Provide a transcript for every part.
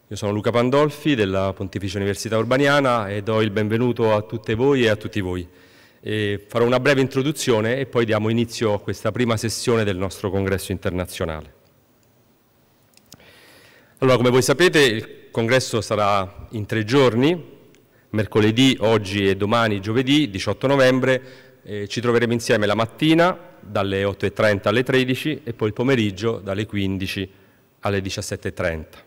Io sono Luca Pandolfi della Pontificia Università Urbaniana e do il benvenuto a tutte voi e a tutti voi. Farò una breve introduzione e poi diamo inizio a questa prima sessione del nostro congresso internazionale. Allora, come voi sapete, il congresso sarà in 3 giorni, mercoledì, oggi e domani, giovedì, 18 novembre. Ci troveremo insieme la mattina dalle 8:30 alle 13 e poi il pomeriggio dalle 15 alle 17:30.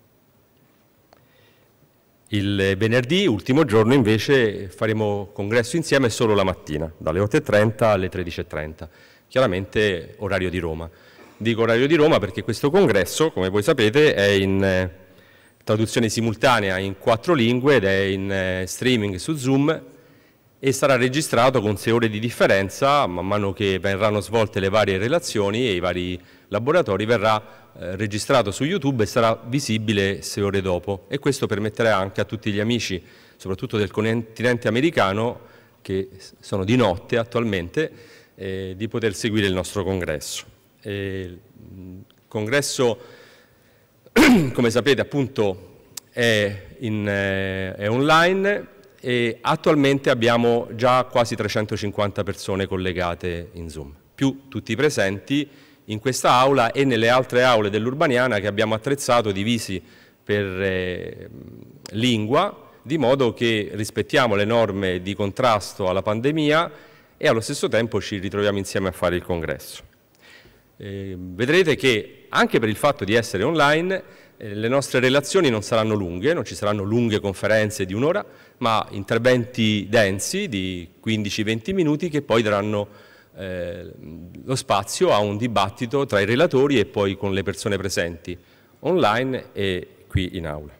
Il venerdì, ultimo giorno, invece faremo congresso insieme solo la mattina, dalle 8:30 alle 13:30, chiaramente orario di Roma. Dico orario di Roma perché questo congresso, come voi sapete, è in traduzione simultanea in 4 lingue ed è in streaming su Zoom e sarà registrato con 6 ore di differenza. Man mano che verranno svolte le varie relazioni e i vari laboratori verrà registrato su YouTube e sarà visibile 6 ore dopo, e questo permetterà anche a tutti gli amici, soprattutto del continente americano, che sono di notte attualmente, di poter seguire il nostro congresso. Il congresso, come sapete, appunto è online e attualmente abbiamo già quasi 350 persone collegate in Zoom, più tutti i presenti in questa aula e nelle altre aule dell'Urbaniana che abbiamo attrezzato, divisi per lingua, di modo che rispettiamo le norme di contrasto alla pandemia e allo stesso tempo ci ritroviamo insieme a fare il congresso. Vedrete che anche per il fatto di essere online le nostre relazioni non saranno lunghe, non ci saranno lunghe conferenze di un'ora, ma interventi densi di 15-20 minuti che poi daranno lo spazio a un dibattito tra i relatori e poi con le persone presenti online e qui in aula.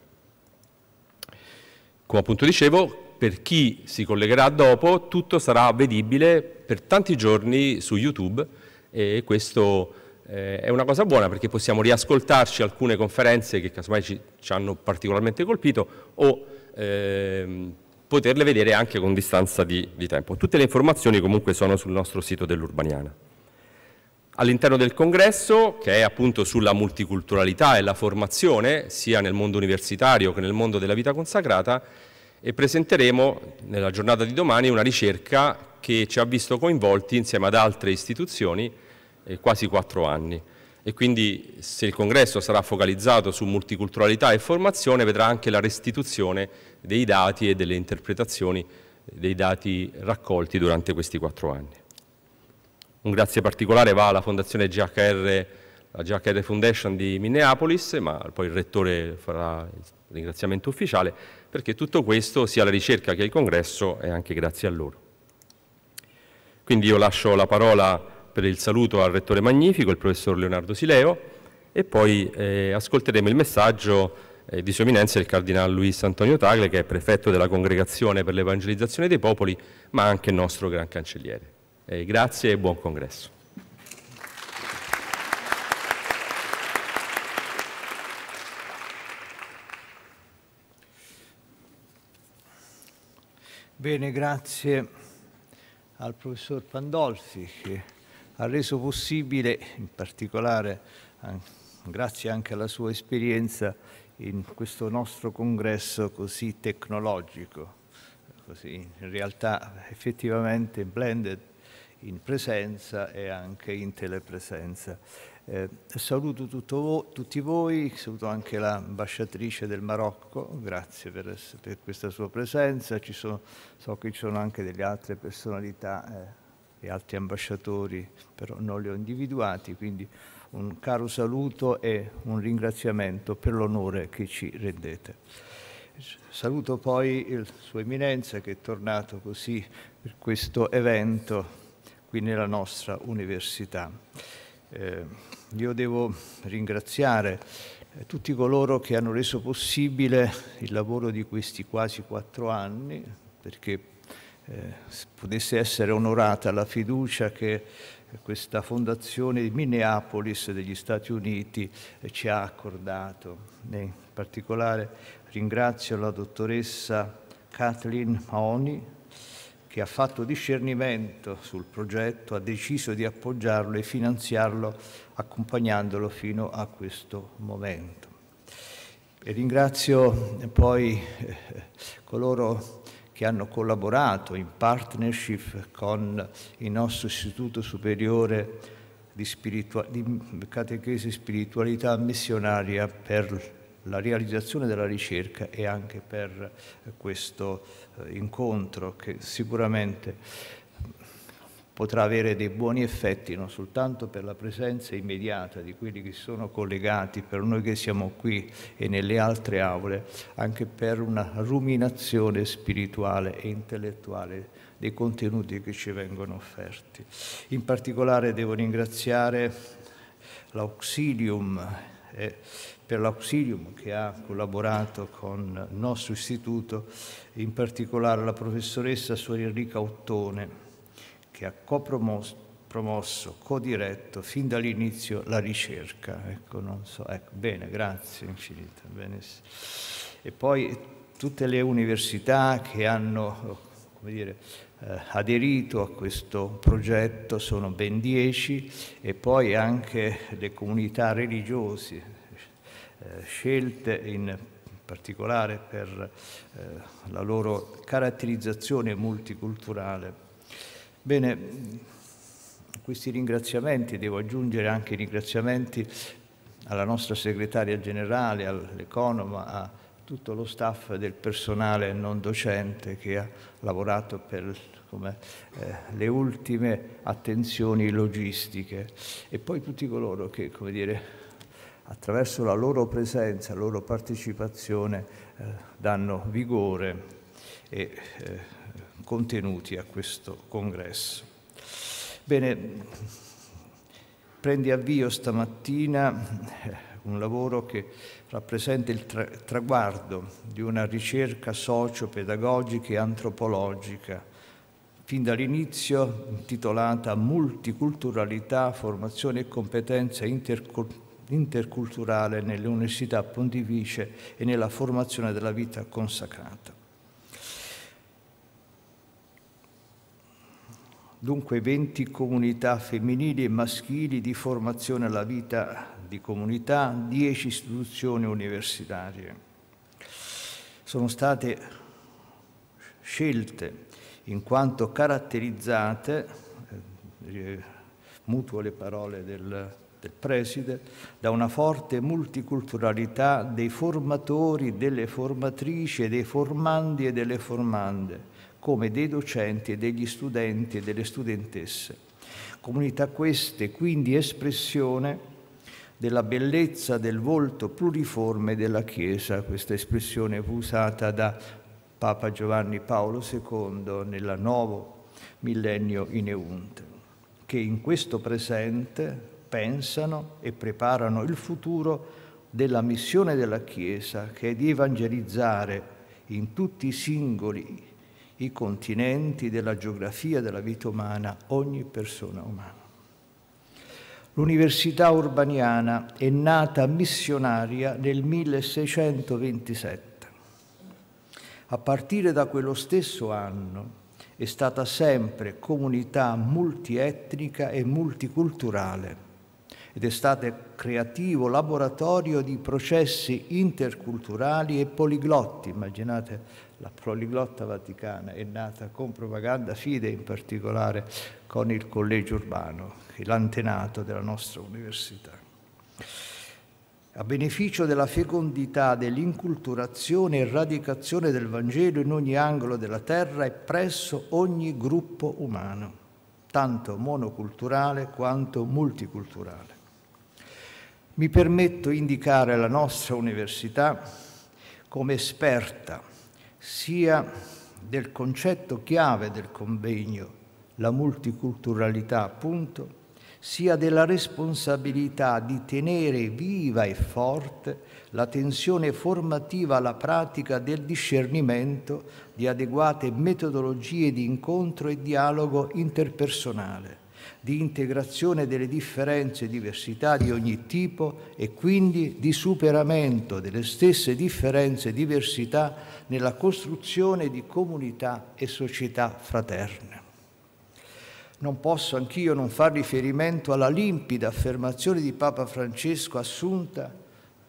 Come appunto dicevo, per chi si collegherà dopo, tutto sarà vedibile per tanti giorni su YouTube e questo è una cosa buona perché possiamo riascoltarci alcune conferenze che casomai ci hanno particolarmente colpito o poterle vedere anche con distanza di tempo. Tutte le informazioni comunque sono sul nostro sito dell'Urbaniana. All'interno del congresso, che è appunto sulla multiculturalità e la formazione, sia nel mondo universitario che nel mondo della vita consacrata, presenteremo nella giornata di domani una ricerca che ci ha visto coinvolti insieme ad altre istituzioni quasi 4 anni. E quindi se il congresso sarà focalizzato su multiculturalità e formazione, vedrà anche la restituzione dei dati e delle interpretazioni dei dati raccolti durante questi 4 anni. Un grazie particolare va alla Fondazione GHR, la GHR Foundation di Minneapolis, ma poi il Rettore farà il ringraziamento ufficiale, perché tutto questo, sia la ricerca che il congresso, è anche grazie a loro. Quindi io lascio la parola per il saluto al Rettore Magnifico, il Professor Leonardo Sileo, e poi ascolteremo il messaggio di Sua Eminenza il Cardinal Luis Antonio Tagle, che è Prefetto della Congregazione per l'Evangelizzazione dei Popoli, ma anche il nostro Gran Cancelliere. Grazie e buon congresso. Bene, grazie al Professor Pandolfi che ha reso possibile, in particolare grazie anche alla sua esperienza, in questo nostro congresso così tecnologico, così in realtà effettivamente blended in presenza e anche in telepresenza. Saluto tutti voi, saluto anche l'ambasciatrice del Marocco, grazie per questa sua presenza. So che ci sono anche delle altre personalità e altri ambasciatori, però non li ho individuati, quindi un caro saluto e un ringraziamento per l'onore che ci rendete. Saluto poi Sua Eminenza che è tornato così per questo evento qui nella nostra università. Io devo ringraziare tutti coloro che hanno reso possibile il lavoro di questi quasi 4 anni, perché potesse essere onorata la fiducia che questa fondazione di Minneapolis degli Stati Uniti ci ha accordato. In particolare ringrazio la dottoressa Kathleen Mahoney, che ha fatto discernimento sul progetto, ha deciso di appoggiarlo e finanziarlo accompagnandolo fino a questo momento. E ringrazio poi coloro che hanno collaborato in partnership con il nostro Istituto Superiore di Catechesi e Spiritualità Missionaria per la realizzazione della ricerca e anche per questo incontro che sicuramente potrà avere dei buoni effetti non soltanto per la presenza immediata di quelli che sono collegati, per noi che siamo qui e nelle altre aule, anche per una ruminazione spirituale e intellettuale dei contenuti che ci vengono offerti. In particolare devo ringraziare l'Auxilium, per l'Auxilium che ha collaborato con il nostro istituto, in particolare la professoressa Suor Enrica Ottone, che ha copromosso, codiretto fin dall'inizio la ricerca. Ecco, non so, ecco, bene, grazie infinite. Benissimo. E poi tutte le università che hanno, come dire, aderito a questo progetto, sono ben 10, e poi anche le comunità religiose scelte in particolare per la loro caratterizzazione multiculturale. Bene, questi ringraziamenti, devo aggiungere anche i ringraziamenti alla nostra segretaria generale, all'Economa, a tutto lo staff del personale non docente che ha lavorato per le ultime attenzioni logistiche, e poi tutti coloro che, come dire, attraverso la loro presenza, la loro partecipazione danno vigore e contenuti a questo congresso. Bene, prende avvio stamattina un lavoro che rappresenta il traguardo di una ricerca socio-pedagogica e antropologica, fin dall'inizio intitolata Multiculturalità, formazione e competenza interculturale nelle università pontificie e nella formazione della vita consacrata. Dunque 20 comunità femminili e maschili di formazione alla vita di comunità, 10 istituzioni universitarie. Sono state scelte in quanto caratterizzate, mutuo le parole del preside, da una forte multiculturalità dei formatori, delle formatrici e dei formandi e delle formande, come dei docenti e degli studenti e delle studentesse. Comunità queste, quindi, espressione della bellezza del volto pluriforme della Chiesa. Questa espressione fu usata da Papa Giovanni Paolo II nel nuovo millennio in Eunte, che in questo presente pensano e preparano il futuro della missione della Chiesa, che è di evangelizzare in tutti i singoli i continenti della geografia della vita umana, ogni persona umana. L'Università Urbaniana è nata missionaria nel 1627. A partire da quello stesso anno è stata sempre comunità multietnica e multiculturale ed è stato creativo laboratorio di processi interculturali e poliglotti. Immaginate, la Poliglotta Vaticana è nata con Propaganda Fide, in particolare con il Collegio Urbano, che è l'antenato della nostra università. A beneficio della fecondità dell'inculturazione e radicazione del Vangelo in ogni angolo della terra e presso ogni gruppo umano, tanto monoculturale quanto multiculturale. Mi permetto di indicare la nostra università come esperta sia del concetto chiave del convegno, la multiculturalità appunto, sia della responsabilità di tenere viva e forte la tensione formativa alla pratica del discernimento di adeguate metodologie di incontro e dialogo interpersonale, di integrazione delle differenze e diversità di ogni tipo e quindi di superamento delle stesse differenze e diversità nella costruzione di comunità e società fraterne. Non posso anch'io non far riferimento alla limpida affermazione di Papa Francesco assunta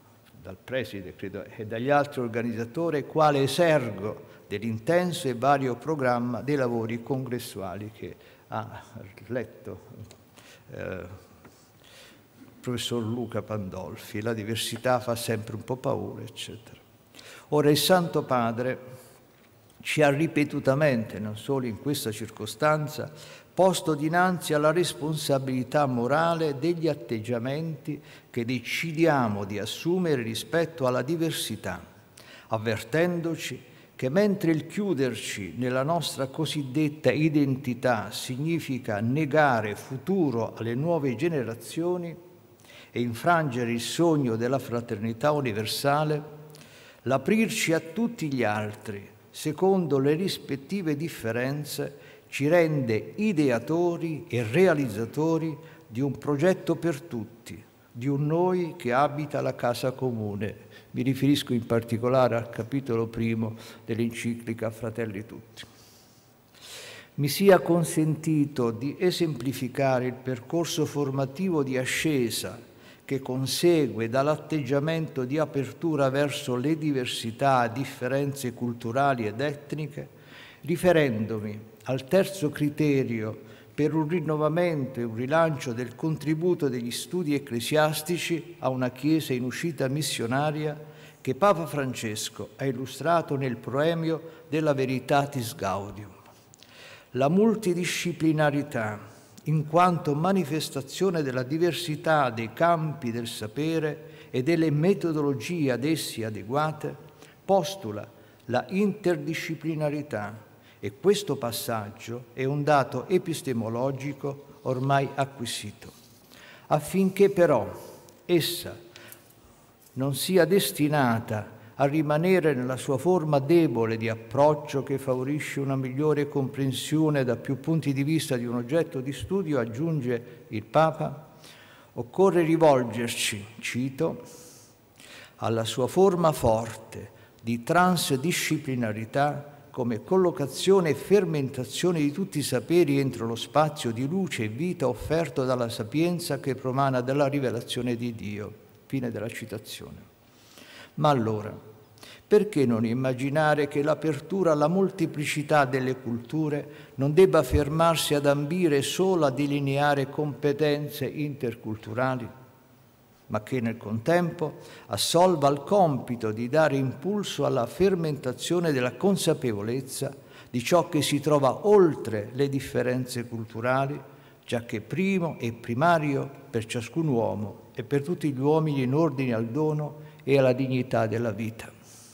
dal preside, credo, e dagli altri organizzatori, quale esergo dell'intenso e vario programma dei lavori congressuali che ha letto il professor Luca Pandolfi. La diversità fa sempre un po' paura, eccetera. Ora il Santo Padre ci ha ripetutamente, non solo in questa circostanza, posto dinanzi alla responsabilità morale degli atteggiamenti che decidiamo di assumere rispetto alla diversità, avvertendoci che mentre il chiuderci nella nostra cosiddetta identità significa negare futuro alle nuove generazioni e infrangere il sogno della fraternità universale, l'aprirci a tutti gli altri, secondo le rispettive differenze, ci rende ideatori e realizzatori di un progetto per tutti, di un noi che abita la casa comune. Mi riferisco in particolare al capitolo primo dell'enciclica Fratelli Tutti. Mi sia consentito di esemplificare il percorso formativo di ascesa che consegue dall'atteggiamento di apertura verso le diversità, differenze culturali ed etniche, riferendomi al terzo criterio per un rinnovamento e un rilancio del contributo degli studi ecclesiastici a una Chiesa in uscita missionaria che Papa Francesco ha illustrato nel proemio della Veritatis Gaudium. La multidisciplinarità, in quanto manifestazione della diversità dei campi del sapere e delle metodologie ad essi adeguate, postula la interdisciplinarità, e questo passaggio è un dato epistemologico ormai acquisito, affinché però essa non sia destinata a rimanere nella sua forma debole di approccio che favorisce una migliore comprensione da più punti di vista di un oggetto di studio, aggiunge il Papa, occorre rivolgerci, cito, alla sua forma forte di transdisciplinarità come collocazione e fermentazione di tutti i saperi entro lo spazio di luce e vita offerto dalla sapienza che promana dalla rivelazione di Dio. Fine della citazione. Ma allora, perché non immaginare che l'apertura alla molteplicità delle culture non debba fermarsi ad ambire solo a delineare competenze interculturali, ma che nel contempo assolva al compito di dare impulso alla fermentazione della consapevolezza di ciò che si trova oltre le differenze culturali, giacché primo e primario per ciascun uomo e per tutti gli uomini in ordine al dono e alla dignità della vita.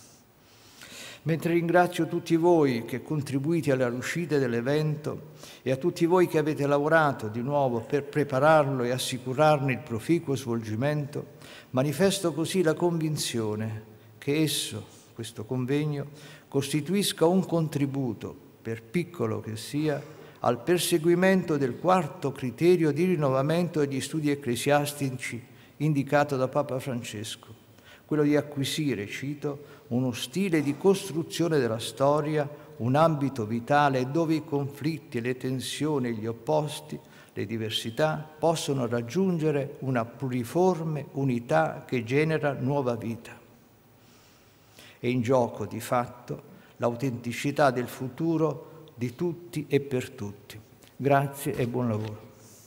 Mentre ringrazio tutti voi che contribuite alla riuscita dell'evento e a tutti voi che avete lavorato di nuovo per prepararlo e assicurarne il proficuo svolgimento, manifesto così la convinzione che esso, questo convegno, costituisca un contributo, per piccolo che sia, al perseguimento del quarto criterio di rinnovamento degli studi ecclesiastici indicato da Papa Francesco, quello di acquisire, cito, uno stile di costruzione della storia, un ambito vitale dove i conflitti, le tensioni, gli opposti, le diversità possono raggiungere una pluriforme unità che genera nuova vita. È in gioco, di fatto, l'autenticità del futuro di tutti e per tutti. Grazie e buon lavoro.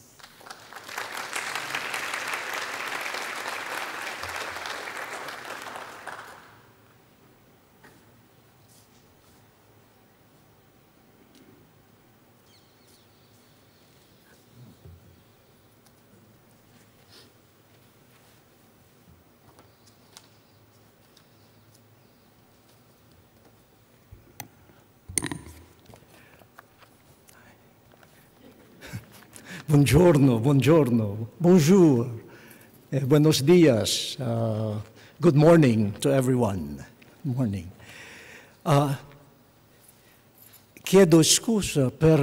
Buongiorno, buongiorno, bonjour, buenos días, good morning to everyone. Good morning. Chiedo scusa per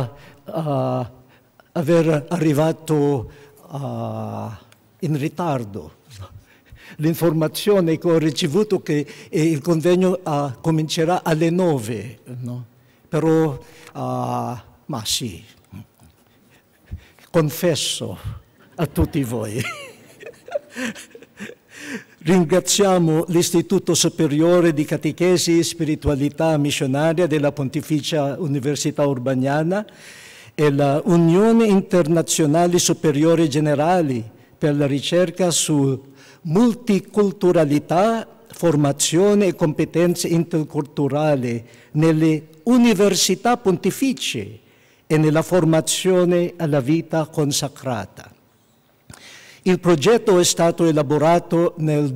aver arrivato in ritardo. L'informazione che ho ricevuto è che il convegno comincerà alle 9, no? Però, ma sì. Confesso a tutti voi. Ringraziamo l'Istituto Superiore di Catechesi e Spiritualità Missionaria della Pontificia Università Urbaniana e la Unione Internazionale Superiore Generali per la ricerca su multiculturalità, formazione e competenze interculturali nelle università pontificie e nella formazione alla vita consacrata. Il progetto è stato elaborato nel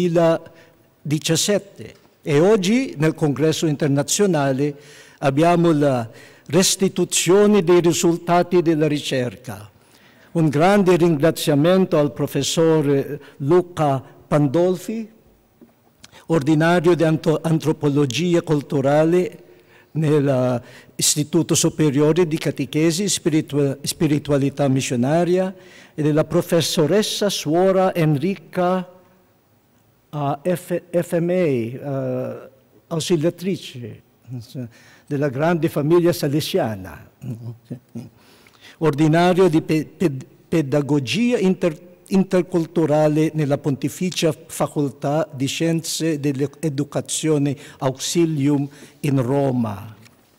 2017 e oggi nel Congresso internazionale abbiamo la restituzione dei risultati della ricerca. Un grande ringraziamento al professor Luca Pandolfi, ordinario di antropologia culturale nell'Istituto Superiore di Catechesi e Spiritualità Missionaria e della professoressa suora Enrica FMA, ausiliatrice della grande famiglia salesiana, ordinario di pedagogia interculturale nella Pontificia Facoltà di Scienze dell'Educazione Auxilium in Roma.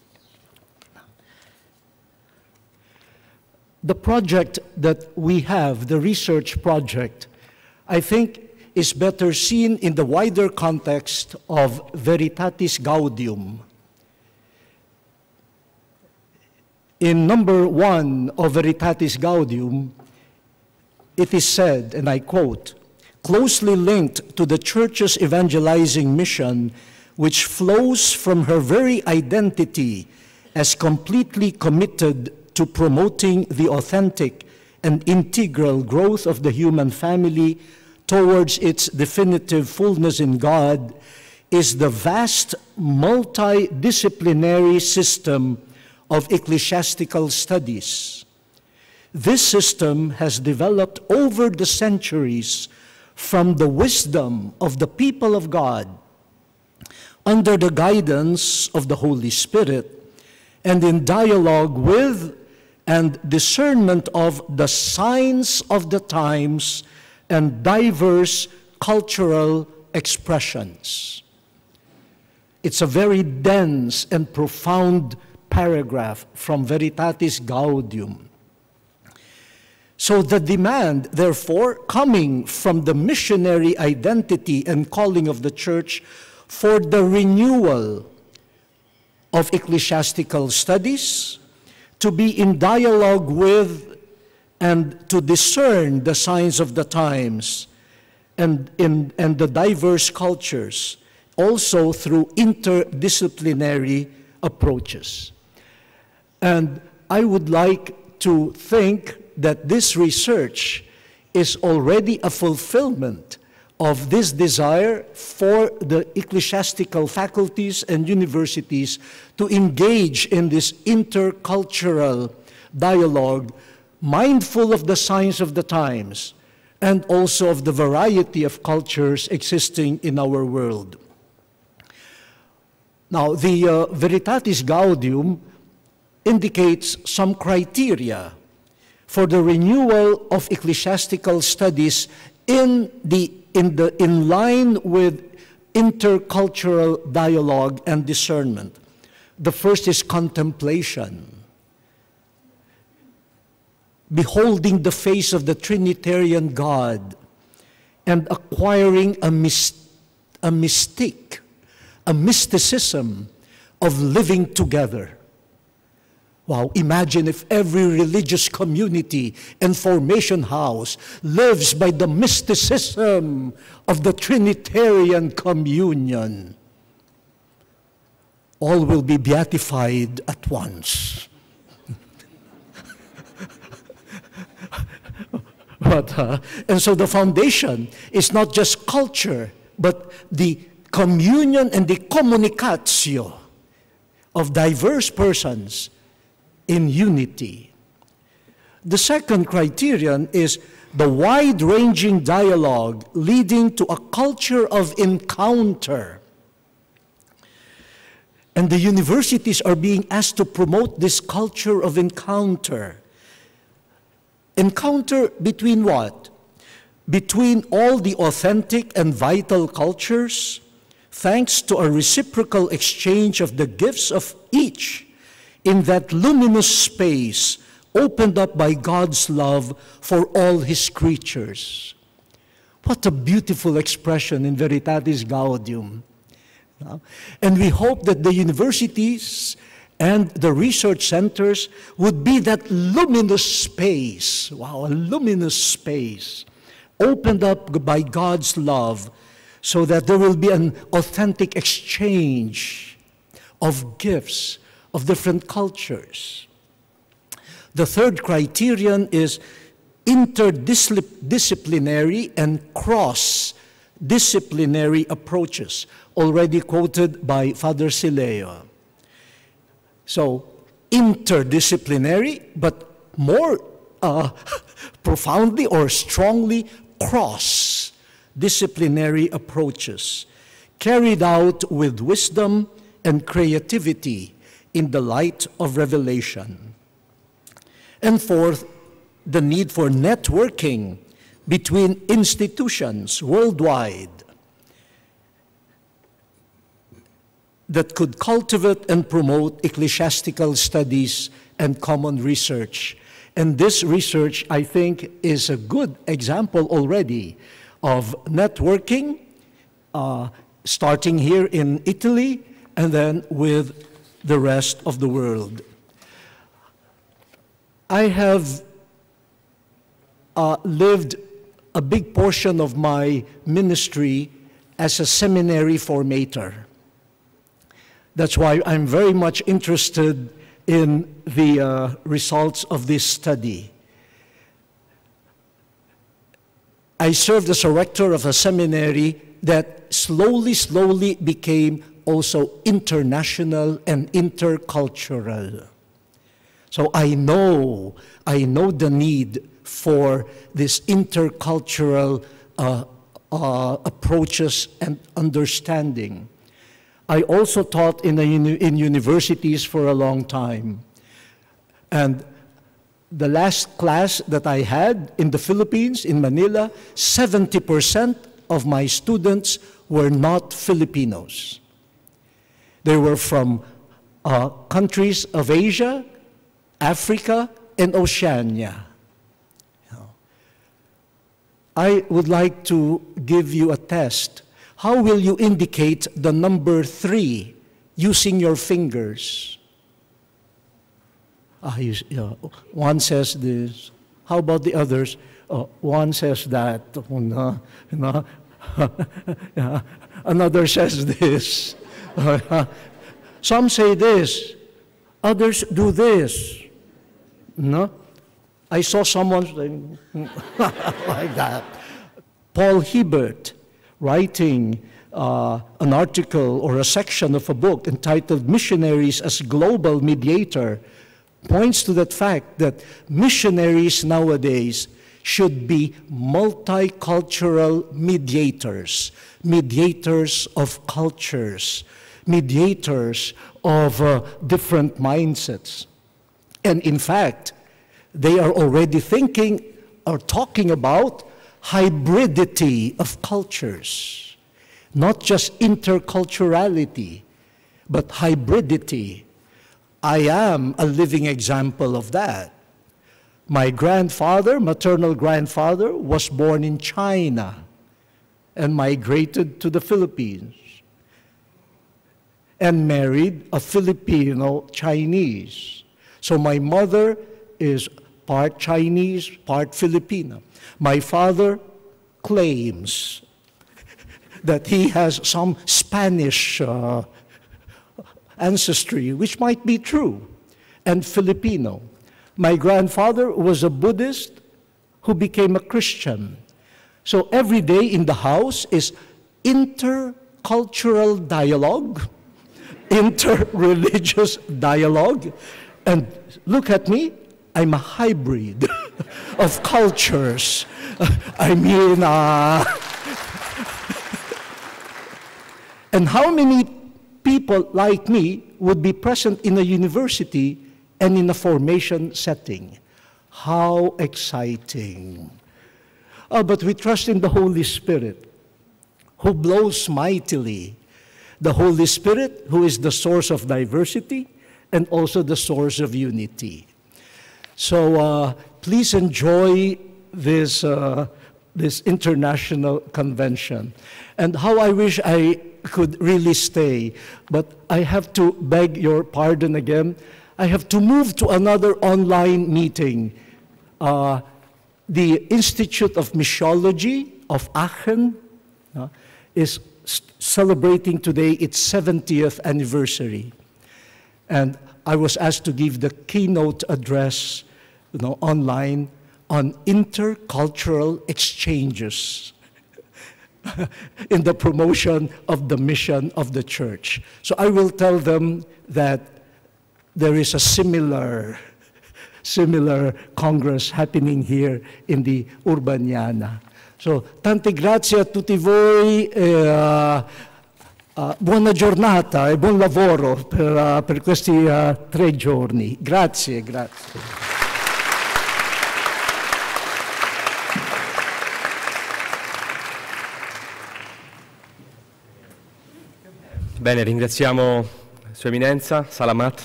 The project that we have, the research project, I think is better seen in the wider context of Veritatis Gaudium. In number 1 of Veritatis Gaudium, it is said, and I quote, "Closely linked to the Church's evangelizing mission, which flows from her very identity as completely committed to promoting the authentic and integral growth of the human family towards its definitive fullness in God, is the vast multidisciplinary system of ecclesiastical studies. This system has developed over the centuries from the wisdom of the people of God, under the guidance of the Holy Spirit, and in dialogue with and discernment of the signs of the times and diverse cultural expressions." It's a very dense and profound paragraph from Veritatis Gaudium. So the demand, therefore, coming from the missionary identity and calling of the Church for the renewal of ecclesiastical studies, to be in dialogue with and to discern the signs of the times and the diverse cultures, also through interdisciplinary approaches. And I would like to think that this research is already a fulfillment of this desire for the ecclesiastical faculties and universities to engage in this intercultural dialogue, mindful of the signs of the times and also of the variety of cultures existing in our world. Now, the Veritatis Gaudium indicates some criteria for the renewal of ecclesiastical studies in line with intercultural dialogue and discernment. The first is contemplation. Beholding the face of the Trinitarian God and acquiring a mysticism of living together. Wow, imagine if every religious community and formation house lives by the mysticism of the Trinitarian communion. All will be beatified at once. And so the foundation is not just culture, but the communion and the communicatio of diverse persons in unity. The second criterion is the wide-ranging dialogue leading to a culture of encounter. And the universities are being asked to promote this culture of encounter. Encounter between what? between all the authentic and vital cultures, thanks to a reciprocal exchange of the gifts of each in that luminous space opened up by God's love for all his creatures. What a beautiful expression in Veritatis Gaudium. And we hope that the universities and the research centers would be that luminous space, wow, a luminous space, opened up by God's love, so that there will be an authentic exchange of gifts of different cultures. The third criterion is interdisciplinary and cross-disciplinary approaches, already quoted by Father Sileo. So, interdisciplinary, but more profoundly or strongly cross-disciplinary approaches, carried out with wisdom and creativity in the light of revelation. And fourth, the need for networking between institutions worldwide that could cultivate and promote ecclesiastical studies and common research. And this research, I think, is a good example already of networking, starting here in Italy and then with the rest of the world. I have lived a big portion of my ministry as a seminary formator. That's why I'm very much interested in the results of this study. I served as a rector of a seminary that slowly became also international and intercultural. So I know the need for this intercultural approaches and understanding. I also taught in universities for a long time. And the last class that I had in the Philippines, in Manila, 70% of my students were not Filipinos. They were from countries of Asia, Africa, and Oceania. I would like to give you a test. How will you indicate the number 3 using your fingers? One says this. How about the others? One says that. Another says this. Some say this. Others do this. No? I saw someone saying like that. Paul Hiebert, writing an article or a section of a book entitled Missionaries as Global Mediator, points to that fact that missionaries nowadays should be multicultural mediators, mediators of cultures, mediators of different mindsets. And in fact, they are already thinking or talking about hybridity of cultures, not just interculturality, but hybridity. I am a living example of that. My grandfather, maternal grandfather, was born in China and migrated to the Philippines and married a Filipino Chinese. So my mother is part Chinese, part Filipino. My father claims that he has some Spanish ancestry, which might be true, and Filipino. My grandfather was a Buddhist who became a Christian. So every day in the house is intercultural dialogue, interreligious dialogue, and look at me, I'm a hybrid of cultures. I mean, and how many people like me would be present in a university and in a formation setting? How exciting. But we trust in the Holy Spirit, who blows mightily. The Holy Spirit, who is the source of diversity and also the source of unity. So please enjoy this, this international convention. And how I wish I could really stay, but I have to beg your pardon again. I have to move to another online meeting. The Institute of Missiology of Aachen is celebrating today its 70th anniversary. And I was asked to give the keynote address, online on intercultural exchanges in the promotion of the mission of the church. So I will tell them that there is a similar congress happening here in the Urbaniana. So, tante grazie a tutti voi, buona giornata e buon lavoro per questi 3 giorni. Grazie, grazie. Bene, ringraziamo Sua Eminenza, Salamat.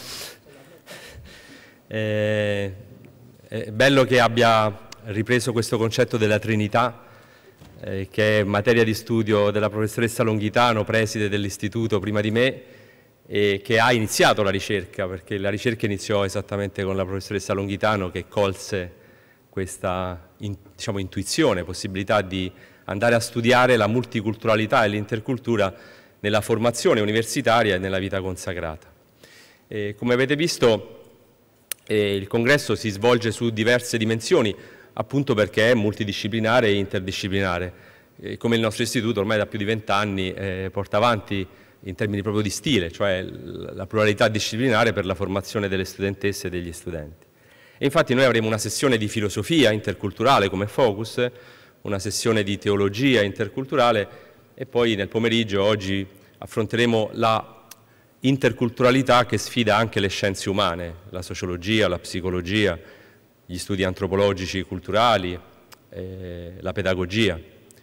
È bello che abbia ripreso questo concetto della Trinità, che è materia di studio della professoressa Longhitano, preside dell'istituto prima di me, e che ha iniziato la ricerca, perché la ricerca iniziò esattamente con la professoressa Longhitano, che colse questa intuizione, possibilità di andare a studiare la multiculturalità e l'intercultura nella formazione universitaria e nella vita consacrata. Come avete visto, il congresso si svolge su diverse dimensioni, appunto perché è multidisciplinare e interdisciplinare, come il nostro istituto ormai da più di 20 anni porta avanti in termini proprio di stile, cioè la pluralità disciplinare per la formazione delle studentesse e degli studenti. E infatti noi avremo una sessione di filosofia interculturale come focus, una sessione di teologia interculturale e poi nel pomeriggio oggi affronteremo la interculturalità che sfida anche le scienze umane, la sociologia, la psicologia, gli studi antropologici e culturali, la pedagogia.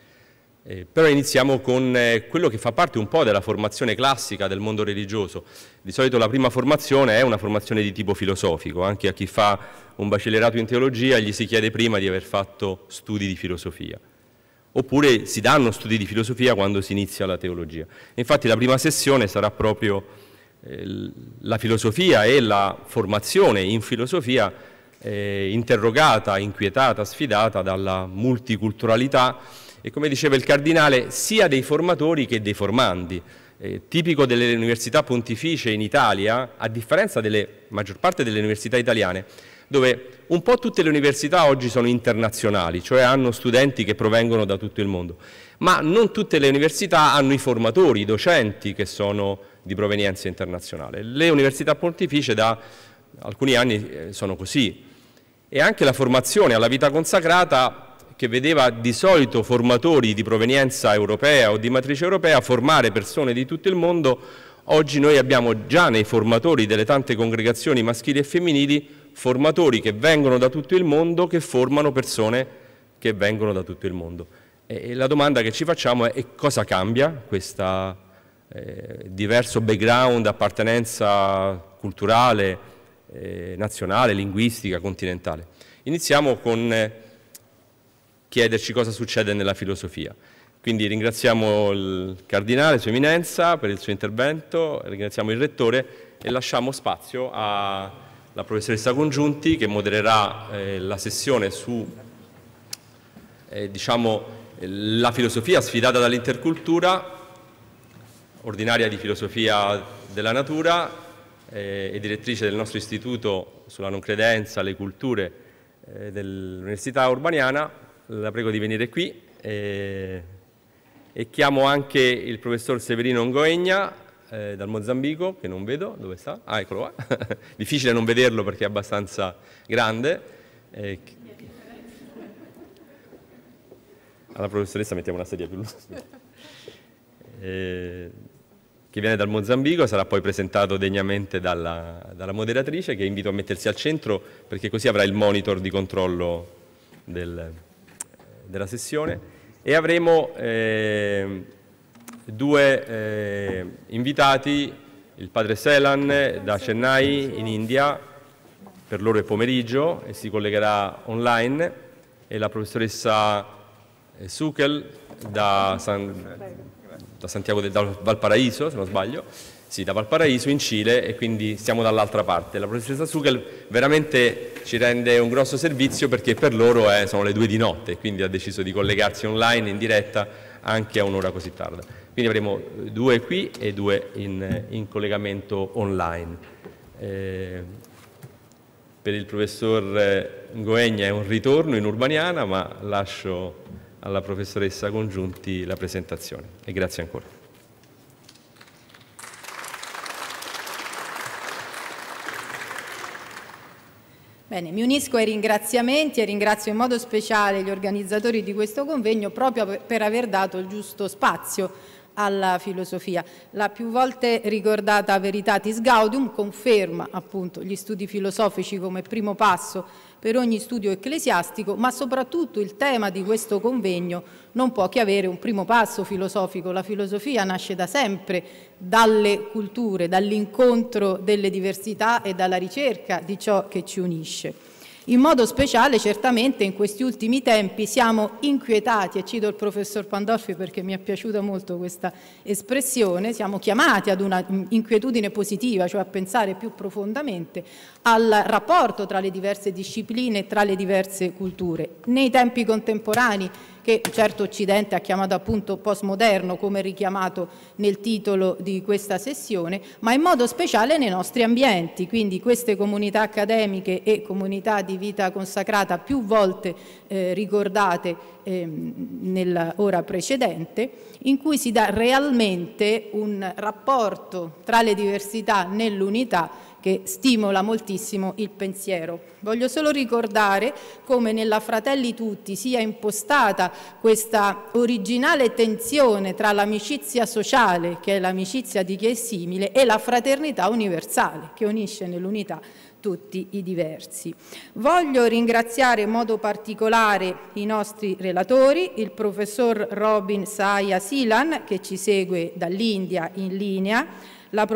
Però iniziamo con quello che fa parte un po' della formazione classica del mondo religioso. Di solito la prima formazione è una formazione di tipo filosofico, anche a chi fa un baccellierato in teologia gli si chiede prima di aver fatto studi di filosofia. Oppure si danno studi di filosofia quando si inizia la teologia. Infatti la prima sessione sarà proprio la filosofia e la formazione in filosofia interrogata, inquietata, sfidata dalla multiculturalità e, come diceva il Cardinale, sia dei formatori che dei formandi. Tipico delle università pontificie in Italia, a differenza delle maggior parte delle università italiane, dove un po' tutte le università oggi sono internazionali, cioè hanno studenti che provengono da tutto il mondo, ma non tutte le università hanno i formatori, i docenti che sono di provenienza internazionale. Le università pontificie da alcuni anni sono così. E anche la formazione alla vita consacrata, che vedeva di solito formatori di provenienza europea o di matrice europea formare persone di tutto il mondo, oggi noi abbiamo già nei formatori delle tante congregazioni maschili e femminili formatori che vengono da tutto il mondo, che formano persone che vengono da tutto il mondo. E la domanda che ci facciamo è cosa cambia questa diverso background, appartenenza culturale, nazionale, linguistica, continentale. Iniziamo con chiederci cosa succede nella filosofia. Quindi ringraziamo il Cardinale, Sua Eminenza, per il suo intervento, ringraziamo il Rettore e lasciamo spazio alla professoressa Congiunti che modererà la sessione su la filosofia sfidata dall'intercultura, ordinaria di filosofia della natura e direttrice del nostro istituto sulla non credenza, le culture dell'Università Urbaniana. La prego di venire qui e chiamo anche il professor Severino Ngoegna dal Mozambico, che non vedo, dove sta? Ah, eccolo qua. Difficile non vederlo perché è abbastanza grande. Alla professoressa mettiamo una sedia più lunga. Che viene dal Mozambico, sarà poi presentato degnamente dalla moderatrice, che invito a mettersi al centro perché così avrà il monitor di controllo della sessione, e avremo due invitati, il padre Selan da Chennai in India, per loro è pomeriggio e si collegherà online, e la professoressa Sukel da Santiago da Valparaíso, se non sbaglio, sì, da Valparaíso in Cile, e quindi siamo dall'altra parte. La professoressa Sukel veramente ci rende un grosso servizio, perché per loro sono le 2 di notte, quindi ha deciso di collegarsi online in diretta anche a un'ora così tarda. Quindi avremo 2 qui e 2 in collegamento online. Per il professor Goegna è un ritorno in Urbaniana, ma lascio alla professoressa Congiunti la presentazione, e grazie ancora. Bene, mi unisco ai ringraziamenti e ringrazio in modo speciale gli organizzatori di questo convegno proprio per aver dato il giusto spazio alla filosofia. La più volte ricordata Veritatis Gaudium conferma appunto gli studi filosofici come primo passo per ogni studio ecclesiastico, ma soprattutto il tema di questo convegno non può che avere un primo passo filosofico. La filosofia nasce da sempre dalle culture, dall'incontro delle diversità e dalla ricerca di ciò che ci unisce. In modo speciale, certamente, in questi ultimi tempi siamo inquietati, e cito il professor Pandolfi perché mi è piaciuta molto questa espressione, siamo chiamati ad una inquietudine positiva, cioè a pensare più profondamente al rapporto tra le diverse discipline e tra le diverse culture. Nei tempi contemporanei, che un certo Occidente ha chiamato appunto postmoderno, come richiamato nel titolo di questa sessione, ma in modo speciale nei nostri ambienti, quindi queste comunità accademiche e comunità di vita consacrata più volte ricordate nell'ora precedente, in cui si dà realmente un rapporto tra le diversità nell'unità che stimola moltissimo il pensiero. Voglio solo ricordare come nella Fratelli Tutti sia impostata questa originale tensione tra l'amicizia sociale, che è l'amicizia di chi è simile, e la fraternità universale, che unisce nell'unità tutti i diversi. Voglio ringraziare in modo particolare i nostri relatori, il professor Robin Saya Silan, che ci segue dall'India in linea,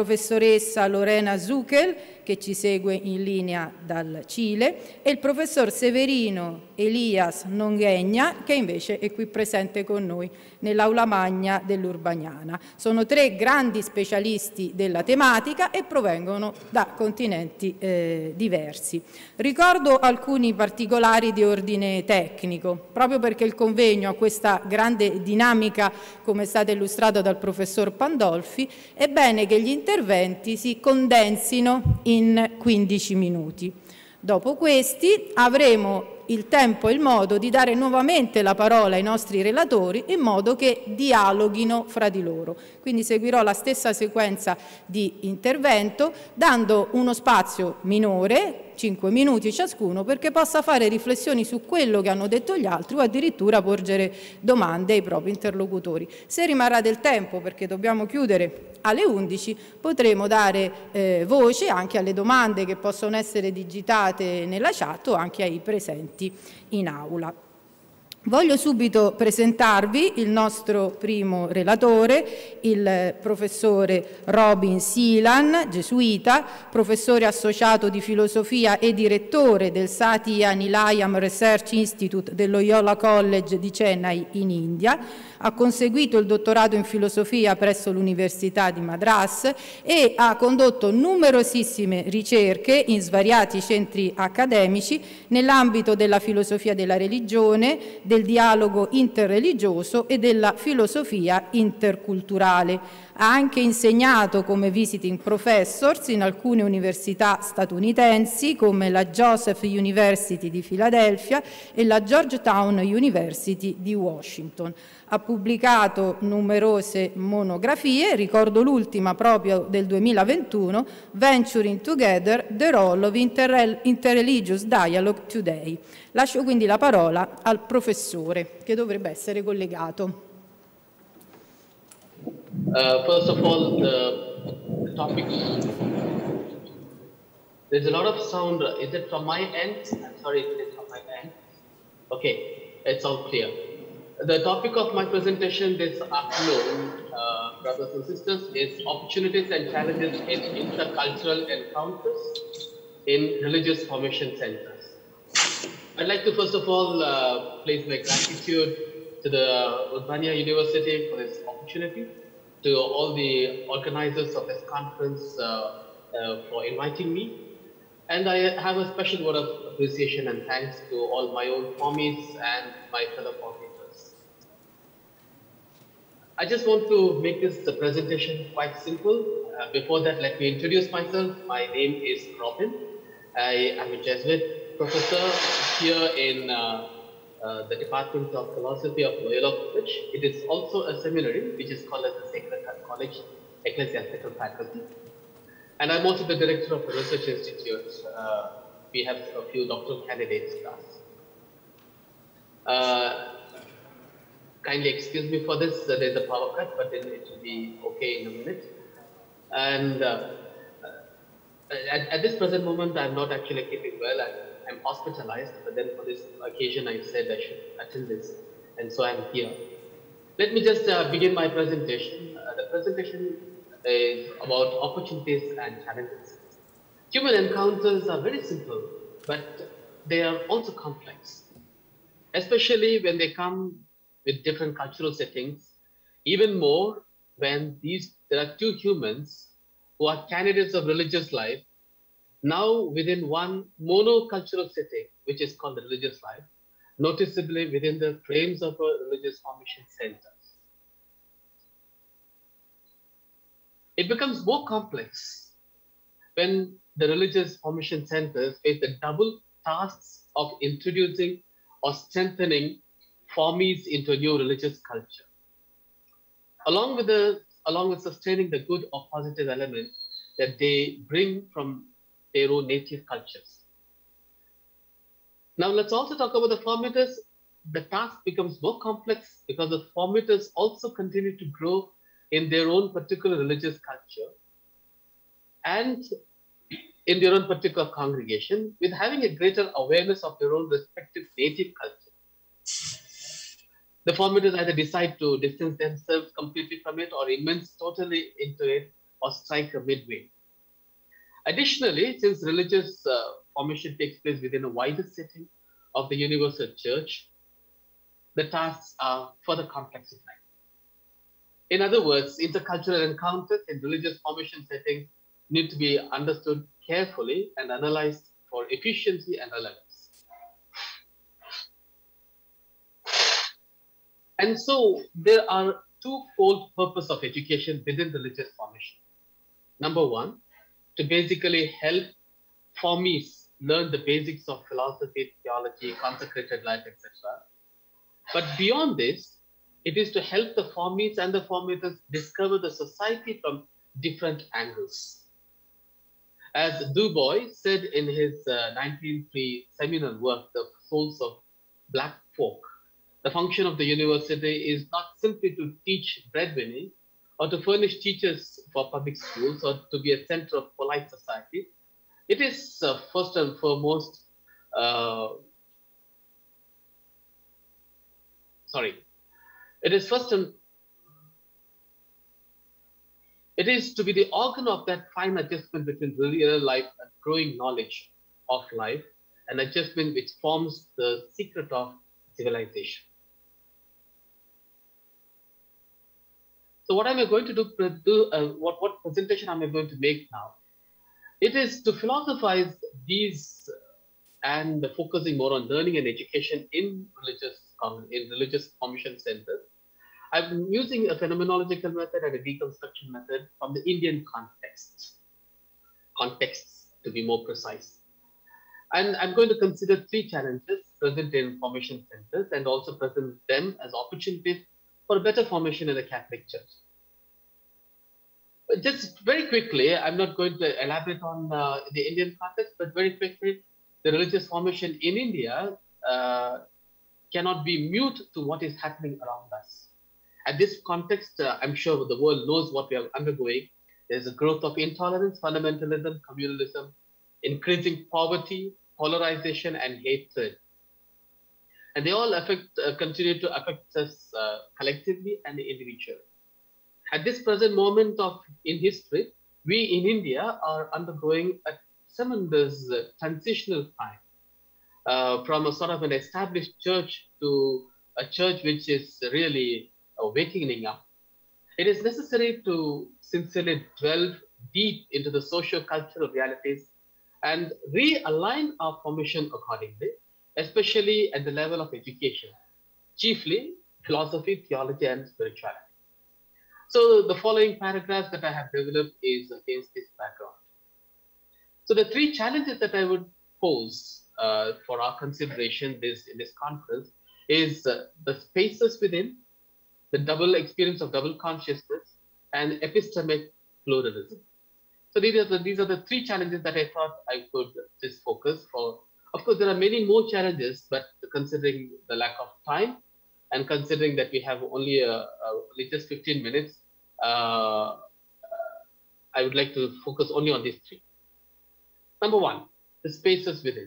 la professoressa Lorena Zuckel, che ci segue in linea dal Cile, e il professor Severino Elias Nonghegna, che invece è qui presente con noi nell'aula magna dell'Urbaniana. Sono 3 grandi specialisti della tematica e provengono da continenti diversi. Ricordo alcuni particolari di ordine tecnico, proprio perché il convegno ha questa grande dinamica, come è stato illustrato dal professor Pandolfi. È bene che gli interventi si condensino in 15 minuti. Dopo questi avremo il tempo e il modo di dare nuovamente la parola ai nostri relatori in modo che dialoghino fra di loro. Quindi seguirò la stessa sequenza di intervento, dando uno spazio minore, 5 minuti ciascuno, perché possa fare riflessioni su quello che hanno detto gli altri o addirittura porgere domande ai propri interlocutori. Se rimarrà del tempo, perché dobbiamo chiudere alle 11, potremo dare voce anche alle domande che possono essere digitate nella chat o anche ai presenti in aula. Voglio subito presentarvi il nostro primo relatore, il professore Robin Silan, gesuita, professore associato di filosofia e direttore del Satya Nilayam Research Institute dello Loyola College di Chennai in India. Ha conseguito il dottorato in filosofia presso l'Università di Madras e ha condotto numerosissime ricerche in svariati centri accademici nell'ambito della filosofia della religione, del dialogo interreligioso e della filosofia interculturale. Ha anche insegnato come visiting professors in alcune università statunitensi come la Joseph University di Filadelfia e la Georgetown University di Washington. Ha pubblicato numerose monografie, ricordo l'ultima proprio del 2021, Venturing Together, The Role of Interreligious Dialogue Today. Lascio quindi la parola al professore, che dovrebbe essere collegato. First of all, the topic, there's a lot of sound. Is it from my end? I'm sorry if it is from my end. Okay, it's all clear. The topic of my presentation this afternoon, brothers and sisters, is opportunities and challenges in intercultural encounters in religious formation centers. I'd like to first of all place my gratitude to the Urbania University for this opportunity, to all the organizers of this conference for inviting me. And I have a special word of appreciation and thanks to all my own formies and my fellow formators. I just want to make this presentation quite simple. Before that, let me introduce myself. My name is Robin. I am a Jesuit professor here in the Department of Philosophy of Loyola College. It is also a seminary which is called as the Sacred Heart College Ecclesiastical Faculty. And I'm also the director of the Research Institute. We have a few doctoral candidates with us. Kindly excuse me for this, there's a power cut, but then it will be okay in a minute. And at this present moment, I'm not actually keeping well. I'm hospitalized, but then for this occasion, I said I should attend this, and so I'm here. Let me just begin my presentation. The presentation is about opportunities and challenges. Human encounters are very simple, but they are also complex, especially when they come with different cultural settings, even more when there are two humans who are candidates of religious life, now within one monocultural setting, which is called the religious life, noticeably within the frames of a religious formation center. It becomes more complex when the religious formation centers face the double tasks of introducing or strengthening formies into a new religious culture, along with sustaining the good or positive elements that they bring from their own native cultures. Now let's also talk about the formators. The task becomes more complex because the formators also continue to grow in their own particular religious culture and in their own particular congregation, with having a greater awareness of their own respective native culture. The formators either decide to distance themselves completely from it or immerse totally into it or strike a midway. Additionally, since religious formation takes place within a wider setting of the universal church, the tasks are further complexified. In other words, intercultural encounters in religious formation settings need to be understood carefully and analyzed for efficiency and relevance. And so there are twofold purpose of education within religious formation. Number one, to basically help formies learn the basics of philosophy, theology, consecrated life, etc. But beyond this, it is to help the formies and the formators discover the society from different angles. As Du Bois said in his 1903 seminal work, The Souls of Black Folk, the function of the university is not simply to teach breadwinning or to furnish teachers for public schools or to be a center of polite society. It is first and foremost, it is to be the organ of that fine adjustment between real life and growing knowledge of life, an adjustment which forms the secret of civilization. So what am I going to what presentation am I going to make now? It is to philosophize these and focusing more on learning and education in religious formation centers. I'm using a phenomenological method and a deconstruction method from the Indian contexts to be more precise. And I'm going to consider three challenges present in formation centers and also present them as opportunities for better formation in the Catholic Church. Just very quickly, I'm not going to elaborate on the Indian context, but very quickly, the religious formation in India cannot be mute to what is happening around us. At this context, I'm sure the world knows what we are undergoing. There's a growth of intolerance, fundamentalism, communalism, increasing poverty, polarization, and hatred. And they all continue to affect us collectively and individually. At this present moment in history, we in India are undergoing a tremendous transitional time from a sort of an established church to a church which is really awakening up. It is necessary to sincerely delve deep into the socio-cultural realities and realign our formation accordingly, especially at the level of education, chiefly philosophy, theology, and spirituality. So the following paragraphs that I have developed is against this background. So the three challenges that I would pose for our consideration in this conference is the spaces within, the double experience of double consciousness, and epistemic pluralism. So these are the three challenges that I thought I could just focus for. Of course, there are many more challenges, but considering the lack of time and considering that we have only just 15 minutes, I would like to focus only on these three. Number one, the spaces within.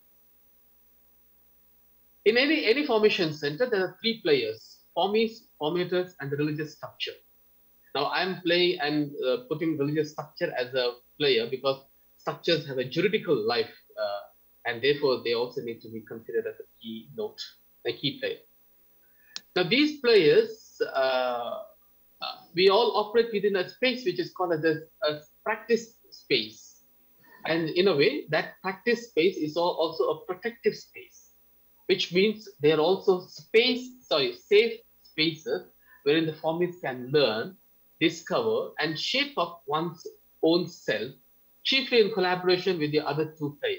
In any formation center, there are three players: formies, formators, and the religious structure. Now, I'm playing and putting religious structure as a player because structures have a juridical life, and therefore they also need to be considered as a key note, a key player. Now, these players, we all operate within a space which is called as a practice space. And in a way, that practice space is also a protective space, which means they are also safe spaces wherein the formies can learn, discover, and shape up one's own self, chiefly in collaboration with the other two players.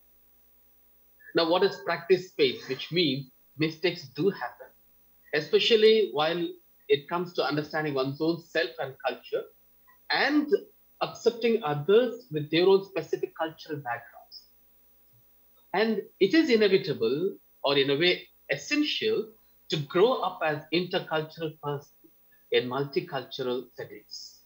Now, what is practice space? Which means mistakes do happen, especially while it comes to understanding one's own self and culture and accepting others with their own specific cultural backgrounds. And it is inevitable, or in a way essential, to grow up as intercultural person in multicultural settings.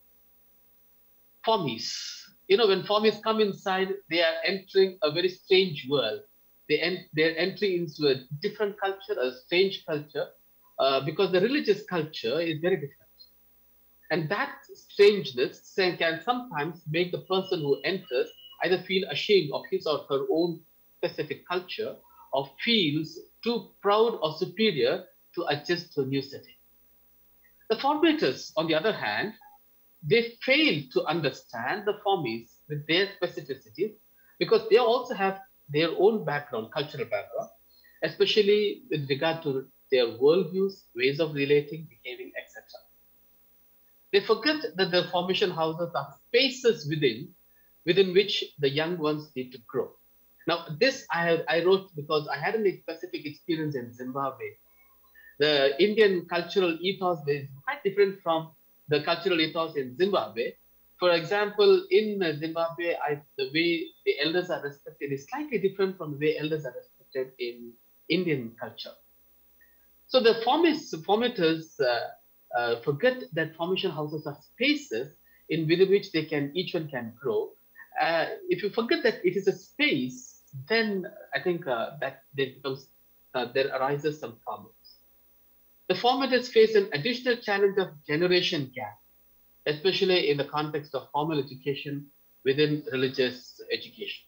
Formies. When formies come inside, they are entering a very strange world. They're entering into a different culture, a strange culture, because the religious culture is very different. And that strangeness can sometimes make the person who enters either feel ashamed of his or her own specific culture, or feels too proud or superior to adjust to a new setting. The formators, on the other hand, they fail to understand the formies with their specificities because they also have their own background, cultural background, especially with regard to their worldviews, ways of relating, behaving, etc. They forget that the formation houses are spaces within which the young ones need to grow. Now, this I wrote because I had a specific experience in Zimbabwe. The Indian cultural ethos is quite different from the cultural ethos in Zimbabwe. For example, in Zimbabwe, the way the elders are respected is slightly different from the way elders are respected in Indian culture. So the formators forget that formation houses are spaces within which each one can grow. If you forget that it is a space, then I think that there arises some problems. The formators face an additional challenge of generation gap, especially in the context of formal education within religious education.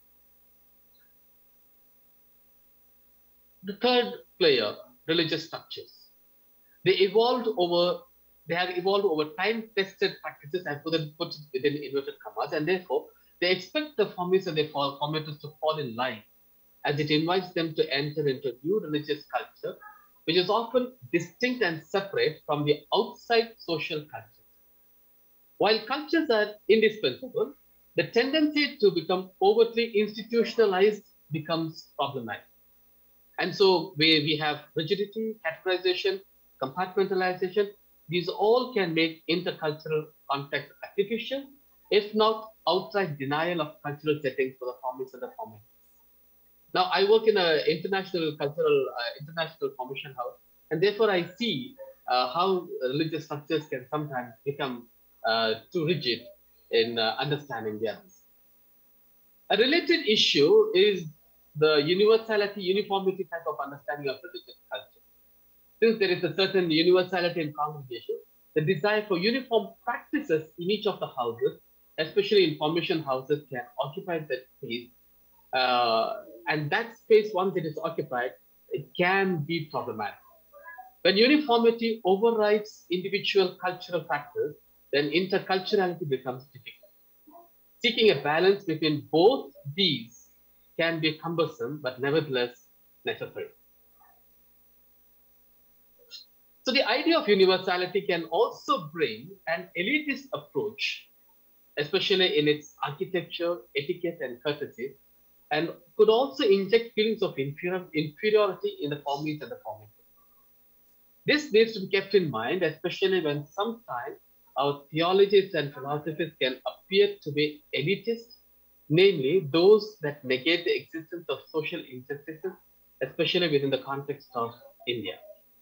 The third player, religious structures. They have evolved over time-tested practices and put it within inverted commas, and therefore they expect the formies and the formators to fall in line as it invites them to enter into a new religious culture, which is often distinct and separate from the outside social culture. While cultures are indispensable, the tendency to become overtly institutionalized becomes problematic. And so we have rigidity, categorization, compartmentalization. These all can make intercultural contact artificial, if not outright denial of cultural settings for the formies and the formators. Now, I work in an international formation house, and therefore I see how religious structures can sometimes become too rigid in understanding the others. A related issue is the universality, uniformity type of understanding of religious culture. Since there is a certain universality in congregation, the desire for uniform practices in each of the houses, especially in formation houses, can occupy that space. And that space, once it is occupied, it can be problematic. When uniformity overrides individual cultural factors, then interculturality becomes difficult. Seeking a balance between both these can be cumbersome, but nevertheless necessary. So the idea of universality can also bring an elitist approach, especially in its architecture, etiquette, and courtesy, and could also inject feelings of inferiority in the formees and the formative. This needs to be kept in mind, especially when sometimes our theologies and philosophies can appear to be elitist, namely those that negate the existence of social injustices, especially within the context of India.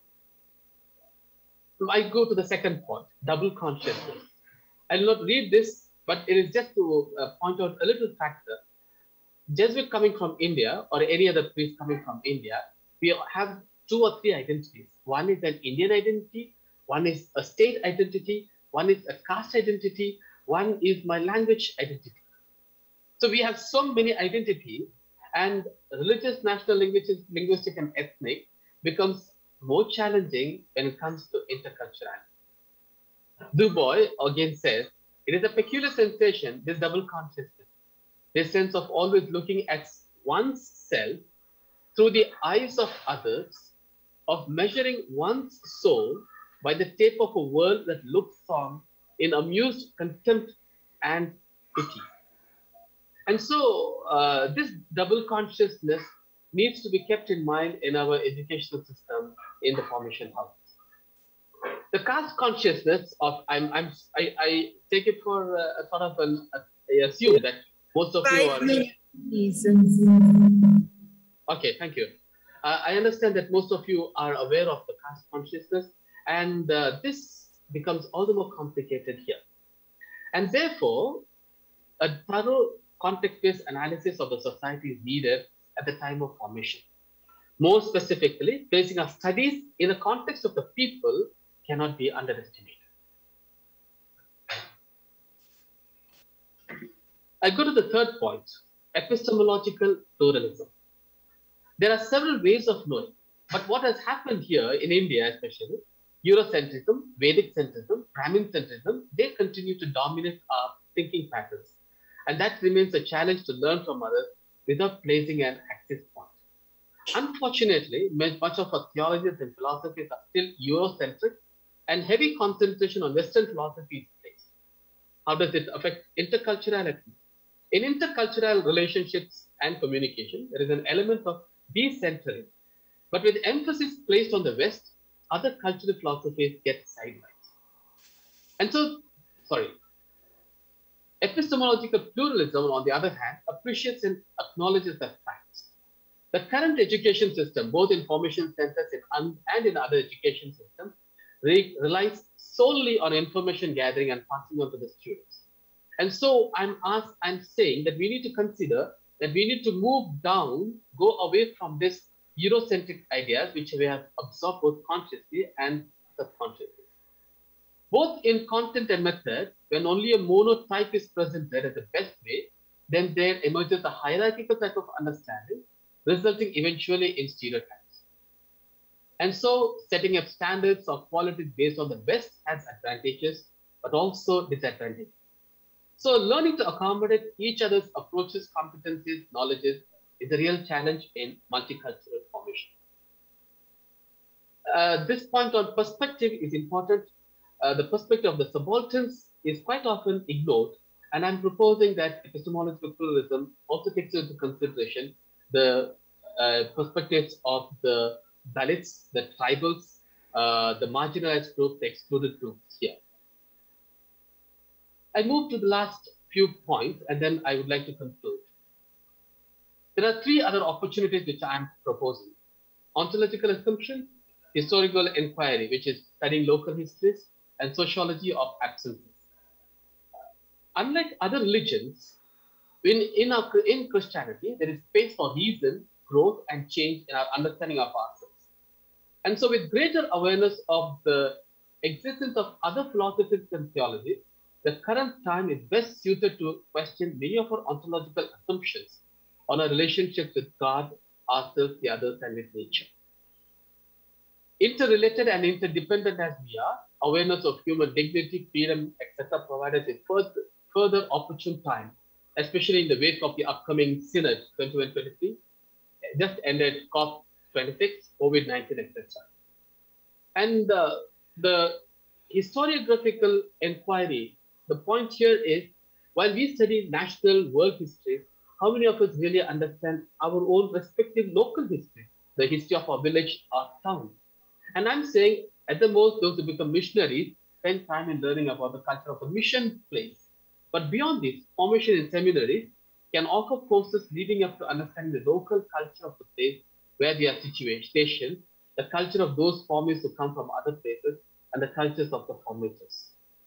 I go to the second point, double consciousness. I will not read this, but it is just to point out a little factor. Jesuit coming from India or any other priest coming from India, we have 2 or 3 identities. One is an Indian identity, one is a state identity, one is a caste identity, one is my language identity. So we have so many identities, and religious, national, linguistic, and ethnic becomes more challenging when it comes to interculturality. Du Bois again says, it is a peculiar sensation, this double consciousness, this sense of always looking at one's self through the eyes of others, of measuring one's soul by the tape of a world that looks on in amused contempt and pity. And so this double consciousness needs to be kept in mind in our educational system in the formation houses. The caste consciousness of, I take it for a sort of an, I assume that most of you are... Okay, thank you. I understand that most of you are aware of the caste consciousness, and this becomes all the more complicated here. And therefore, a thorough context-based analysis of the society is needed at the time of formation. More specifically, placing our studies in the context of the people cannot be underestimated. I go to the third point, epistemological pluralism. There are several ways of knowing, but what has happened here in India especially, Eurocentrism, Vedic centrism, Brahmin centrism, they continue to dominate our thinking patterns. And that remains a challenge to learn from others without placing an access point. Unfortunately, much of our theologies and philosophies are still Eurocentric, and heavy concentration on Western philosophy is placed. How does it affect interculturality? In intercultural relationships and communication, there is an element of decentering, but with emphasis placed on the West, other cultural philosophies get sidelined. And so, epistemological pluralism, on the other hand, appreciates and acknowledges the facts. The current education system, both in formation centers and in other education systems, relies solely on information gathering and passing on to the students. And so I'm saying that we need to consider that we need to move down, go away from this Eurocentric ideas, which we have absorbed both consciously and subconsciously. Both in content and method, when only a monotype is presented as the best way, then there emerges a hierarchical type of understanding, resulting eventually in stereotypes. And so setting up standards of quality based on the best has advantages, but also disadvantages. So learning to accommodate each other's approaches, competencies, knowledges is a real challenge in multicultural formation. This point on perspective is important. The perspective of the subalterns is quite often ignored, and I'm proposing that epistemological pluralism also takes into consideration the perspectives of the Dalits, the tribals, the marginalized groups, the excluded groups here. I move to the last few points, and then I would like to conclude. There are 3 other opportunities which I am proposing. Ontological assumption, historical inquiry, which is studying local histories, and sociology of absences. Unlike other religions, In Christianity, there is space for reason, growth, and change in our understanding of ourselves. And so with greater awareness of the existence of other philosophies and theologies, the current time is best suited to question many of our ontological assumptions on our relationships with God, ourselves, the others, and with nature. Interrelated and interdependent as we are, awareness of human dignity, freedom, etc. provides a further opportune time, especially in the wake of the upcoming Synod 2023, just ended COP26, COVID-19, etc. And the historiographical inquiry, the point here is, while we study national world history, how many of us really understand our own respective local history, the history of our village, our town? And I'm saying, at the most, those who become missionaries spend time in learning about the culture of the mission place. But beyond this, formation in seminaries can offer courses leading up to understanding the local culture of the place where they are stationed, the culture of those formists who come from other places, and the cultures of the formators.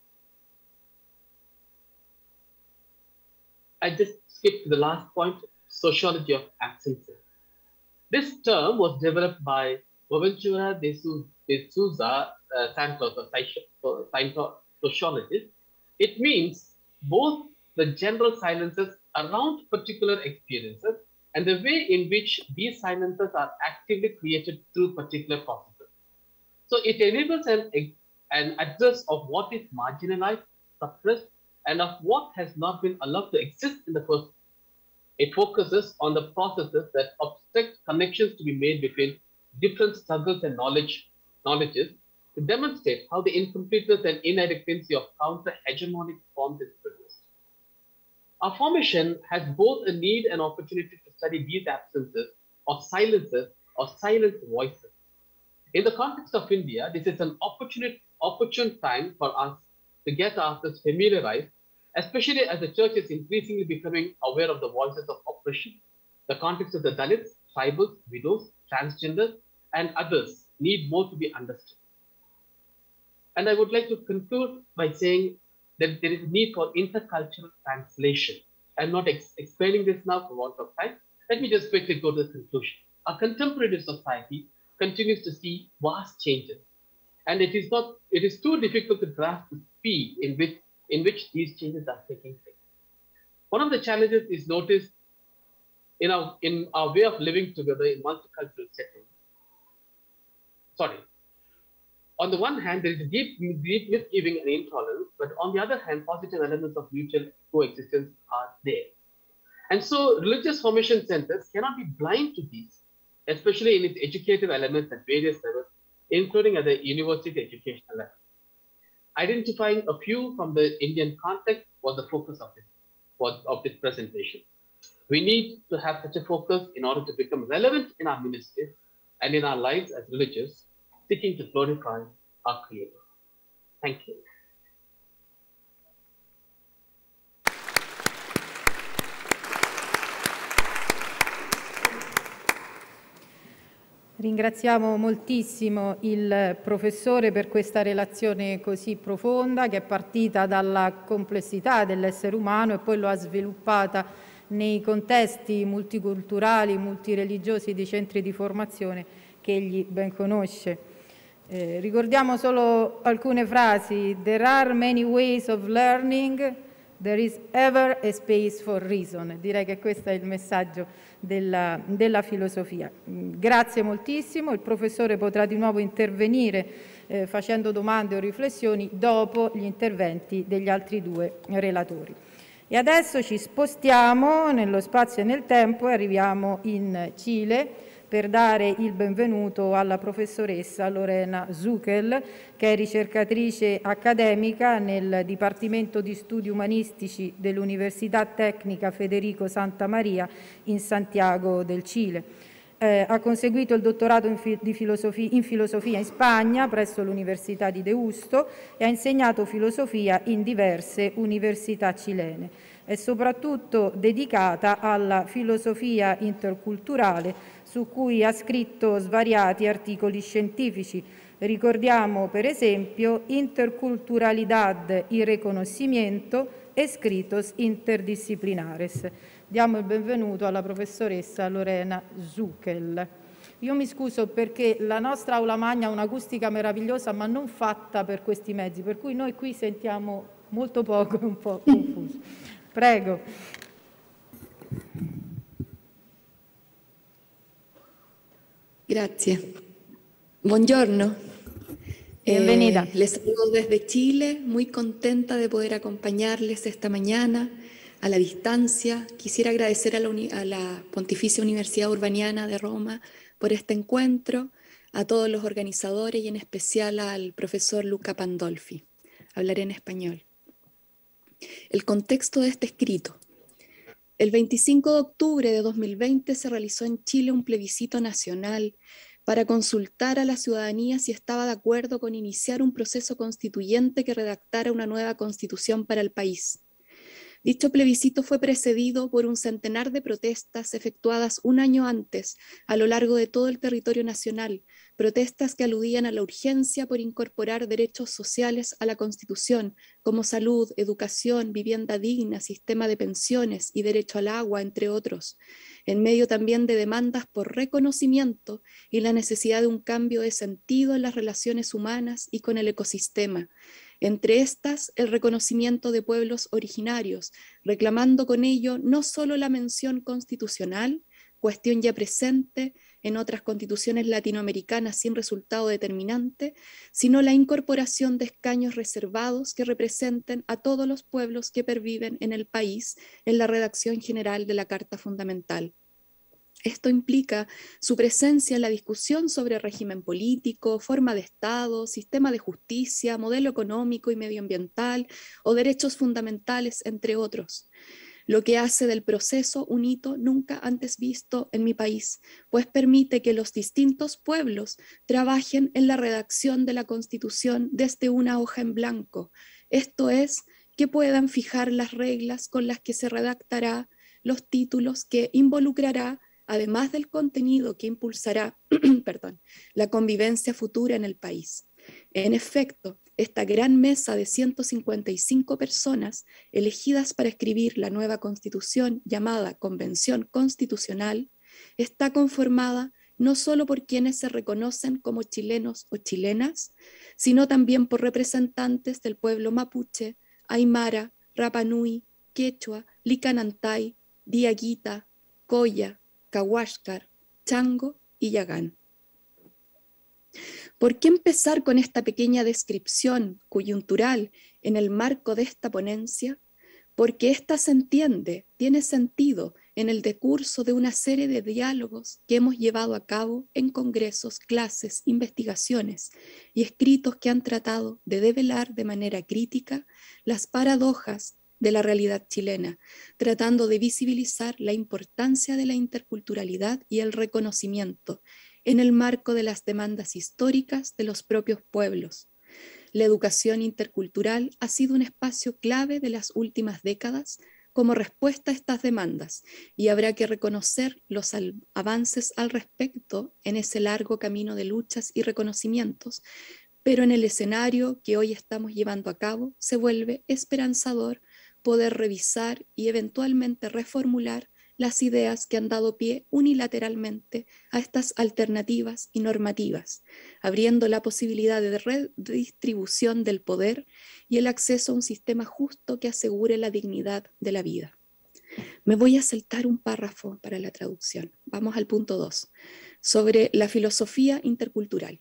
I just skipped to the last point, sociology of absences. This term was developed by Boaventura de Souza Santos, a sociologist. It means both the general silences around particular experiences and the way in which these silences are actively created through particular processes. So it enables an address of what is marginalized, suppressed, and of what has not been allowed to exist in the first place. It focuses on the processes that obstruct connections to be made between different struggles and knowledges to demonstrate how the incompleteness and inadequacy of counter-hegemonic forms is produced. Our formation has both a need and opportunity to study these absences or silences or silent voices. In the context of India, this is an opportune time for us to get ourselves familiarized, especially as the church is increasingly becoming aware of the voices of oppression. The context of the Dalits, tribals, widows, transgenders, and others need more to be understood. And I would like to conclude by saying that there is a need for intercultural translation. I'm not explaining this now for want of time. Let me just quickly go to the conclusion. Our contemporary society continues to see vast changes, and it is too difficult to grasp the speed in which these changes are taking place. One of the challenges is noticed in our way of living together in multicultural settings. On the one hand, there is a deep misgiving and intolerance, but on the other hand, positive elements of mutual coexistence are there. And so religious formation centers cannot be blind to these, especially in its educative elements at various levels, including at the university educational level. Identifying a few from the Indian context was the focus of this presentation. We need to have such a focus in order to become relevant in our ministry and in our lives as religious, seeking to glorify our Creator. Thank you. Ringraziamo moltissimo il professore per questa relazione così profonda, che è partita dalla complessità dell'essere umano e poi lo ha sviluppata nei contesti multiculturali, multireligiosi dei centri di formazione che egli ben conosce. Ricordiamo solo alcune frasi. There are many ways of learning, there is ever a space for reason. Direi che questo è il messaggio della filosofia. Grazie moltissimo. Il professore potrà di nuovo intervenire facendo domande o riflessioni dopo gli interventi degli altri due relatori. E adesso ci spostiamo nello spazio e nel tempo e arriviamo in Cile per dare il benvenuto alla professoressa Lorena Zuckel, che è ricercatrice accademica nel Dipartimento di Studi Umanistici dell'Università Tecnica Federico Santa Maria in Santiago del Cile. Ha conseguito il dottorato in filosofia in Spagna presso l'Università di Deusto e ha insegnato filosofia in diverse università cilene. È soprattutto dedicata alla filosofia interculturale, su cui ha scritto svariati articoli scientifici. Ricordiamo per esempio Interculturalidad y Reconocimiento, escritos interdisciplinares. Diamo il benvenuto alla professoressa Lorena Zuckel. Io mi scuso perché la nostra aula magna ha un'acustica meravigliosa, ma non fatta per questi mezzi, per cui noi qui sentiamo molto poco e un po' confuso. Prego. Grazie. Buongiorno. Bienvenida. Les saludo desde Chile, muy contenta de poder acompañarles esta mañana a la distancia. Quisiera agradecer a la Pontificia Universidad Urbaniana de Roma por este encuentro, a todos los organizadores y en especial al profesor Luca Pandolfi. Hablaré en español. El contexto de este escrito. El 25 de octubre de 2020 se realizó en Chile un plebiscito nacional para consultar a la ciudadanía si estaba de acuerdo con iniciar un proceso constituyente que redactara una nueva constitución para el país. Dicho plebiscito fue precedido por un centenar de protestas efectuadas un año antes a lo largo de todo el territorio nacional, protestas que aludían a la urgencia por incorporar derechos sociales a la Constitución, como salud, educación, vivienda digna, sistema de pensiones y derecho al agua, entre otros, en medio también de demandas por reconocimiento y la necesidad de un cambio de sentido en las relaciones humanas y con el ecosistema. Entre estas, el reconocimiento de pueblos originarios, reclamando con ello no solo la mención constitucional, cuestión ya presente en otras constituciones latinoamericanas sin resultado determinante, sino la incorporación de escaños reservados que representen a todos los pueblos que perviven en el país en la redacción general de la Carta Fundamental. Esto implica su presencia en la discusión sobre régimen político, forma de Estado, sistema de justicia, modelo económico y medioambiental o derechos fundamentales, entre otros, lo que hace del proceso un hito nunca antes visto en mi país, pues permite que los distintos pueblos trabajen en la redacción de la Constitución desde una hoja en blanco, esto es, que puedan fijar las reglas con las que se redactará los títulos que involucrará, además del contenido que impulsará la convivencia futura en el país. En efecto, esta gran mesa de 155 personas elegidas para escribir la nueva Constitución llamada Convención Constitucional está conformada no solo por quienes se reconocen como chilenos o chilenas, sino también por representantes del pueblo mapuche, aymara, rapanui, quechua, licanantay, diaguita, coya, cahuáscar, chango y yagán. ¿Por qué empezar con esta pequeña descripción coyuntural en el marco de esta ponencia? Porque ésta se entiende, tiene sentido en el decurso de una serie de diálogos que hemos llevado a cabo en congresos, clases, investigaciones y escritos que han tratado de develar de manera crítica las paradojas de la realidad chilena, tratando de visibilizar la importancia de la interculturalidad y el reconocimiento en el marco de las demandas históricas de los propios pueblos. La educación intercultural ha sido un espacio clave de las últimas décadas como respuesta a estas demandas y habrá que reconocer los avances al respecto en ese largo camino de luchas y reconocimientos, pero en el escenario que hoy estamos llevando a cabo se vuelve esperanzador poder revisar y eventualmente reformular las ideas que han dado pie unilateralmente a estas alternativas y normativas, abriendo la posibilidad de redistribución del poder y el acceso a un sistema justo que asegure la dignidad de la vida. Me voy a saltar un párrafo para la traducción. Vamos al punto 2, sobre la filosofía intercultural.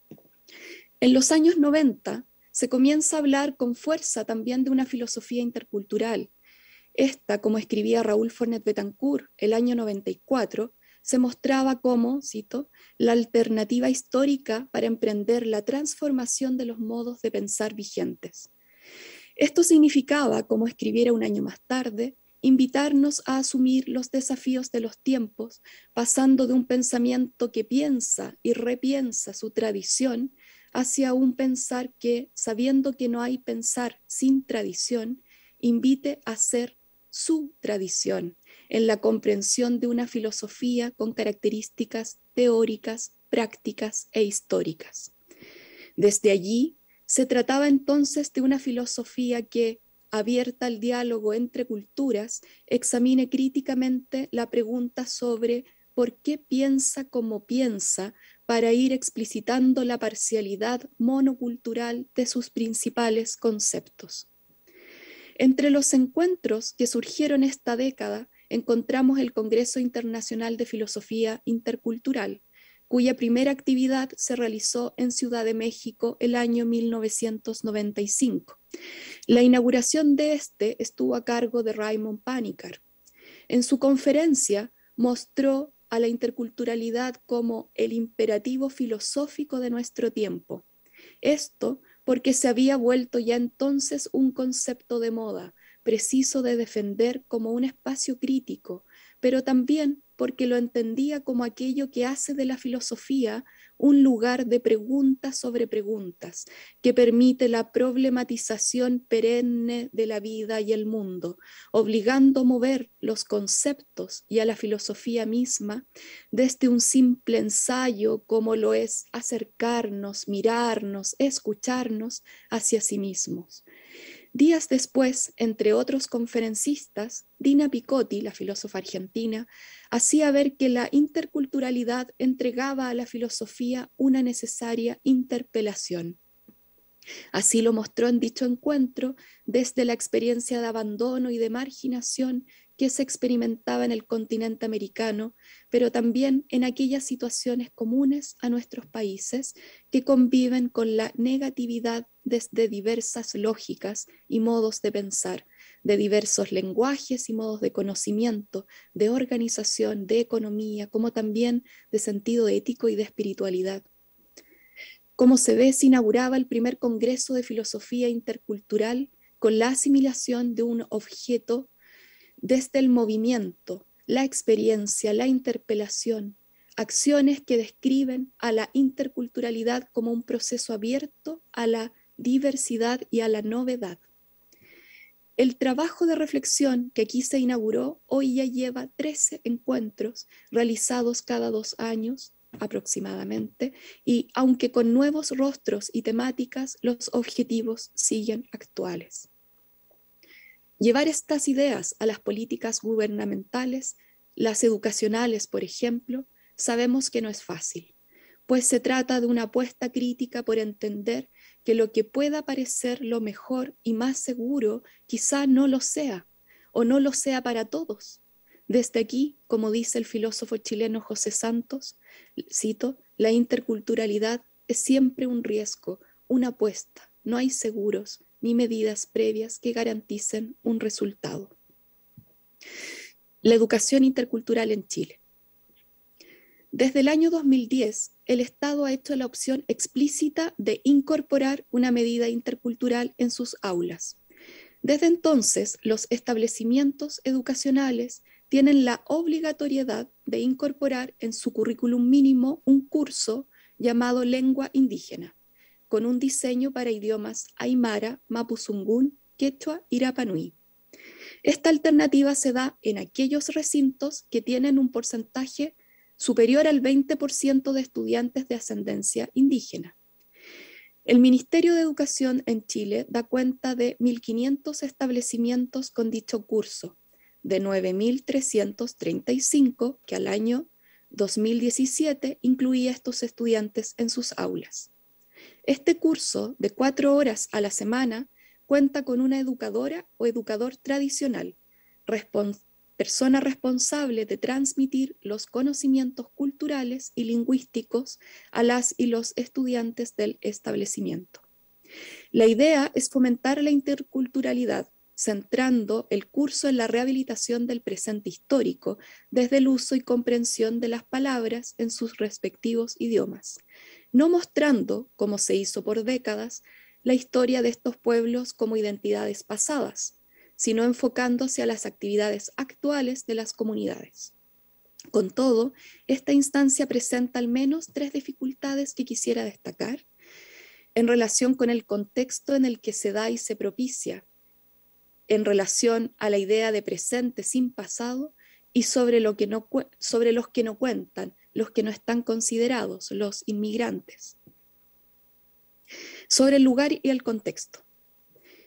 En los años 90 se comienza a hablar con fuerza también de una filosofía intercultural. Esta, como escribía Raúl Fornet Betancourt el año 94, se mostraba como, cito, la alternativa histórica para emprender la transformación de los modos de pensar vigentes. Esto significaba, como escribiera un año más tarde, invitarnos a asumir los desafíos de los tiempos, pasando de un pensamiento que piensa y repiensa su tradición hacia un pensar que, sabiendo que no hay pensar sin tradición, invite a ser su tradición en la comprensión de una filosofía con características teóricas, prácticas e históricas. Desde allí, se trataba entonces de una filosofía que, abierta al diálogo entre culturas, examine críticamente la pregunta sobre por qué piensa como piensa para ir explicitando la parcialidad monocultural de sus principales conceptos. Entre los encuentros que surgieron esta década encontramos el Congreso Internacional de Filosofía Intercultural, cuya primera actividad se realizó en Ciudad de México el año 1995. La inauguración de este estuvo a cargo de Raymond Panikkar. En su conferencia mostró a la interculturalidad como el imperativo filosófico de nuestro tiempo. Esto porque se había vuelto ya entonces un concepto de moda, preciso de defender como un espacio crítico, pero también porque lo entendía como aquello que hace de la filosofía un lugar de preguntas sobre preguntas, que permite la problematización perenne de la vida y el mundo, obligando a mover los conceptos y a la filosofía misma desde un simple ensayo como lo es acercarnos, mirarnos, escucharnos hacia sí mismos. Días después, entre otros conferencistas, Dina Picotti, la filósofa argentina, hacía ver que la interculturalidad entregaba a la filosofía una necesaria interpelación. Así lo mostró en dicho encuentro desde la experiencia de abandono y de marginación que se experimentaba en el continente americano, pero también en aquellas situaciones comunes a nuestros países que conviven con la negatividad desde diversas lógicas y modos de pensar, de diversos lenguajes y modos de conocimiento, de organización, de economía, como también de sentido ético y de espiritualidad. Como se ve, se inauguraba el primer Congreso de Filosofía Intercultural con la asimilación de un objeto desde el movimiento, la experiencia, la interpelación, acciones que describen a la interculturalidad como un proceso abierto a la diversidad y a la novedad. El trabajo de reflexión que aquí se inauguró hoy ya lleva 13 encuentros realizados cada 2 años aproximadamente, y aunque con nuevos rostros y temáticas, los objetivos siguen actuales. Llevar estas ideas a las políticas gubernamentales, las educacionales, por ejemplo, sabemos que no es fácil, pues se trata de una apuesta crítica por entender que lo que pueda parecer lo mejor y más seguro quizá no lo sea, o no lo sea para todos. Desde aquí, como dice el filósofo chileno José Santos, cito, la interculturalidad es siempre un riesgo, una apuesta, no hay seguros ni medidas previas que garanticen un resultado. La educación intercultural en Chile. Desde el año 2010, el Estado ha hecho la opción explícita de incorporar una medida intercultural en sus aulas. Desde entonces, los establecimientos educacionales tienen la obligatoriedad de incorporar en su currículum mínimo un curso llamado Lengua Indígena, con un diseño para idiomas aymara, mapuzungún, quechua y rapanui. Esta alternativa se da en aquellos recintos que tienen un porcentaje superior al 20% de estudiantes de ascendencia indígena. El Ministerio de Educación en Chile da cuenta de 1.500 establecimientos con dicho curso, de 9.335 que al año 2017 incluía estos estudiantes en sus aulas. Este curso, de 4 horas a la semana, cuenta con una educadora o educador tradicional, persona responsable de transmitir los conocimientos culturales y lingüísticos a las y los estudiantes del establecimiento. La idea es fomentar la interculturalidad, centrando el curso en la rehabilitación del presente histórico desde el uso y comprensión de las palabras en sus respectivos idiomas, no mostrando, como se hizo por décadas, la historia de estos pueblos como identidades pasadas, sino enfocándose a las actividades actuales de las comunidades. Con todo, esta instancia presenta al menos 3 dificultades que quisiera destacar en relación con el contexto en el que se da y se propicia, en relación a la idea de presente sin pasado y sobre los que no cuentan, los que no están considerados, los inmigrantes. Sobre el lugar y el contexto.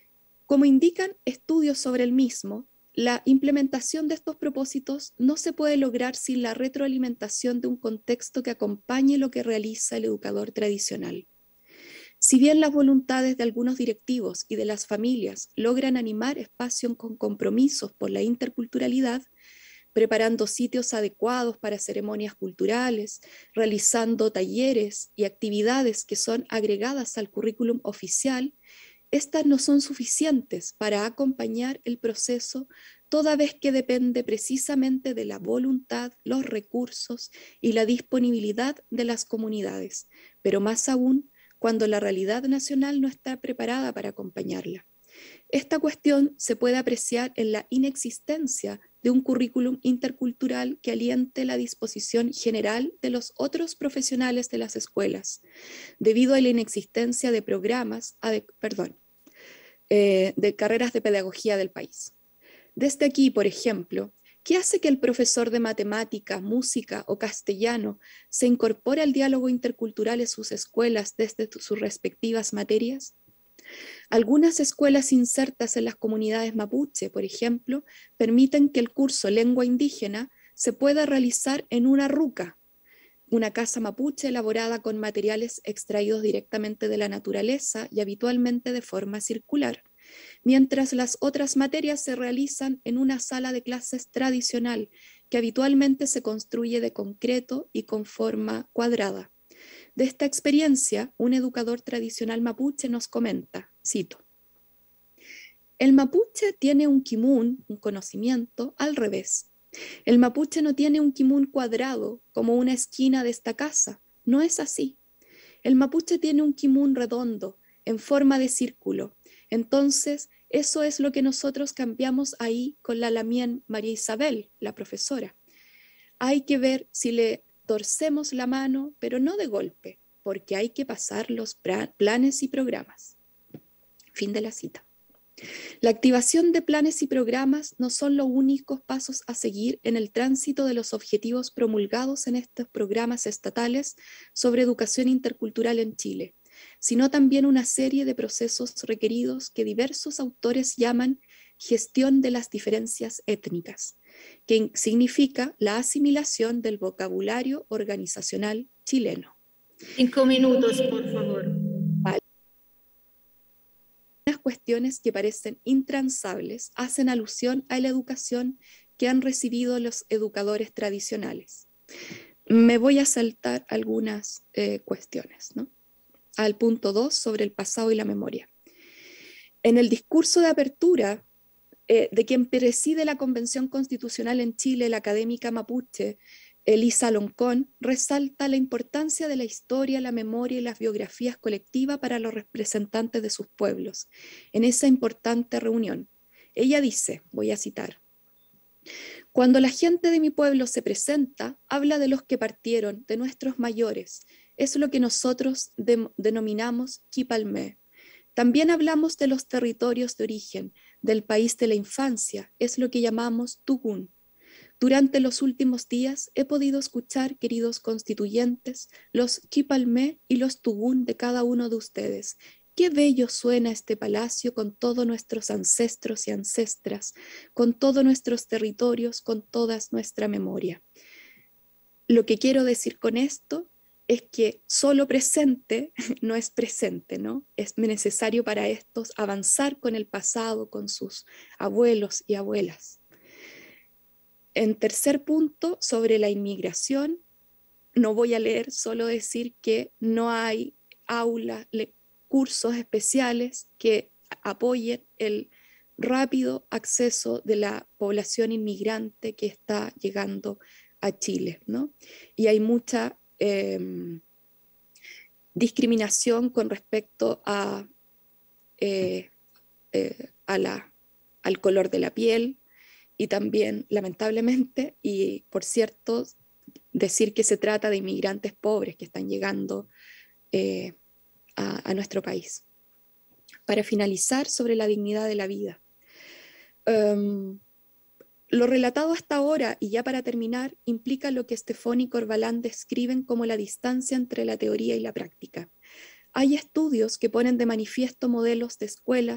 Como indican estudios sobre el mismo, la implementación de estos propósitos no se puede lograr sin la retroalimentación de un contexto que acompañe lo que realiza el educador tradicional. Si bien las voluntades de algunos directivos y de las familias logran animar espacios con compromisos por la interculturalidad, preparando sitios adecuados para ceremonias culturales, realizando talleres y actividades que son agregadas al currículum oficial, estas no son suficientes para acompañar el proceso, toda vez que depende precisamente de la voluntad, los recursos y la disponibilidad de las comunidades, pero más aún cuando la realidad nacional no está preparada para acompañarla. Esta cuestión se puede apreciar en la inexistencia de un currículum intercultural que aliente la disposición general de los otros profesionales de las escuelas, debido a la inexistencia de programas, de carreras de pedagogía del país. Desde aquí, por ejemplo, ¿qué hace que el profesor de matemática, música o castellano se incorpore al diálogo intercultural en sus escuelas desde sus respectivas materias? Algunas escuelas insertas en las comunidades mapuche, por ejemplo, permiten que el curso lengua indígena se pueda realizar en una ruca, una casa mapuche elaborada con materiales extraídos directamente de la naturaleza y habitualmente de forma circular, mientras las otras materias se realizan en una sala de clases tradicional que habitualmente se construye de concreto y con forma cuadrada. De esta experiencia, un educador tradicional mapuche nos comenta, cito: el mapuche tiene un kimun, un conocimiento, al revés. El mapuche no tiene un kimun cuadrado como una esquina de esta casa, no es así. El mapuche tiene un kimun redondo, en forma de círculo. Entonces, eso es lo que nosotros cambiamos ahí con la Lamien María Isabel, la profesora. Hay que ver si le torcemos la mano, pero no de golpe, porque hay que pasar los planes y programas. Fin de la cita. La activación de planes y programas no son los únicos pasos a seguir en el tránsito de los objetivos promulgados en estos programas estatales sobre educación intercultural en Chile, sino también una serie de procesos requeridos que diversos autores llaman gestión de las diferencias étnicas, que significa la asimilación del vocabulario organizacional chileno. 5 minutos, por favor. Vale. Unas cuestiones que parecen intransables hacen alusión a la educación que han recibido los educadores tradicionales. Me voy a saltar algunas cuestiones, ¿no? Al punto 2 sobre el pasado y la memoria. En el discurso de apertura de quien preside la Convención Constitucional en Chile, la académica mapuche Elisa Loncón, resalta la importancia de la historia, la memoria y las biografías colectivas para los representantes de sus pueblos en esa importante reunión. Ella dice, voy a citar: cuando la gente de mi pueblo se presenta, habla de los que partieron, de nuestros mayores. Es lo que nosotros denominamos Quipalmé. También hablamos de los territorios de origen, del país de la infancia, es lo que llamamos Tugún. Durante los últimos días he podido escuchar, queridos constituyentes, los Quipalmé y los Tugún de cada uno de ustedes. Qué bello suena este palacio con todos nuestros ancestros y ancestras, con todos nuestros territorios, con toda nuestra memoria. Lo que quiero decir con esto es que solo presente no es presente, ¿no? Es necesario para estos avanzar con el pasado, con sus abuelos y abuelas. En tercer punto, sobre la inmigración, no voy a leer, solo decir que no hay aulas, cursos especiales que apoyen el rápido acceso de la población inmigrante que está llegando a Chile, ¿no? Y hay mucha discriminación con respecto al color de la piel y también, lamentablemente, y por cierto, decir que se trata de inmigrantes pobres que están llegando a nuestro país. Para finalizar, sobre la dignidad de la vida. Lo relatado hasta ahora, y ya para terminar, implica lo que Stefón y Corbalán describen como la distancia entre la teoría y la práctica. Hay estudios que ponen de manifiesto modelos de escuelas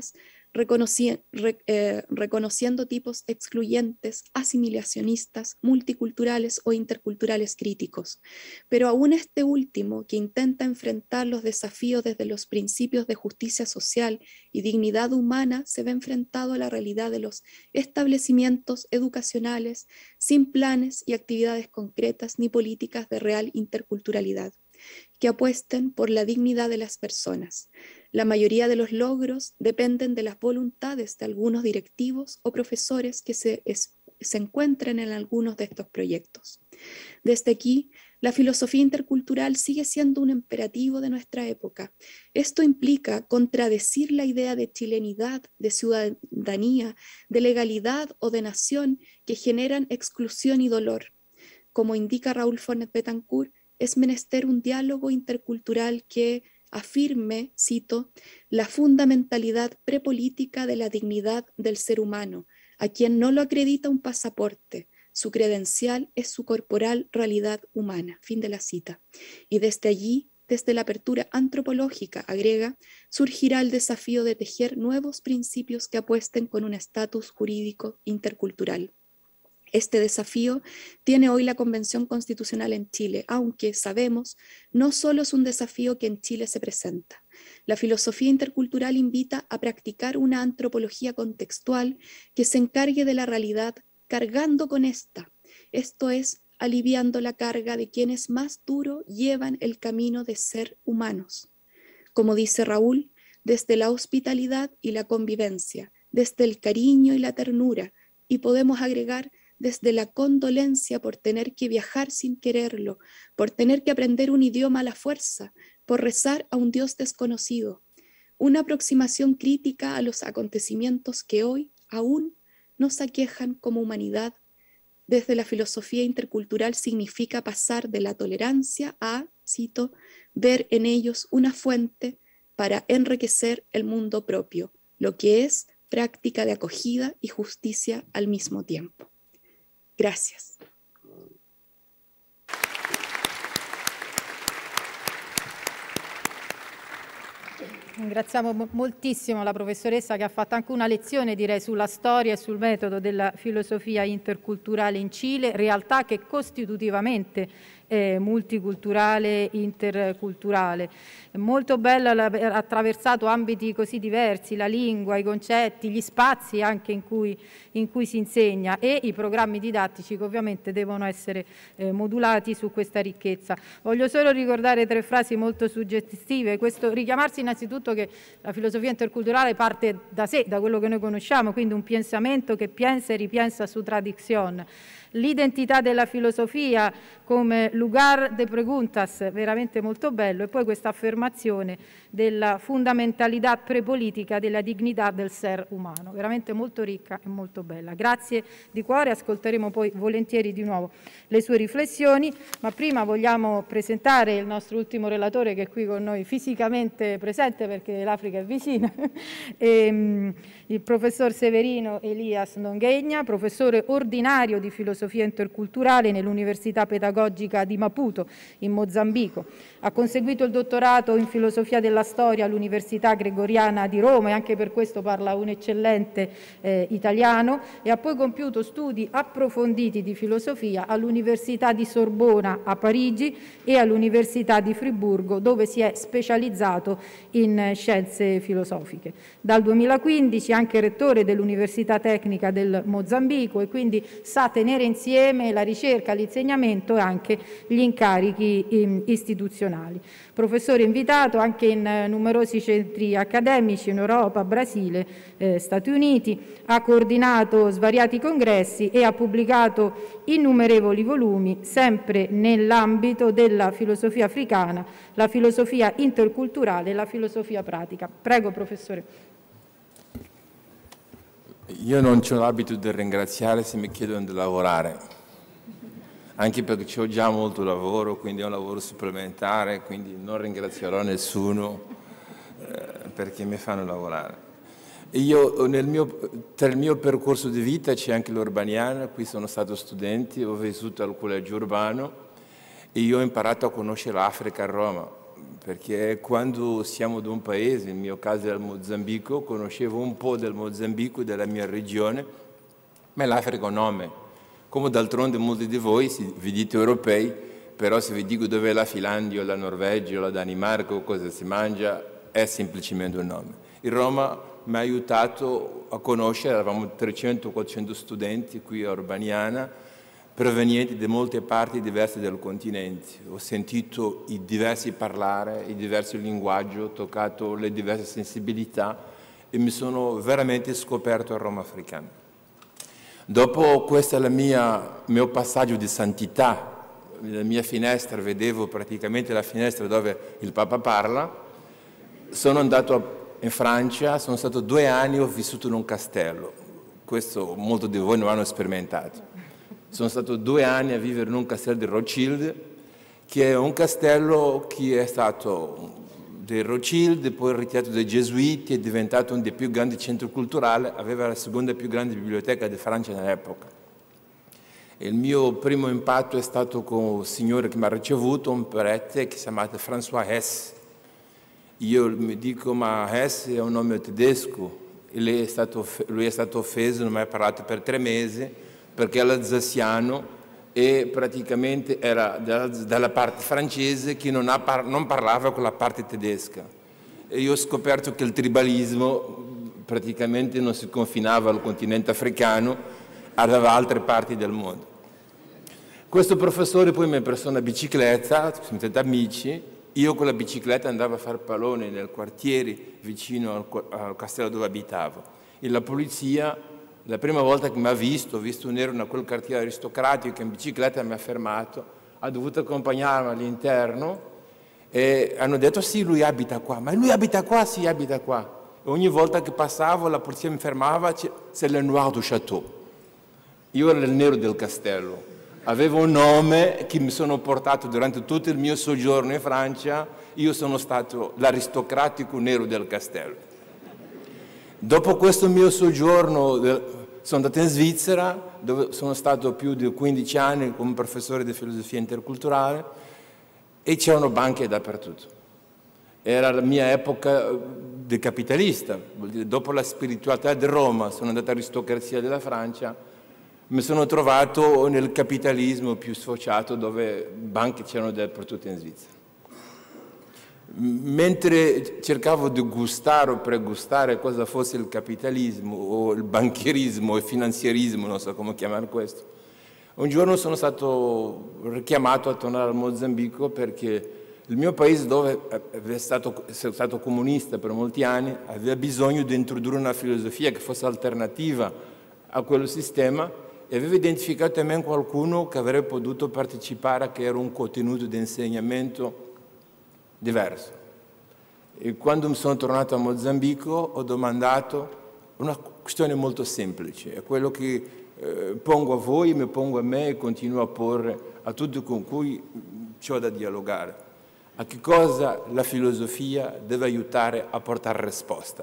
reconociendo tipos excluyentes, asimilacionistas, multiculturales o interculturales críticos. Pero aún este último, que intenta enfrentar los desafíos desde los principios de justicia social y dignidad humana, se ve enfrentado a la realidad de los establecimientos educacionales sin planes y actividades concretas ni políticas de real interculturalidad que apuesten por la dignidad de las personas. La mayoría de los logros dependen de las voluntades de algunos directivos o profesores que se encuentren en algunos de estos proyectos. Desde aquí, la filosofía intercultural sigue siendo un imperativo de nuestra época. Esto implica contradecir la idea de chilenidad, de ciudadanía, de legalidad o de nación que generan exclusión y dolor. Como indica Raúl Fornet Betancourt, es menester un diálogo intercultural que afirme, cito, la fundamentalidad prepolítica de la dignidad del ser humano, a quien no lo acredita un pasaporte. Su credencial es su corporal realidad humana. Fin de la cita. Y desde allí, desde la apertura antropológica, agrega, surgirá el desafío de tejer nuevos principios que apuesten con un estatus jurídico intercultural. Este desafío tiene hoy la Convención Constitucional en Chile, aunque sabemos, no solo es un desafío que en Chile se presenta. La filosofía intercultural invita a practicar una antropología contextual que se encargue de la realidad cargando con esta, esto es, aliviando la carga de quienes más duro llevan el camino de ser humanos. Como dice Raúl, desde la hospitalidad y la convivencia, desde el cariño y la ternura, y podemos agregar desde la condolencia por tener que viajar sin quererlo, por tener que aprender un idioma a la fuerza, por rezar a un Dios desconocido. Una aproximación crítica a los acontecimientos que hoy aún nos aquejan como humanidad. Desde la filosofía intercultural significa pasar de la tolerancia a, cito, ver en ellos una fuente para enriquecer el mundo propio, lo que es práctica de acogida y justicia al mismo tiempo. Gracias. Ringraziamo moltissimo la professoressa che ha fatto anche una lezione, direi, sulla storia e sul metodo della filosofia interculturale in Cile, realtà che costitutivamente multiculturale, interculturale. È molto bello aver attraversato ambiti così diversi, la lingua, i concetti, gli spazi anche in cui si insegna e i programmi didattici che ovviamente devono essere modulati su questa ricchezza. Voglio solo ricordare 3 frasi molto suggestive, questo richiamarsi innanzitutto che la filosofia interculturale parte da sé, da quello che noi conosciamo, quindi un pensamento che piensa e ripensa su tradizione. L'identità della filosofia come lugar de preguntas, veramente molto bello, e poi questa affermazione della fondamentalità prepolitica della dignità del ser umano, veramente molto ricca e molto bella. Grazie di cuore, ascolteremo poi volentieri di nuovo le sue riflessioni, ma prima vogliamo presentare il nostro ultimo relatore che è qui con noi fisicamente presente perché l'Africa è vicina, il professor Severino Elias Ndongenya, professore ordinario di filosofia interculturale nell'Università Pedagogica di Maputo, in Mozambico. Ha conseguito il dottorato in filosofia della storia all'Università Gregoriana di Roma e anche per questo parla un eccellente italiano, e ha poi compiuto studi approfonditi di filosofia all'Università di Sorbona a Parigi e all'Università di Friburgo, dove si è specializzato in scienze filosofiche. Dal 2015 anche rettore dell'Università Tecnica del Mozambico e quindi sa tenere insieme la ricerca, l'insegnamento e anche gli incarichi istituzionali. Professore invitato anche in numerosi centri accademici in Europa, Brasile, Stati Uniti, ha coordinato svariati congressi e ha pubblicato innumerevoli volumi sempre nell'ambito della filosofia africana, la filosofia interculturale e la filosofia pratica. Prego, professore. Io non ho l'abito di ringraziare se mi chiedono di lavorare, anche perché ho già molto lavoro, quindi è un lavoro supplementare, quindi non ringrazierò nessuno perché mi fanno lavorare. Io tra il mio percorso di vita c'è anche l'Urbaniana, qui sono stato studente, ho vissuto al collegio urbano e io ho imparato a conoscere l'Africa a Roma. perché quando siamo da un paese, nel mio caso era il Mozambico, conoscevo un po' del Mozambico, della mia regione, ma l'Africa è un nome. Come d'altronde molti di voi vi dite europei, però se vi dico dove è la Finlandia, o la Norvegia, o la Danimarca, o cosa si mangia, è semplicemente un nome. Il Roma mi ha aiutato a conoscere, eravamo 300-400 studenti qui a Urbaniana, provenienti da molte parti diverse del continente. Ho sentito i diversi parlare, i diversi linguaggi, ho toccato le diverse sensibilità e mi sono veramente scoperto il Roma africano. Dopo questo è il mio passaggio di santità. Nella mia finestra vedevo praticamente la finestra dove il Papa parla. Sono andato in Francia, sono stato 2 anni, ho vissuto in un castello. Questo molti di voi non hanno sperimentato. Sono stato 2 anni a vivere in un castello di Rothschild, che è un castello che è stato dei Rothschild, poi ritirato dai Gesuiti, è diventato uno dei più grandi centri culturali, aveva la seconda più grande biblioteca di Francia nell'epoca. Il mio primo impatto è stato con il signore che mi ha ricevuto, un prete che si chiamava François Hess. Io mi dico, ma Hess è un nome tedesco, e lui è stato offeso, non mi ha parlato per 3 mesi, perché era alsaziano e praticamente era dalla parte francese che non parlava con la parte tedesca. E io ho scoperto che il tribalismo praticamente non si confinava al continente africano, aveva altre parti del mondo. Questo professore poi mi ha preso una bicicletta, siamo stati amici, io con la bicicletta andavo a fare pallone nel quartiere vicino al castello dove abitavo. E la polizia, la prima volta che mi ha visto un nero in quel quartiere aristocratico che in bicicletta mi ha fermato, ha dovuto accompagnarmi all'interno e hanno detto sì, lui abita qua, ma lui abita qua, sì, abita qua. E ogni volta che passavo la polizia mi fermava, c'est le noir du château. Io ero il nero del castello, avevo un nome che mi sono portato durante tutto il mio soggiorno in Francia, io sono stato l'aristocratico nero del castello. Dopo questo mio soggiorno sono andato in Svizzera, dove sono stato più di 15 anni come professore di filosofia interculturale e c'erano banche dappertutto. Era la mia epoca di capitalista, vuol dire, dopo la spiritualità di Roma sono andato all'aristocrazia della Francia, mi sono trovato nel capitalismo più sfociato dove banche c'erano dappertutto in Svizzera. Mentre cercavo di gustare o pregustare cosa fosse il capitalismo o il bancherismo o il finanziarismo, non so come chiamare questo, un giorno sono stato richiamato a tornare al Mozambico perché il mio paese, dove è stato comunista per molti anni, aveva bisogno di introdurre una filosofia che fosse alternativa a quel sistema e aveva identificato in me qualcuno che avrebbe potuto partecipare, che era un contenuto di insegnamento diverso. E quando mi sono tornato a Mozambico ho domandato una questione molto semplice, è quello che pongo a voi, mi pongo a me e continuo a porre a tutti con cui ho da dialogare. A che cosa la filosofia deve aiutare a portare risposta?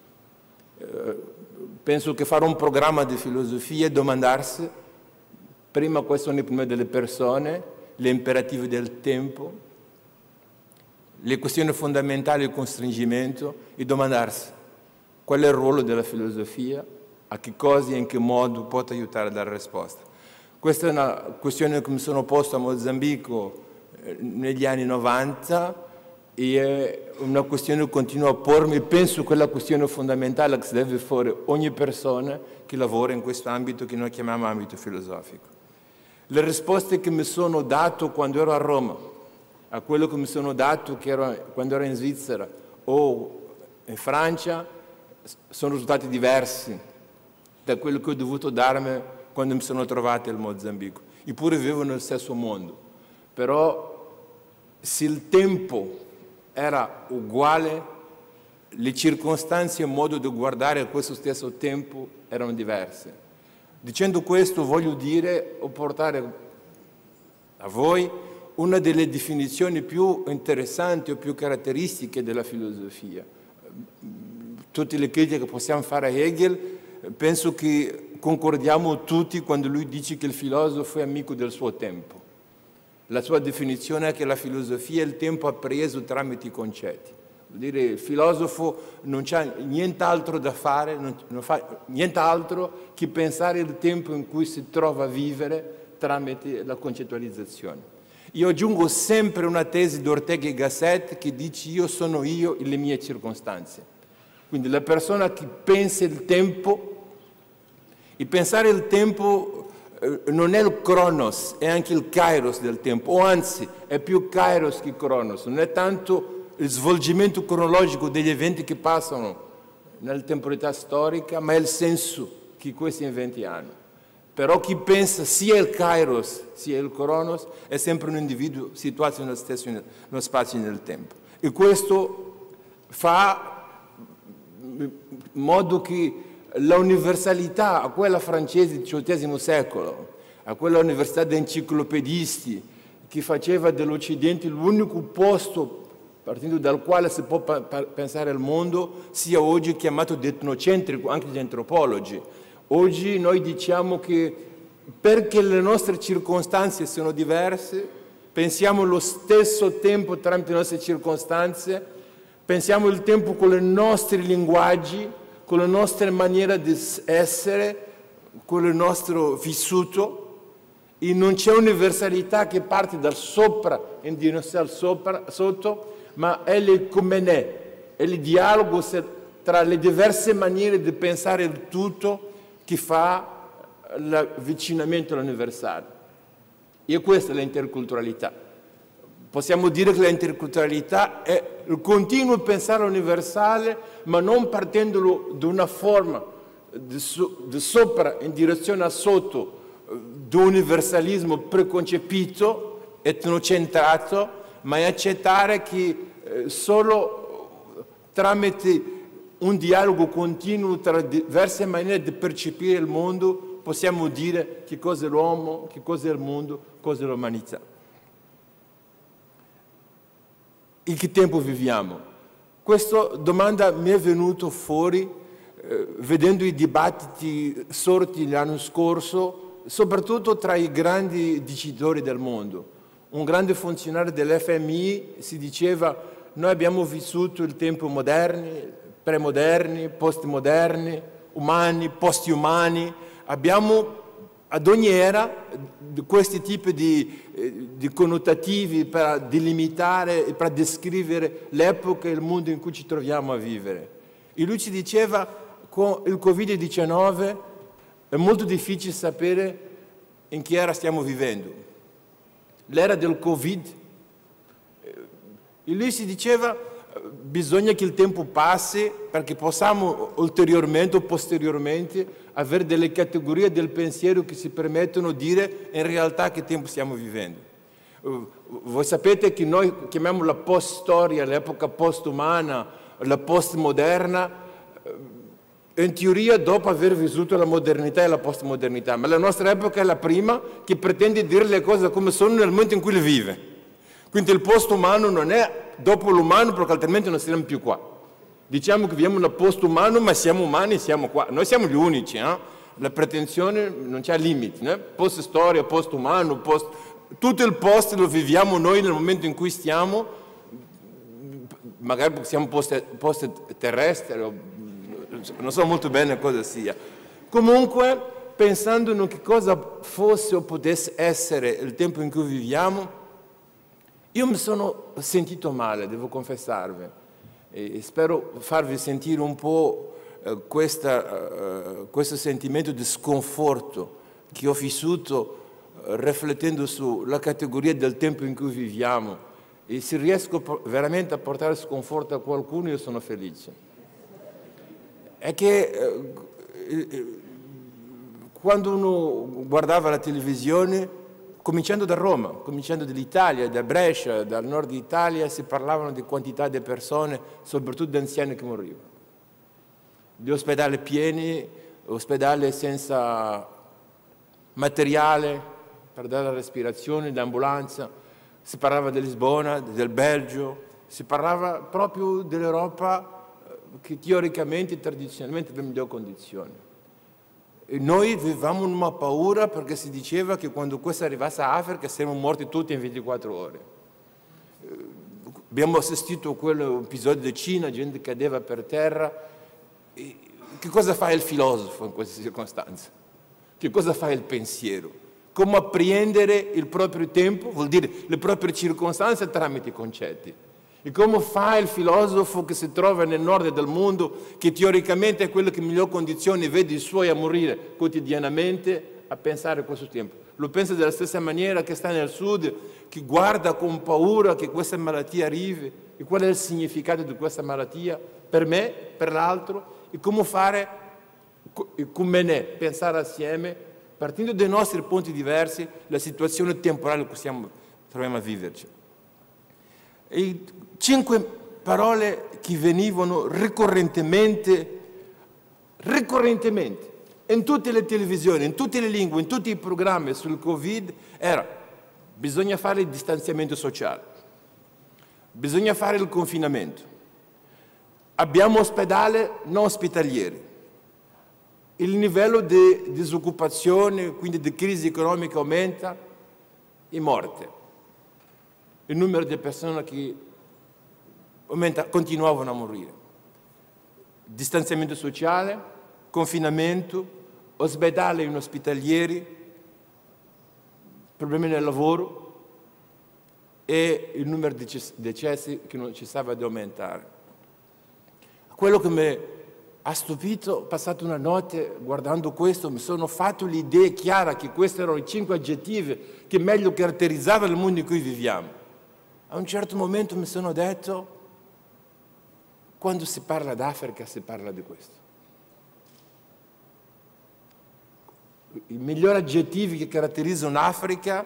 Penso che fare un programma di filosofia è domandarsi, prima quali sono i problemi delle persone, gli imperativi del tempo, le questioni fondamentali del costringimento e domandarsi qual è il ruolo della filosofia, a che cosa e in che modo può aiutare a dare risposta. Questa è una questione che mi sono posto a Mozambico negli anni 90 e è una questione che continuo a pormi. Penso che è la questione fondamentale che si deve fare ogni persona che lavora in questo ambito che noi chiamiamo ambito filosofico. Le risposte che mi sono dato quando ero a Roma, a quello che mi sono dato quando ero in Svizzera o in Francia, sono risultati diversi da quello che ho dovuto darmi quando mi sono trovato al Mozambico. Eppure vivo nel stesso mondo. Però se il tempo era uguale, le circostanze e il modo di guardare a questo stesso tempo erano diverse. Dicendo questo voglio dire o portare a voi una delle definizioni più interessanti o più caratteristiche della filosofia. Tutte le critiche che possiamo fare a Hegel, penso che concordiamo tutti quando lui dice che il filosofo è amico del suo tempo. La sua definizione è che la filosofia il tempo appreso tramite i concetti. Vuol dire il filosofo non c'ha nient'altro da fare, non fa nient'altro che pensare il tempo in cui si trova a vivere tramite la concettualizzazione. Io aggiungo sempre una tesi di Ortega y Gasset che dice io sono io e le mie circostanze. Quindi la persona che pensa il tempo, e pensare il tempo non è il Cronos, è anche il Kairos del tempo, o anzi è più Kairos che Cronos, non è tanto il svolgimento cronologico degli eventi che passano nella temporalità storica, ma è il senso che questi eventi hanno. Però chi pensa sia il Kairos sia il Cronos è sempre un individuo situato nello stesso nello spazio e nel tempo. E questo fa in modo che la universalità, a quella francese del XVIII secolo, a quella università di enciclopedisti che faceva dell'Occidente l'unico posto partendo dal quale si può pensare al mondo, sia oggi chiamato di etnocentrico anche dagli antropologi. Oggi noi diciamo che perché le nostre circostanze sono diverse, pensiamo lo stesso tempo tramite le nostre circostanze, pensiamo il tempo con i nostri linguaggi, con le nostre maniere di essere, con il nostro vissuto, e non c'è universalità che parte dal sopra e dal sotto, ma è l'ecumenè, è il dialogo tra le diverse maniere di pensare il tutto che fa l'avvicinamento all'universale. E questa è l'interculturalità. Possiamo dire che l'interculturalità è il continuo pensare all'universale, ma non partendo da una forma di sopra in direzione a sotto, di un universalismo preconcepito, etnocentrato, ma è accettare che solo tramite un dialogo continuo tra diverse maniere di percepire il mondo possiamo dire che cosa è l'uomo, che cosa è il mondo, cosa è l'umanità. In che tempo viviamo? Questa domanda mi è venuta fuori vedendo i dibattiti sorti l'anno scorso, soprattutto tra i grandi decisori del mondo. Un grande funzionario dell'FMI si diceva: noi abbiamo vissuto il tempo moderni, premoderni, postmoderni, umani, post-umani. Abbiamo ad ogni era questi tipi di connotativi per delimitare e per descrivere l'epoca e il mondo in cui ci troviamo a vivere. E lui ci diceva: con il Covid-19 è molto difficile sapere in che era stiamo vivendo. L'era del Covid, e lui si diceva bisogna che il tempo passi perché possiamo ulteriormente o posteriormente avere delle categorie del pensiero che ci permettono di dire in realtà che tempo stiamo vivendo. Voi sapete che noi chiamiamo la post-storia, l'epoca post-umana, la post-moderna, in teoria dopo aver vissuto la modernità e la postmodernità, ma la nostra epoca è la prima che pretende dire le cose come sono nel momento in cui le vive. Quindi il post-umano non è dopo l'umano, perché altrimenti non saremmo più qua. Diciamo che viviamo nel post-umano, ma siamo umani, siamo qua. Noi siamo gli unici, La pretensione non c'ha limiti, Post-storia, post-umano, tutto il post lo viviamo noi nel momento in cui stiamo, magari siamo post-terrestri, non so molto bene cosa sia. Comunque, pensando in che cosa fosse o potesse essere il tempo in cui viviamo, io mi sono sentito male, devo confessarvi, e spero farvi sentire un po' questo sentimento di sconforto che ho vissuto riflettendo sulla categoria del tempo in cui viviamo, e se riesco veramente a portare sconforto a qualcuno io sono felice. È che quando uno guardava la televisione, cominciando da Roma, cominciando dall'Italia, da Brescia, dal nord d'Italia, si parlavano di quantità di persone, soprattutto di anziani che morivano. Di ospedali pieni, ospedali senza materiale per dare la respirazione, l'ambulanza. Si parlava di Lisbona, del Belgio, si parlava proprio dell'Europa che teoricamente e tradizionalmente è in migliori condizioni. noi vivevamo in una paura perché si diceva che quando questo arrivasse a Africa saremmo morti tutti in 24 ore. Abbiamo assistito a quell'episodio di Cina, gente cadeva per terra. Che cosa fa il filosofo in queste circostanze? Che cosa fa il pensiero? Come apprendere il proprio tempo, vuol dire le proprie circostanze tramite i concetti. E come fa il filosofo che si trova nel nord del mondo, che teoricamente è quello che in miglior condizione vede i suoi a morire quotidianamente, a pensare a questo tempo? Lo pensa della stessa maniera che sta nel sud, che guarda con paura che questa malattia arrivi, e qual è il significato di questa malattia per me, per l'altro, e come fare, come ne pensare assieme, partendo dai nostri punti diversi, la situazione temporale che troviamo a viverci. E 5 parole che venivano ricorrentemente, in tutte le televisioni, in tutte le lingue, in tutti i programmi sul Covid, era: bisogna fare il distanziamento sociale, bisogna fare il confinamento, abbiamo ospedali non ospedalieri, il livello di disoccupazione, quindi di crisi economica aumenta, e morte. Il numero di persone che continuavano a morire. Distanziamento sociale, confinamento, ospedali inospitalieri, problemi nel lavoro e il numero di decessi che non cessava di aumentare. Quello che mi ha stupito, ho passato una notte guardando questo, mi sono fatto l'idea chiara che questi erano i 5 aggettivi che meglio caratterizzavano il mondo in cui viviamo. A un certo momento mi sono detto: quando si parla d'Africa si parla di questo. I migliori aggettivi che caratterizzano l'Africa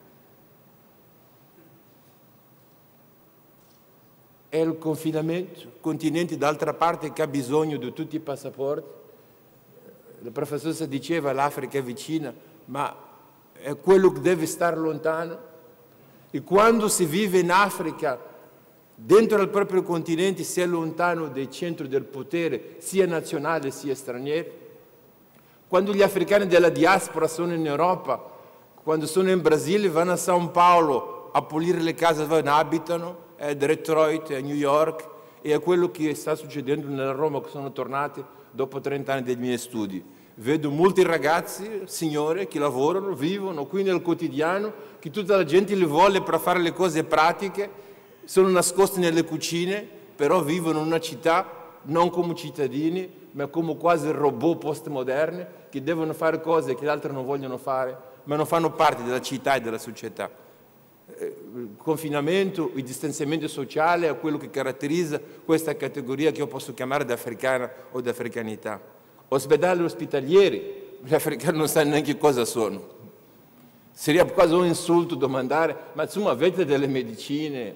è il confinamento, il continente d'altra parte che ha bisogno di tutti i passaporti. La professoressa diceva l'Africa è vicina, ma è quello che deve stare lontano. E quando si vive in Africa, dentro il proprio continente, si è lontano dai centri del potere, sia nazionale sia straniero. Quando gli africani della diaspora sono in Europa, quando sono in Brasile, vanno a São Paulo a pulire le case dove abitano, è a Detroit, è a New York, e è quello che sta succedendo nella Roma, che sono tornati dopo 30 anni dei miei studi. Vedo molti ragazzi, signore, che lavorano, vivono qui nel quotidiano, che tutta la gente li vuole per fare le cose pratiche, sono nascosti nelle cucine, però vivono in una città non come cittadini, ma come quasi robot postmoderni, che devono fare cose che gli altri non vogliono fare, ma non fanno parte della città e della società. Il confinamento, il distanziamento sociale è quello che caratterizza questa categoria che io posso chiamare d'africana o d'africanità. Ospedali ospitalieri, gli africani non sanno neanche cosa sono. Sarebbe quasi un insulto domandare: ma insomma avete delle medicine,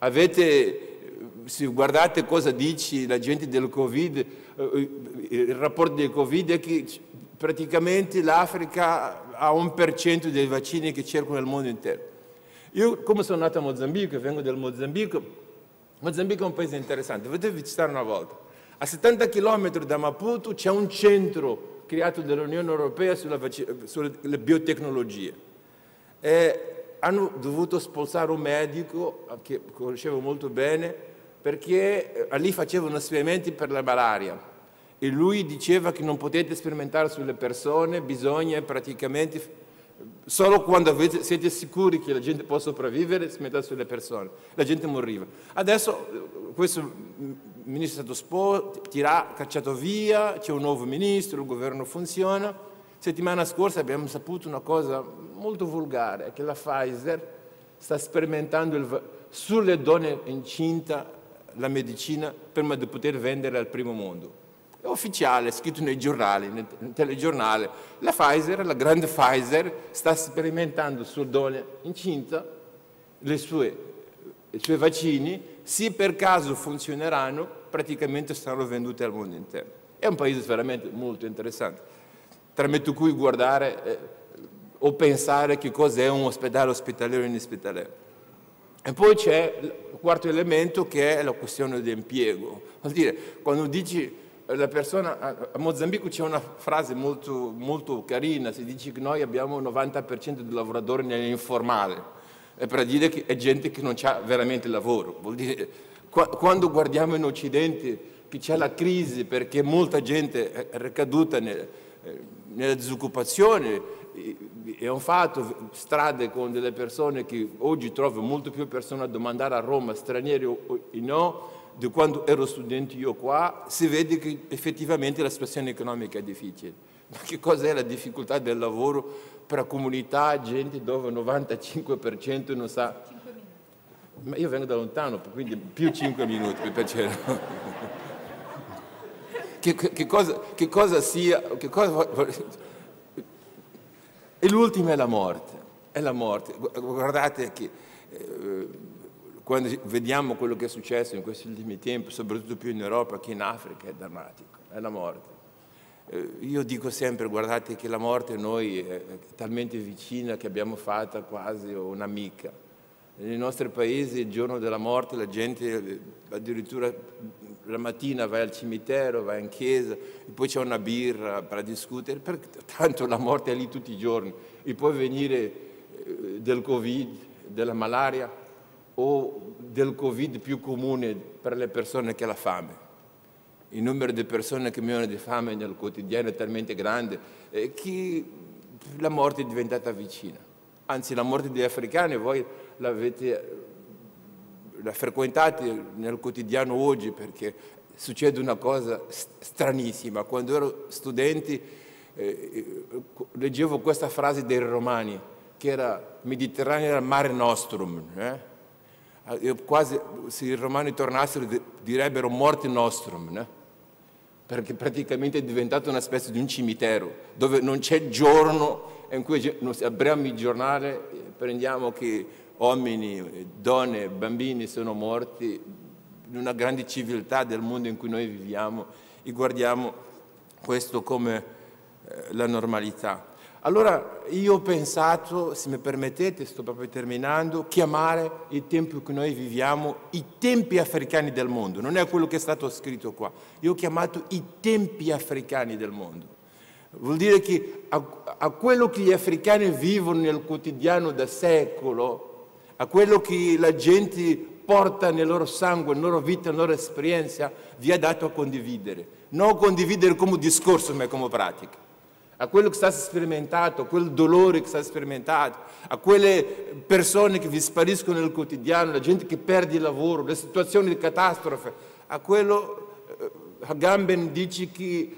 se guardate cosa dice la gente del Covid, il rapporto del Covid è che praticamente l'Africa ha 1% dei vaccini che cercano nel mondo intero. Io, come sono nato a Mozambico, vengo dal Mozambico, Mozambico è un paese interessante, dovete visitare una volta. A 70 km da Maputo c'è un centro creato dall'Unione Europea sulle biotecnologie. Hanno dovuto spostare un medico che conoscevo molto bene, perché lì facevano esperimenti per la malaria e lui diceva che non potete sperimentare sulle persone, bisogna praticamente solo quando siete sicuri che la gente può sopravvivere sperimentare sulle persone. La gente moriva. Adesso questo ministro è stato cacciato via, c'è un nuovo ministro, il governo funziona. Settimana scorsa abbiamo saputo una cosa molto volgare, che la Pfizer sta sperimentando sulle donne incinte la medicina prima di poter vendere al primo mondo. È ufficiale, è scritto nei giornali, nel telegiornale. La Pfizer, la grande Pfizer, sta sperimentando su donne incinte i suoi vaccini, se per caso funzioneranno, praticamente saranno venduti al mondo intero. È un paese veramente molto interessante, tramite cui guardare o pensare che cos'è un ospedale ospedaliero e inospedaliero. E poi c'è il quarto elemento che è la questione dell'impiego. Vuol dire, quando dici la persona, a Mozambico c'è una frase molto, molto carina, si dice che noi abbiamo il 90% di lavoratori nell'informale, è per dire che è gente che non ha veramente lavoro. Vuol dire, quando guardiamo in Occidente che c'è la crisi perché molta gente è ricaduta nella disoccupazione, è un fatto, strade con delle persone che oggi trovo molto più persone a domandare a Roma, stranieri o no, di quando ero studente io qua, si vede che effettivamente la situazione economica è difficile. Ma che cos'è la difficoltà del lavoro per la comunità, gente dove il 95% non sa... 5 minuti. Ma io vengo da lontano, quindi più 5 minuti, per piacere. Che cosa sia... E l'ultima è la morte. È la morte. Guardate che... quando vediamo quello che è successo in questi ultimi tempi, soprattutto più in Europa che in Africa, è drammatico, è la morte. Io dico sempre, guardate che la morte a noi è talmente vicina che abbiamo fatta quasi un'amica. Nei nostri paesi il giorno della morte la gente addirittura la mattina va al cimitero, va in chiesa, e poi c'è una birra per discutere, perché tanto la morte è lì tutti i giorni. E poi venire del Covid, della malaria, o del Covid più comune per le persone che è la fame. Il numero di persone che muoiono di fame nel quotidiano è talmente grande che la morte è diventata vicina. Anzi, la morte degli africani voi la frequentate nel quotidiano oggi perché succede una cosa stranissima. Quando ero studente leggevo questa frase dei romani, che era Mediterraneo era mare nostrum. Quasi se i romani tornassero direbbero morte nostrum, perché praticamente è diventato una specie di un cimitero dove non c'è giorno in cui noi apriamo il giornale, prendiamo che uomini, donne, bambini sono morti in una grande civiltà del mondo in cui noi viviamo e guardiamo questo come la normalità. Allora io ho pensato, se mi permettete, sto proprio terminando, chiamare il tempo che noi viviamo i tempi africani del mondo. Non è quello che è stato scritto qua. Io ho chiamato i tempi africani del mondo. Vuol dire che a quello che gli africani vivono nel quotidiano da secolo, a quello che la gente porta nel loro sangue, nella loro vita, nella loro esperienza, vi è dato a condividere. Non condividere come discorso, ma come pratica. A quello che sta sperimentato, a quel dolore che sta sperimentato, a quelle persone che vi spariscono nel quotidiano, la gente che perde il lavoro, le situazioni di catastrofe, a quello Agamben dice che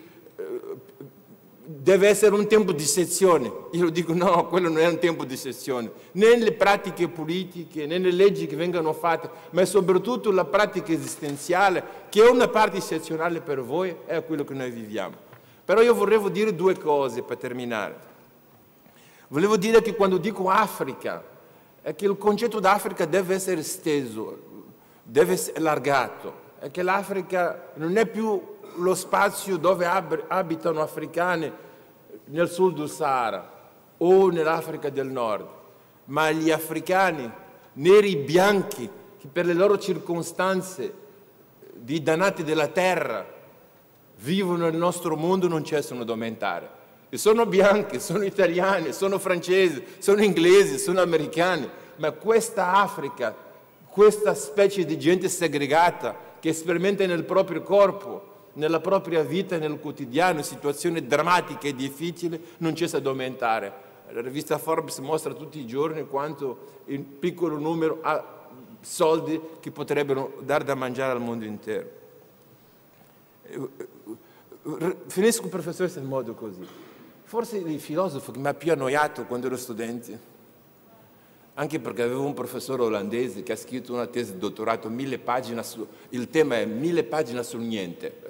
deve essere un tempo di sezione. Io dico no, quello non è un tempo di sezione, né nelle pratiche politiche, né nelle leggi che vengono fatte, ma soprattutto la pratica esistenziale, che è una parte eccezionale per voi, è quello che noi viviamo. Però io volevo dire due cose per terminare. Volevo dire che quando dico Africa, è che il concetto d'Africa deve essere esteso, deve essere allargato, è che l'Africa non è più lo spazio dove abitano africani nel sud del Sahara o nell'Africa del Nord, ma gli africani neri bianchi che per le loro circostanze di dannati della terra vivono nel nostro mondo non cessano di aumentare. E sono bianchi, sono italiani, sono francesi, sono inglesi, sono americani, ma questa Africa, questa specie di gente segregata che sperimenta nel proprio corpo, nella propria vita, nel quotidiano, situazioni drammatiche e difficili, non cessa di aumentare. La rivista Forbes mostra tutti i giorni quanto il piccolo numero ha soldi che potrebbero dare da mangiare al mondo intero. Finisco, professore, in modo così. Forse il filosofo che mi ha più annoiato quando ero studente, anche perché avevo un professore olandese che ha scritto una tesi di dottorato, 1000 pagine il tema è 1000 pagine sul niente.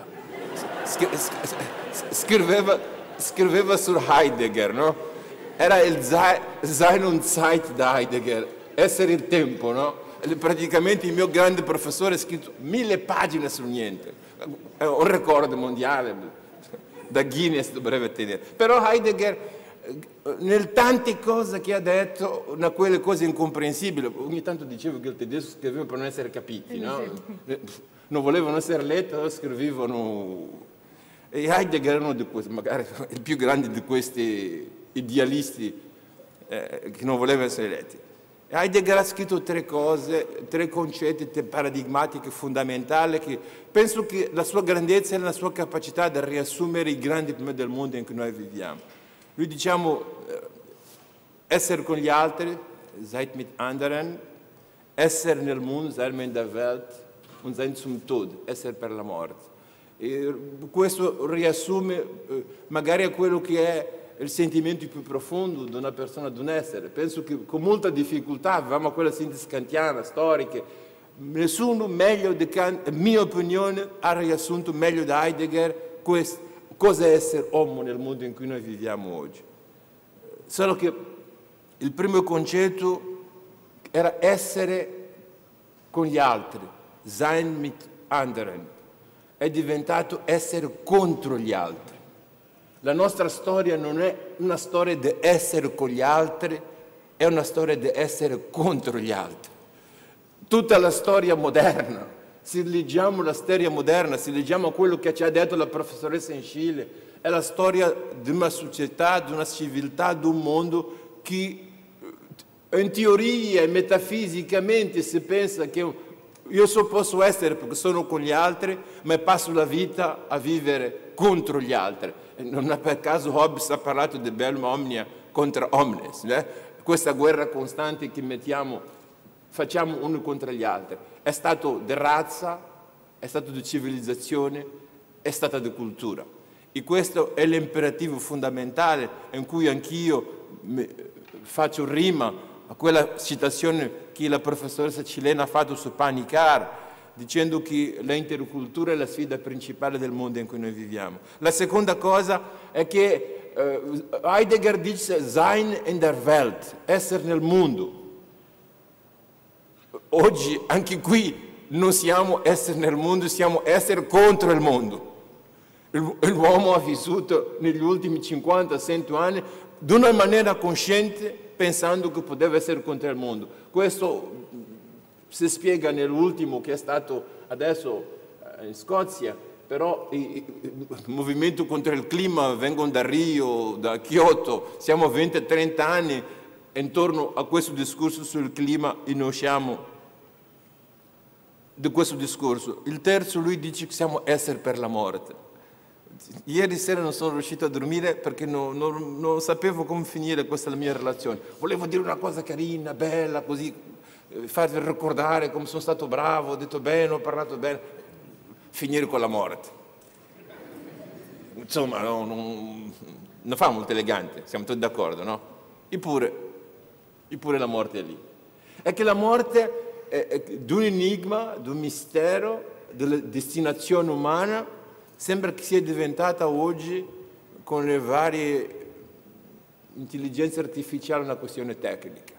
Scriveva su Heidegger, no? Era il Sein und Zeit da Heidegger, essere il tempo, no? Praticamente il mio grande professore ha scritto 1000 pagine sul niente. È un record mondiale, da Guinness dovrebbe tenere. Però Heidegger, nel tante cose che ha detto, una quelle cose incomprensibili, ogni tanto dicevo che il tedesco scriveva per non essere capiti, no? non volevano essere letti, allora scrivevano. E Heidegger era uno di questi, magari il più grande di questi idealisti che non voleva essere letti. Heidegger ha scritto 3 cose, 3 concetti paradigmatici fondamentali che penso che la sua grandezza è la sua capacità di riassumere i grandi problemi del mondo in cui noi viviamo. Lui diciamo essere con gli altri, seid mit anderen, essere nel mondo, sein in der Welt, und sein zum Tod, essere per la morte. E questo riassume magari a quello che è il sentimento più profondo di una persona, di un essere. Penso che con molta difficoltà avevamo quella sintesi kantiana, storica. Nessuno meglio di Kant, in mia opinione, ha riassunto meglio di Heidegger cosa è essere uomo nel mondo in cui noi viviamo oggi. Solo che il primo concetto era essere con gli altri, sein mit anderen. È diventato essere contro gli altri. La nostra storia non è una storia di essere con gli altri, è una storia di essere contro gli altri. Tutta la storia moderna, se leggiamo la storia moderna, se leggiamo quello che ci ha detto la professoressa in Cile, è la storia di una società, di una civiltà, di un mondo che in teoria e metafisicamente si pensa che io posso essere perché sono con gli altri, ma passo la vita a vivere contro gli altri. E non è per caso Hobbes ha parlato di bellum omnia contra omnes, questa guerra costante che facciamo uno contro gli altri. È stato di razza, è stato di civilizzazione, è stata di cultura. E questo è l'imperativo fondamentale in cui anch'io faccio rima a quella citazione che la professoressa cilena ha fatto su Panikkar, dicendo che l'intercultura è la sfida principale del mondo in cui noi viviamo. La seconda cosa è che Heidegger dice sein in der Welt, essere nel mondo. Oggi anche qui non siamo essere nel mondo, siamo essere contro il mondo. L'uomo ha vissuto negli ultimi 50-100 anni di una maniera cosciente, pensando che poteva essere contro il mondo. Questo si spiega nell'ultimo che è stato adesso in Scozia, però il movimento contro il clima vengono da Rio, da Kyoto, siamo 20-30 anni intorno a questo discorso sul clima e non usciamo di questo discorso. Il terzo, lui dice che siamo esseri per la morte. Ieri sera non sono riuscito a dormire perché non sapevo come finire questa la mia relazione. Volevo dire una cosa carina, bella, così, farvi ricordare come sono stato bravo, ho detto bene, ho parlato bene. Finire con la morte. Insomma, non fa molto elegante, siamo tutti d'accordo, no? Eppure la morte è lì. È che la morte è di un enigma, di un mistero, della destinazione umana, sembra che sia diventata oggi, con le varie intelligenze artificiali, una questione tecnica.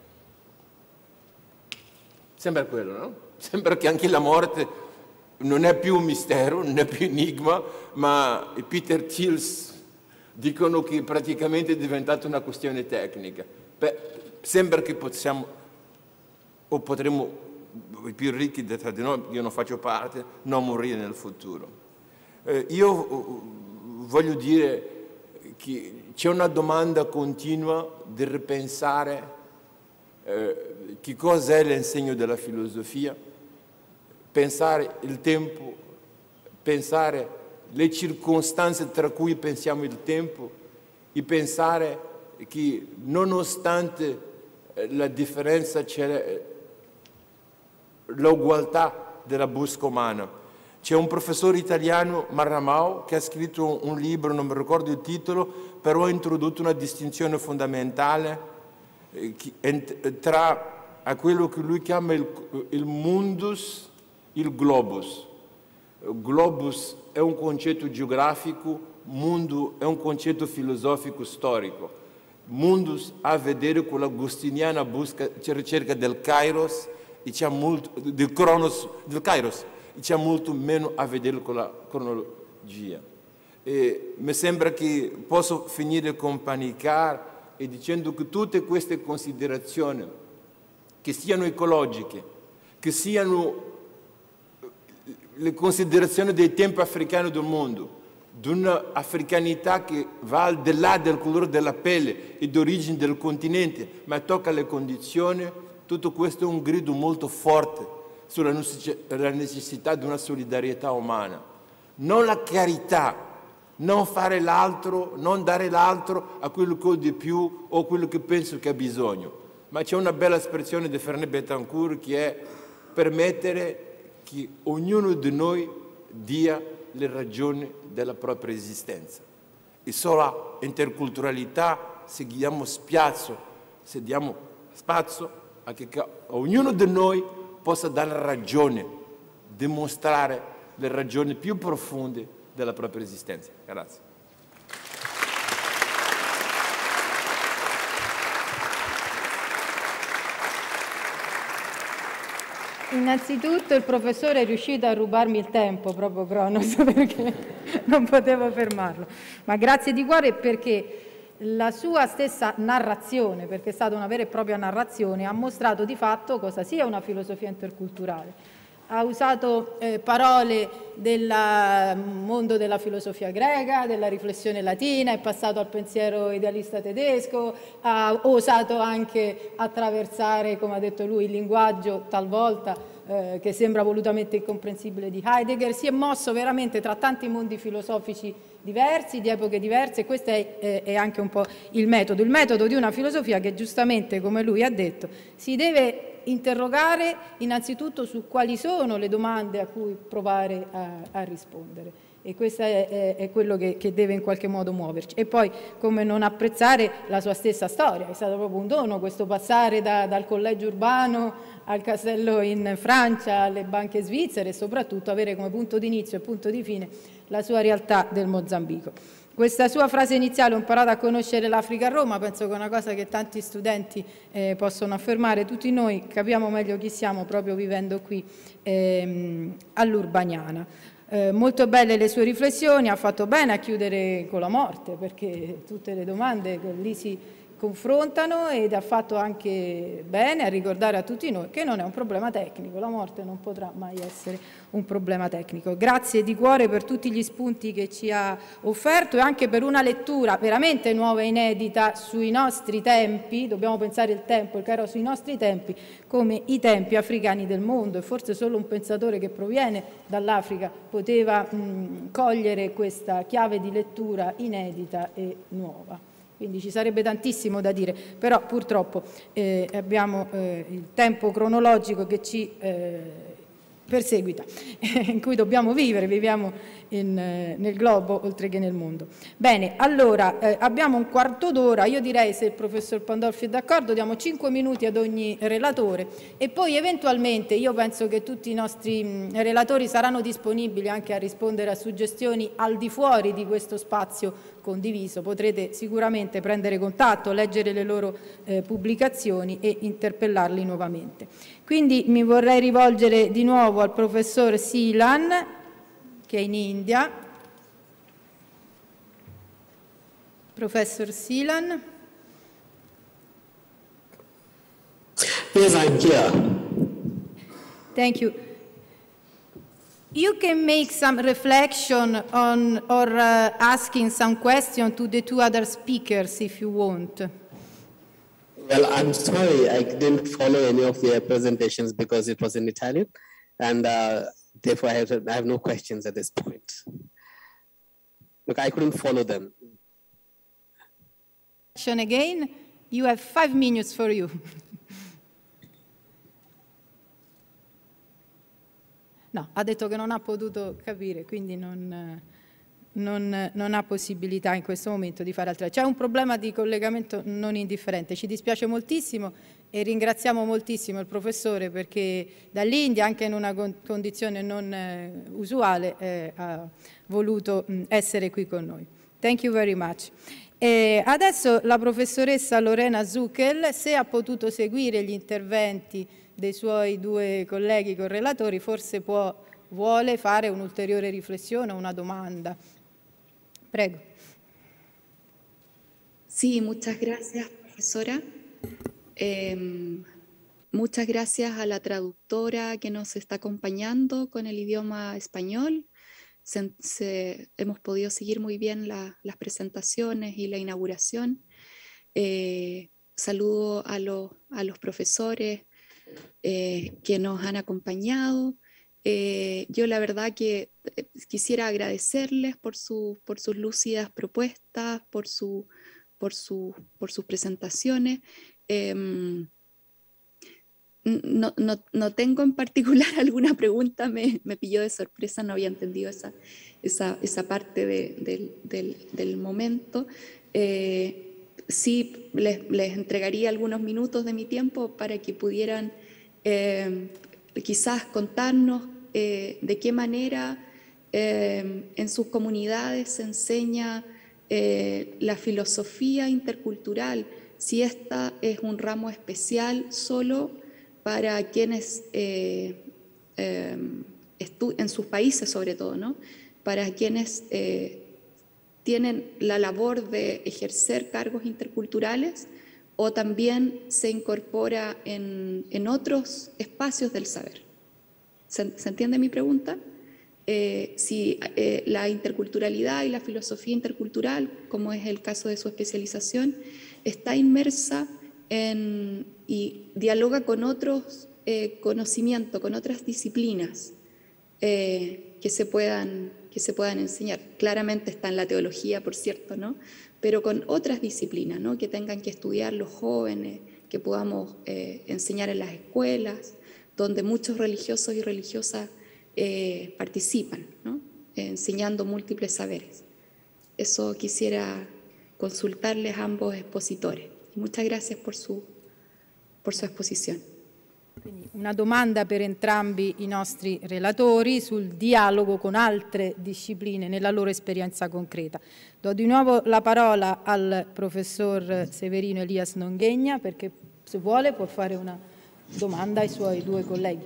Sembra quello, no? Sembra che anche la morte non è più un mistero, non è più enigma, ma i Peter Thiels dicono che praticamente è diventata una questione tecnica. Beh, sembra che possiamo, o potremo, i più ricchi di noi, io non faccio parte, non morire nel futuro. Io voglio dire che c'è una domanda continua di ripensare che cosa è l'insegno della filosofia, pensare il tempo, pensare le circostanze tra cui pensiamo il tempo e pensare che nonostante la differenza c'è l'uguaglianza della busca umana. C'è un professore italiano, Marramao, che ha scritto un libro, non mi ricordo il titolo, però ha introdotto una distinzione fondamentale tra a quello che lui chiama il mundus e il globus. Globus è un concetto geografico, mondo è un concetto filosofico storico. Mundus ha a vedere con l'agostiniana ricerca del kairos, e c'è molto, del kairos, c'è molto meno a vedere con la cronologia. E mi sembra che posso finire con Panikkar e dicendo che tutte queste considerazioni, che siano ecologiche, che siano le considerazioni dei tempi africani del mondo, di un'africanità che va al di là del colore della pelle e d'origine del continente, ma tocca le condizioni, tutto questo è un grido molto forte sulla necessità di una solidarietà umana. Non la carità, non fare l'altro, non dare l'altro a quello che ho di più o quello che penso che ha bisogno. Ma c'è una bella espressione di Fernet Betancourt che è permettere che ognuno di noi dia le ragioni della propria esistenza. E solo la interculturalità, se diamo spazio a che ognuno di noi possa dare ragione, dimostrare le ragioni più profonde della propria esistenza. Grazie. Innanzitutto il professore è riuscito a rubarmi il tempo, proprio Cronos, perché non potevo fermarlo. Ma grazie di cuore perché la sua stessa narrazione, perché è stata una vera e propria narrazione, ha mostrato di fatto cosa sia una filosofia interculturale. Ha usato parole del mondo della filosofia greca, della riflessione latina, è passato al pensiero idealista tedesco, ha osato anche attraversare, come ha detto lui, il linguaggio talvolta che sembra volutamente incomprensibile di Heidegger, si è mosso veramente tra tanti mondi filosofici diversi, di epoche diverse, e questo è anche un po' il metodo di una filosofia che giustamente, come lui ha detto, si deve interrogare innanzitutto su quali sono le domande a cui provare a rispondere. E questo è quello che deve in qualche modo muoverci. E poi come non apprezzare la sua stessa storia, è stato proprio un dono questo passare dal collegio urbano al castello in Francia, alle banche svizzere e soprattutto avere come punto di inizio e punto di fine la sua realtà del Mozambico. Questa sua frase iniziale, ho imparato a conoscere l'Africa a Roma, penso che è una cosa che tanti studenti possono affermare, tutti noi capiamo meglio chi siamo proprio vivendo qui all'Urbaniana. Molto belle le sue riflessioni, ha fatto bene a chiudere con la morte, perché tutte le domande che lì si confrontano, ed ha fatto anche bene a ricordare a tutti noi che non è un problema tecnico, la morte non potrà mai essere un problema tecnico. Grazie di cuore per tutti gli spunti che ci ha offerto e anche per una lettura veramente nuova e inedita sui nostri tempi, dobbiamo pensare il tempo, il caro sui nostri tempi, come i tempi africani del mondo, e forse solo un pensatore che proviene dall'Africa poteva cogliere questa chiave di lettura inedita e nuova. Quindi ci sarebbe tantissimo da dire, però purtroppo abbiamo il tempo cronologico che ci perseguita, in cui dobbiamo vivere, viviamo nel globo oltre che nel mondo. Bene, allora abbiamo un quarto d'ora, io direi, se il professor Pandolfi è d'accordo, diamo 5 minuti ad ogni relatore e poi eventualmente io penso che tutti i nostri relatori saranno disponibili anche a rispondere a suggestioni al di fuori di questo spazio condiviso. Potrete sicuramente prendere contatto, leggere le loro pubblicazioni e interpellarli nuovamente. Quindi mi vorrei rivolgere di nuovo al professor Silan, che è in India. Professor Silan. Yes, I'm here. Thank you. You can make some reflection on or asking some question to the two other speakers if you want. Well, I'm sorry, I didn't follow any of their presentations because it was in Italian, and therefore I have no questions at this point. Look, I couldn't follow them. Again, you have 5 minutes for you. No, ha detto che non ha potuto capire, quindi non ha possibilità in questo momento di fare altro. C'è un problema di collegamento non indifferente, ci dispiace moltissimo e ringraziamo moltissimo il professore perché dall'India, anche in una condizione non usuale, ha voluto essere qui con noi. Thank you very much. Adesso la professoressa Lorena Zuckel, se ha potuto seguire gli interventi dei suoi due colleghi correlatori, forse vuole fare un'ulteriore riflessione o una domanda. Prego. Sí, muchas gracias, profesora. Muchas gracias a la traductora que nos está acompañando con el idioma español. Hemos podido seguir muy bien las presentaciones y la inauguración. Saludo a los profesores que nos han acompañado. Yo la verdad que quisiera agradecerles por sus lúcidas propuestas, por sus presentaciones. No tengo en particular alguna pregunta, me pilló de sorpresa, no había entendido esa parte del momento. Sí, les entregaría algunos minutos de mi tiempo para que pudieran quizás contarnos de qué manera en sus comunidades se enseña la filosofía intercultural, si esta es un ramo especial solo para quienes, en sus países sobre todo, ¿no? Para quienes tienen la labor de ejercer cargos interculturales, o también se incorpora en otros espacios del saber. ¿Se entiende mi pregunta? Si la interculturalidad y la filosofía intercultural, como es el caso de su especialización, está inmersa y dialoga con otros conocimientos, con otras disciplinas que se puedan enseñar. Claramente está en la teología, por cierto, ¿no? Pero con otras disciplinas, ¿no? Que tengan que estudiar los jóvenes, que podamos enseñar en las escuelas, donde muchos religiosos y religiosas participan, ¿no? Enseñando múltiples saberes. Eso quisiera consultarles a ambos expositores. Y muchas gracias por su esposizione. Quindi una domanda per entrambi i nostri relatori sul dialogo con altre discipline nella loro esperienza concreta. Do di nuovo la parola al professor Severino Elias Nonghegna perché se vuole può fare una domanda ai suoi due colleghi.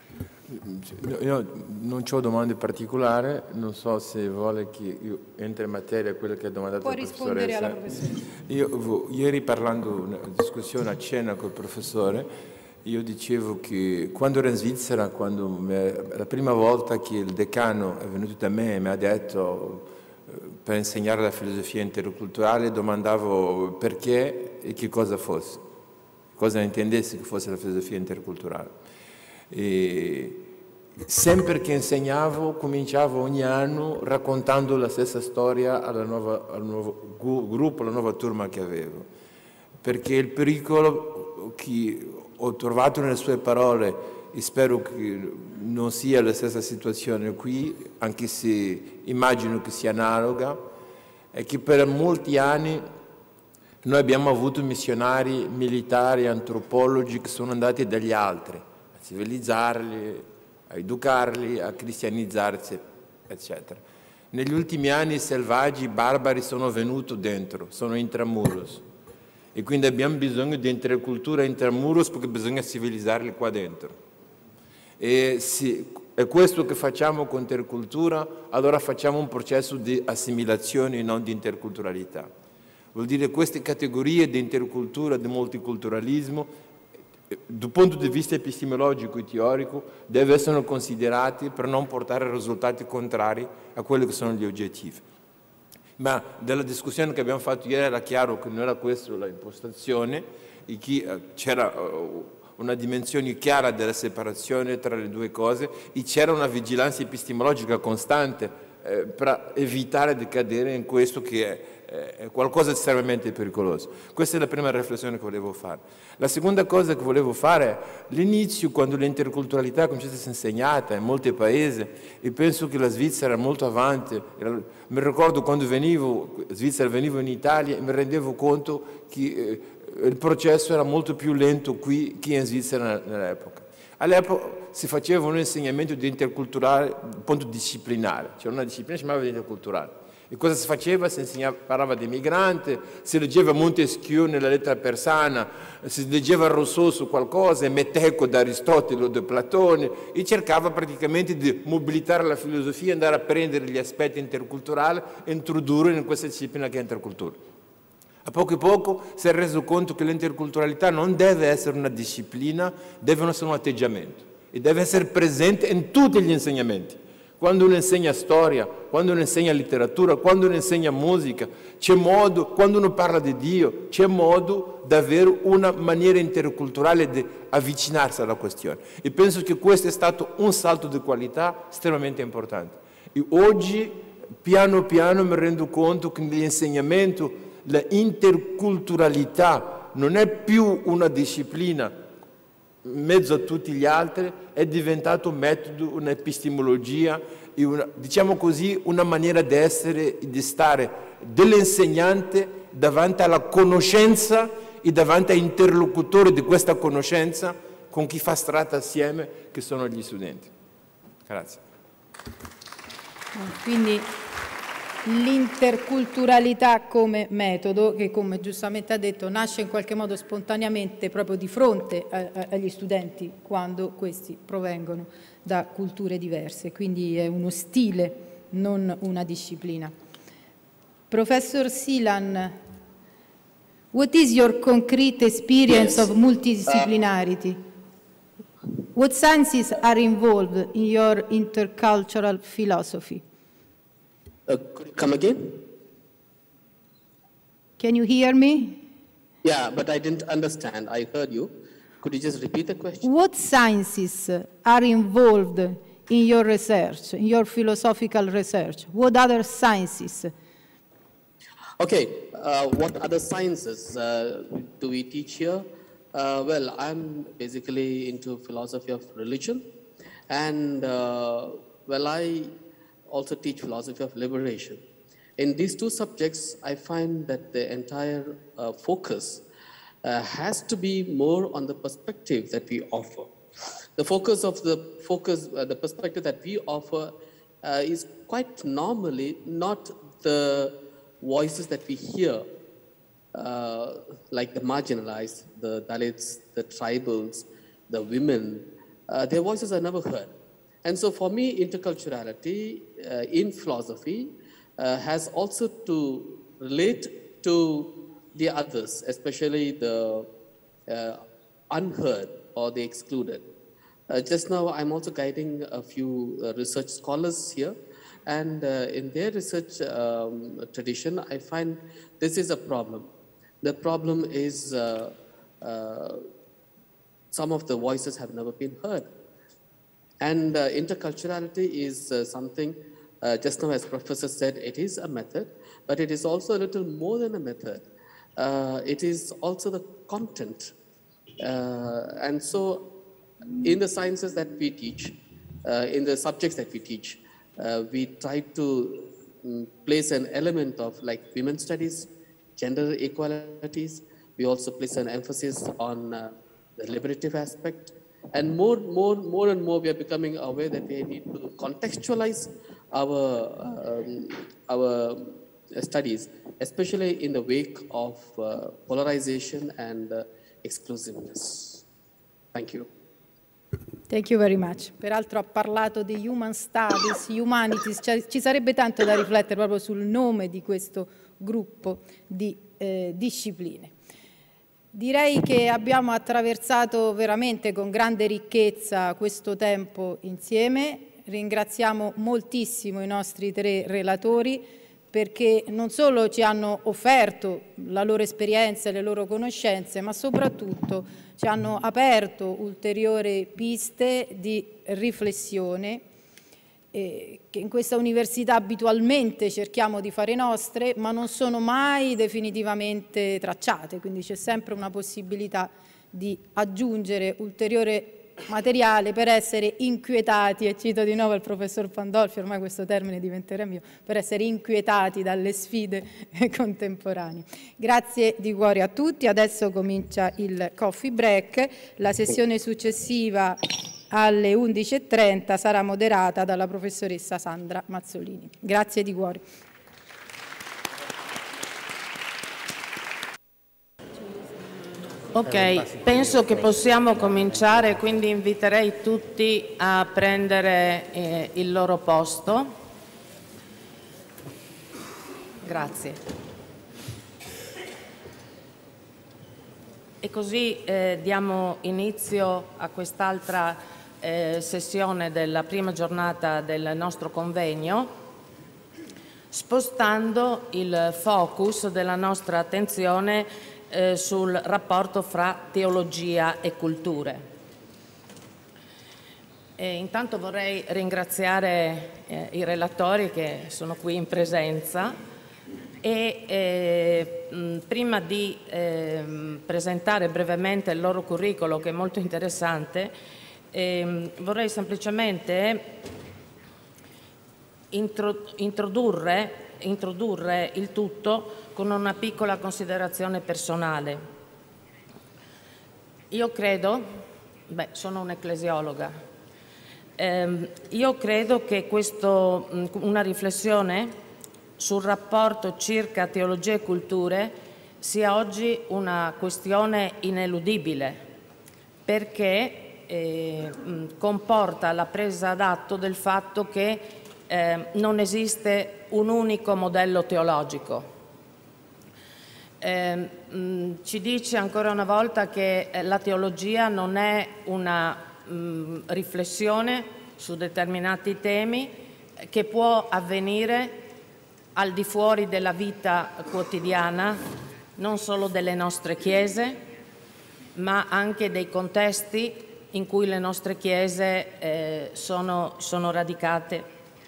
Io non ho domande particolari, non so se vuole che io entri in materia quella che ha domandato la professoressa. Può rispondere alla professoressa. Io ieri parlando una discussione a cena col professore, io dicevo che quando ero in Svizzera, la prima volta che il decano è venuto da me e mi ha detto per insegnare la filosofia interculturale, domandavo perché e che cosa fosse, cosa intendesse che fosse la filosofia interculturale. E sempre che insegnavo cominciavo ogni anno raccontando la stessa storia al nuovo gruppo, alla nuova turma che avevo, perché il pericolo che ho trovato nelle sue parole, e spero che non sia la stessa situazione qui, anche se immagino che sia analoga, è che per molti anni noi abbiamo avuto missionari militari, antropologi che sono andati dagli altri civilizzarli, a educarli, a cristianizzarsi, eccetera. Negli ultimi anni i selvaggi, i barbari sono venuti dentro, sono intramuros. E quindi abbiamo bisogno di intercultura intramuros perché bisogna civilizzarli qua dentro. E se è questo che facciamo con intercultura, allora facciamo un processo di assimilazione e non di interculturalità. Vuol dire che queste categorie di intercultura, di multiculturalismo, dal punto di vista epistemologico e teorico, devono essere considerati per non portare risultati contrari a quelli che sono gli obiettivi. Ma dalla discussione che abbiamo fatto ieri era chiaro che non era questa l'impostazione e che c'era una dimensione chiara della separazione tra le due cose e c'era una vigilanza epistemologica costante per evitare di cadere in questo che è qualcosa di estremamente pericoloso. Questa è la prima riflessione che volevo fare. La seconda cosa che volevo fare è l'inizio, quando l'interculturalità è cominciata a essere insegnata in molti paesi, e penso che la Svizzera è molto avanti. Mi ricordo quando venivo in Italia e mi rendevo conto che il processo era molto più lento qui che in Svizzera nell'epoca. All'epoca si faceva un insegnamento di interculturale dal punto disciplinare, c'era una disciplina che si chiamava interculturale. E cosa si faceva? Si parlava di migranti, si leggeva Montesquieu nella lettera persana, si leggeva Rousseau su qualcosa, Meteco da Aristotele o da Platone, e cercava praticamente di mobilitare la filosofia, andare a prendere gli aspetti interculturali e introdurre in questa disciplina che è intercultura. A poco si è reso conto che l'interculturalità non deve essere una disciplina, deve essere un atteggiamento e deve essere presente in tutti gli insegnamenti. Quando uno insegna storia, quando uno insegna letteratura, quando uno insegna musica, c'è modo, quando uno parla di Dio, c'è modo di avere una maniera interculturale di avvicinarsi alla questione. E penso che questo è stato un salto di qualità estremamente importante. E oggi, piano piano, mi rendo conto che nell'insegnamento la interculturalità non è più una disciplina in mezzo a tutti gli altri, è diventato un metodo, un'epistemologia, diciamo così, una maniera di essere e di stare dell'insegnante davanti alla conoscenza e davanti all'interlocutore di questa conoscenza con chi fa strada assieme, che sono gli studenti. Grazie. Quindi l'interculturalità come metodo che, come giustamente ha detto, nasce in qualche modo spontaneamente proprio di fronte agli studenti quando questi provengono da culture diverse, quindi è uno stile, non una disciplina. Professor Silan, what is your concrete experience of multidisciplinarity? What sciences are involved in your intercultural philosophy? Could you come again? Can you hear me? Yeah, but I didn't understand. I heard you. Could you just repeat the question? What sciences are involved in your research, in your philosophical research? What other sciences? Okay, what other sciences do we teach here? Well, I'm basically into philosophy of religion, and well, I also teach philosophy of liberation. In these two subjects, I find that the entire focus has to be more on the perspective that we offer. The the perspective that we offer is quite normally not the voices that we hear, like the marginalized, the Dalits, the tribals, the women. Their voices are never heard. And so for me, interculturality in philosophy has also to relate to the others, especially the unheard or the excluded. Just now, I'm also guiding a few research scholars here, and in their research tradition, I find this is a problem. The problem is some of the voices have never been heard. And interculturality is something, just now as Professor said, it is a method, but it is also a little more than a method. It is also the content. And so in the sciences that we teach, in the subjects that we teach, we try to place an element of like women's studies, gender equalities. We also place an emphasis on the liberative aspect. And more and more, we are becoming aware that we need to contextualize our studies, especially in the wake of polarization and exclusiveness. Thank you. Thank you very much. Peraltro ha parlato di Human Studies, Humanities, ci sarebbe tanto da riflettere proprio sul nome di questo gruppo di discipline. Direi che abbiamo attraversato veramente con grande ricchezza questo tempo insieme. Ringraziamo moltissimo i nostri tre relatori perché non solo ci hanno offerto la loro esperienza e le loro conoscenze, ma soprattutto ci hanno aperto ulteriori piste di riflessione che in questa università abitualmente cerchiamo di fare nostre, ma non sono mai definitivamente tracciate, quindi c'è sempre una possibilità di aggiungere ulteriore materiale per essere inquietati, e cito di nuovo il professor Pandolfi, ormai questo termine diventerà mio, per essere inquietati dalle sfide contemporanee. Grazie di cuore a tutti, adesso comincia il coffee break, la sessione successiva alle 11:30 sarà moderata dalla professoressa Sandra Mazzolini. Grazie di cuore. Ok, penso che possiamo cominciare, quindi inviterei tutti a prendere il loro posto. Grazie. E così diamo inizio a quest'altra sessione della prima giornata del nostro convegno, spostando il focus della nostra attenzione sul rapporto fra teologia e culture. Intanto vorrei ringraziare i relatori che sono qui in presenza e prima di presentare brevemente il loro curriculum, che è molto interessante, vorrei semplicemente introdurre il tutto con una piccola considerazione personale. Io credo, sono un'ecclesiologa, io credo che una riflessione sul rapporto circa teologia e culture sia oggi una questione ineludibile, perché comporta la presa d'atto del fatto che non esiste un unico modello teologico. Ci dice ancora una volta che la teologia non è una riflessione su determinati temi che può avvenire al di fuori della vita quotidiana, non solo delle nostre chiese, ma anche dei contesti in cui le nostre chiese sono radicate.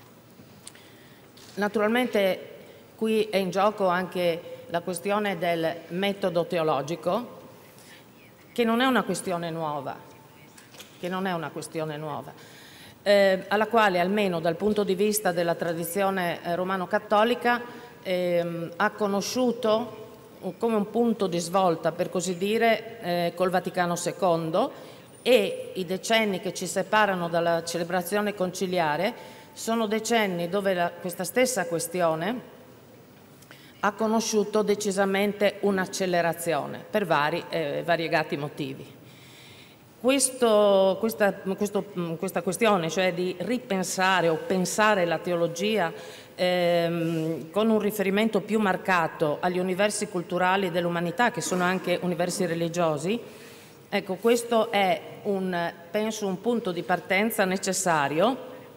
Naturalmente qui è in gioco anche la questione del metodo teologico, che non è una questione nuova, alla quale, almeno dal punto di vista della tradizione romano-cattolica, ha conosciuto come un punto di svolta, per così dire, col Vaticano II, e i decenni che ci separano dalla celebrazione conciliare sono decenni dove questa stessa questione ha conosciuto decisamente un'accelerazione per variegati motivi. Questa questione, cioè di ripensare o pensare la teologia con un riferimento più marcato agli universi culturali dell'umanità, che sono anche universi religiosi, ecco, questo è penso un punto di partenza necessario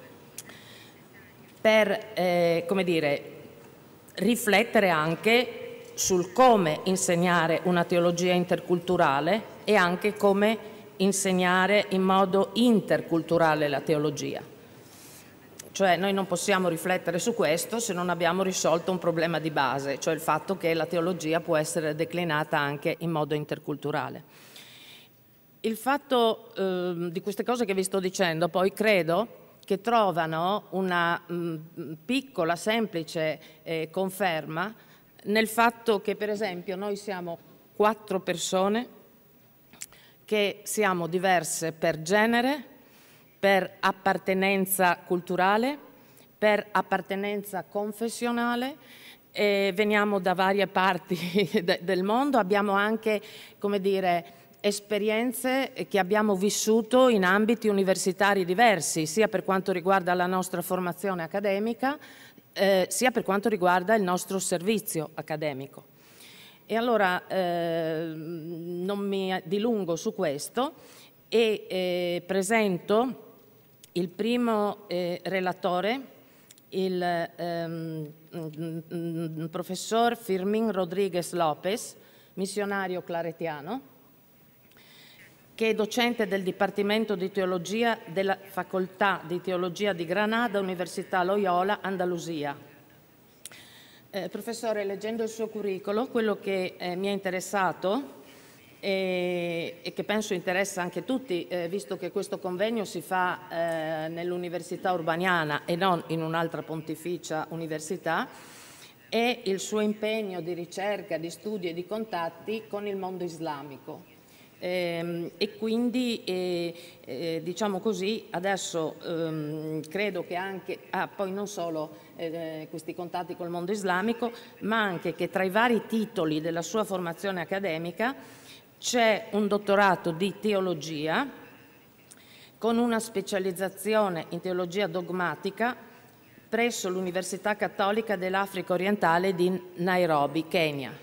per, come dire, riflettere anche sul come insegnare una teologia interculturale e anche come insegnare in modo interculturale la teologia. Cioè noi non possiamo riflettere su questo se non abbiamo risolto un problema di base, cioè il fatto che la teologia può essere declinata anche in modo interculturale. Il fatto di queste cose che vi sto dicendo poi credo che trovano una piccola, semplice conferma nel fatto che, per esempio, noi siamo 4 persone che siamo diverse per genere, per appartenenza culturale, per appartenenza confessionale, veniamo da varie parti del mondo, abbiamo anche, come dire, esperienze che abbiamo vissuto in ambiti universitari diversi, sia per quanto riguarda la nostra formazione accademica, sia per quanto riguarda il nostro servizio accademico. E allora non mi dilungo su questo e presento il primo relatore, il professor Firmin Rodríguez López, missionario claretiano, che è docente del Dipartimento di Teologia della Facoltà di Teologia di Granada, Università Loyola, Andalusia. Professore, leggendo il suo curriculum, quello che mi è interessato e che penso interessa anche tutti, visto che questo convegno si fa nell'Università Urbaniana e non in un'altra pontificia università, è il suo impegno di ricerca, di studi e di contatti con il mondo islamico. E quindi diciamo così, adesso credo che anche poi non solo questi contatti col mondo islamico, ma anche che tra i vari titoli della sua formazione accademica c'è un dottorato di teologia con una specializzazione in teologia dogmatica presso l'Università Cattolica dell'Africa Orientale di Nairobi, Kenya.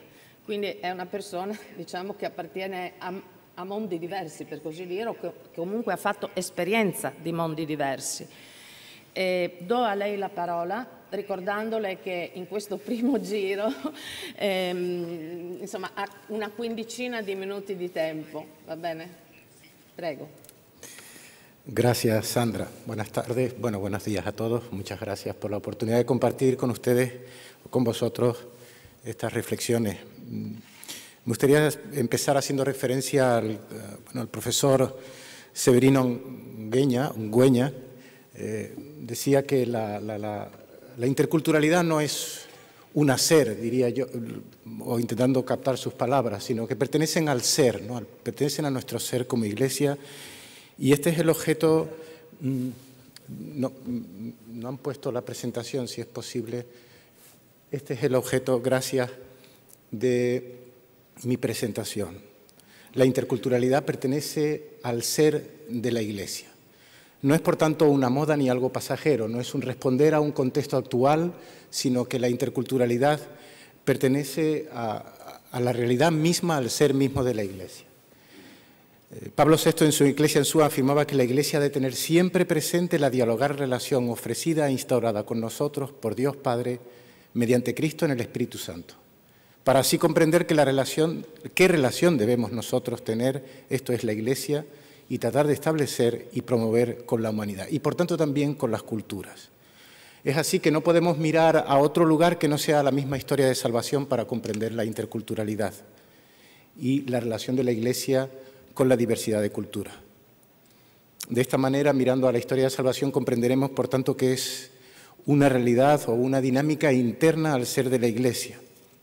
Quindi è una persona, diciamo, che appartiene a mondi diversi, per così dire, o che comunque ha fatto esperienza di mondi diversi. Do a lei la parola, ricordandole che in questo primo giro insomma, ha una quindicina di minuti di tempo, va bene? Prego. Gracias, Sandra. Buenas tardes, bueno, buenos días a todos. Muchas gracias por la oportunidad de compartir con ustedes, con vosotros, estas reflexiones. Me gustaría empezar haciendo referencia al profesor Severino Ungüeña. Decía que la interculturalidad no es un hacer, diría yo, o intentando captar sus palabras, sino que pertenecen al ser, ¿no? Pertenecen a nuestro ser como Iglesia. Y este es el objeto, no han puesto la presentación, si es posible. Este es el objeto, gracias, de mi presentación. La interculturalidad pertenece al ser de la Iglesia. No es, por tanto, una moda ni algo pasajero, no es un responder a un contexto actual, sino que la interculturalidad pertenece a la realidad misma, al ser mismo de la Iglesia. Pablo VI en su Ecclesia in Sua afirmaba que la Iglesia ha de tener siempre presente la dialogar relación ofrecida e instaurada con nosotros por Dios Padre mediante Cristo en el Espíritu Santo, para así comprender qué relación debemos nosotros tener, esto es la Iglesia, y tratar de establecer y promover con la humanidad, y por tanto también con las culturas. Es así que no podemos mirar a otro lugar que no sea la misma historia de salvación para comprender la interculturalidad y la relación de la Iglesia con la diversidad de cultura. De esta manera, mirando a la historia de salvación, comprenderemos, por tanto, que es una realidad o una dinámica interna al ser de la Iglesia.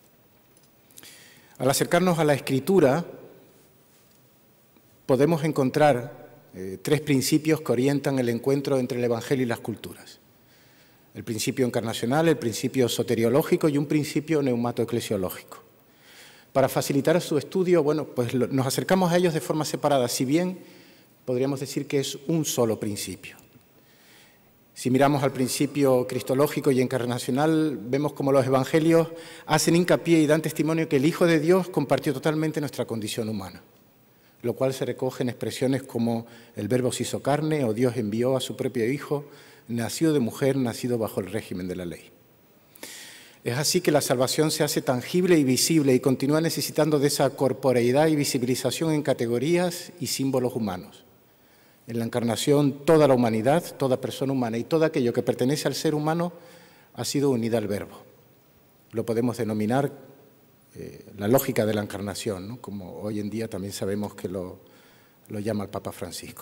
Al acercarnos a la Escritura, podemos encontrar tres principios que orientan el encuentro entre el Evangelio y las culturas. El principio encarnacional, el principio soteriológico y un principio neumato-eclesiológico. Para facilitar su estudio, bueno, pues nos acercamos a ellos de forma separada, si bien podríamos decir que es un solo principio. Si miramos al principio cristológico y encarnacional, vemos como los evangelios hacen hincapié y dan testimonio que el Hijo de Dios compartió totalmente nuestra condición humana, lo cual se recoge en expresiones como el Verbo se hizo carne o Dios envió a su propio Hijo, nacido de mujer, nacido bajo el régimen de la ley. Es así que la salvación se hace tangible y visible y continúa necesitando de esa corporeidad y visibilización en categorías y símbolos humanos. En la encarnación, toda la humanidad, toda persona humana y todo aquello que pertenece al ser humano ha sido unida al Verbo. Lo podemos denominar la lógica de la encarnación, ¿no? Como hoy en día también sabemos que lo llama el Papa Francisco.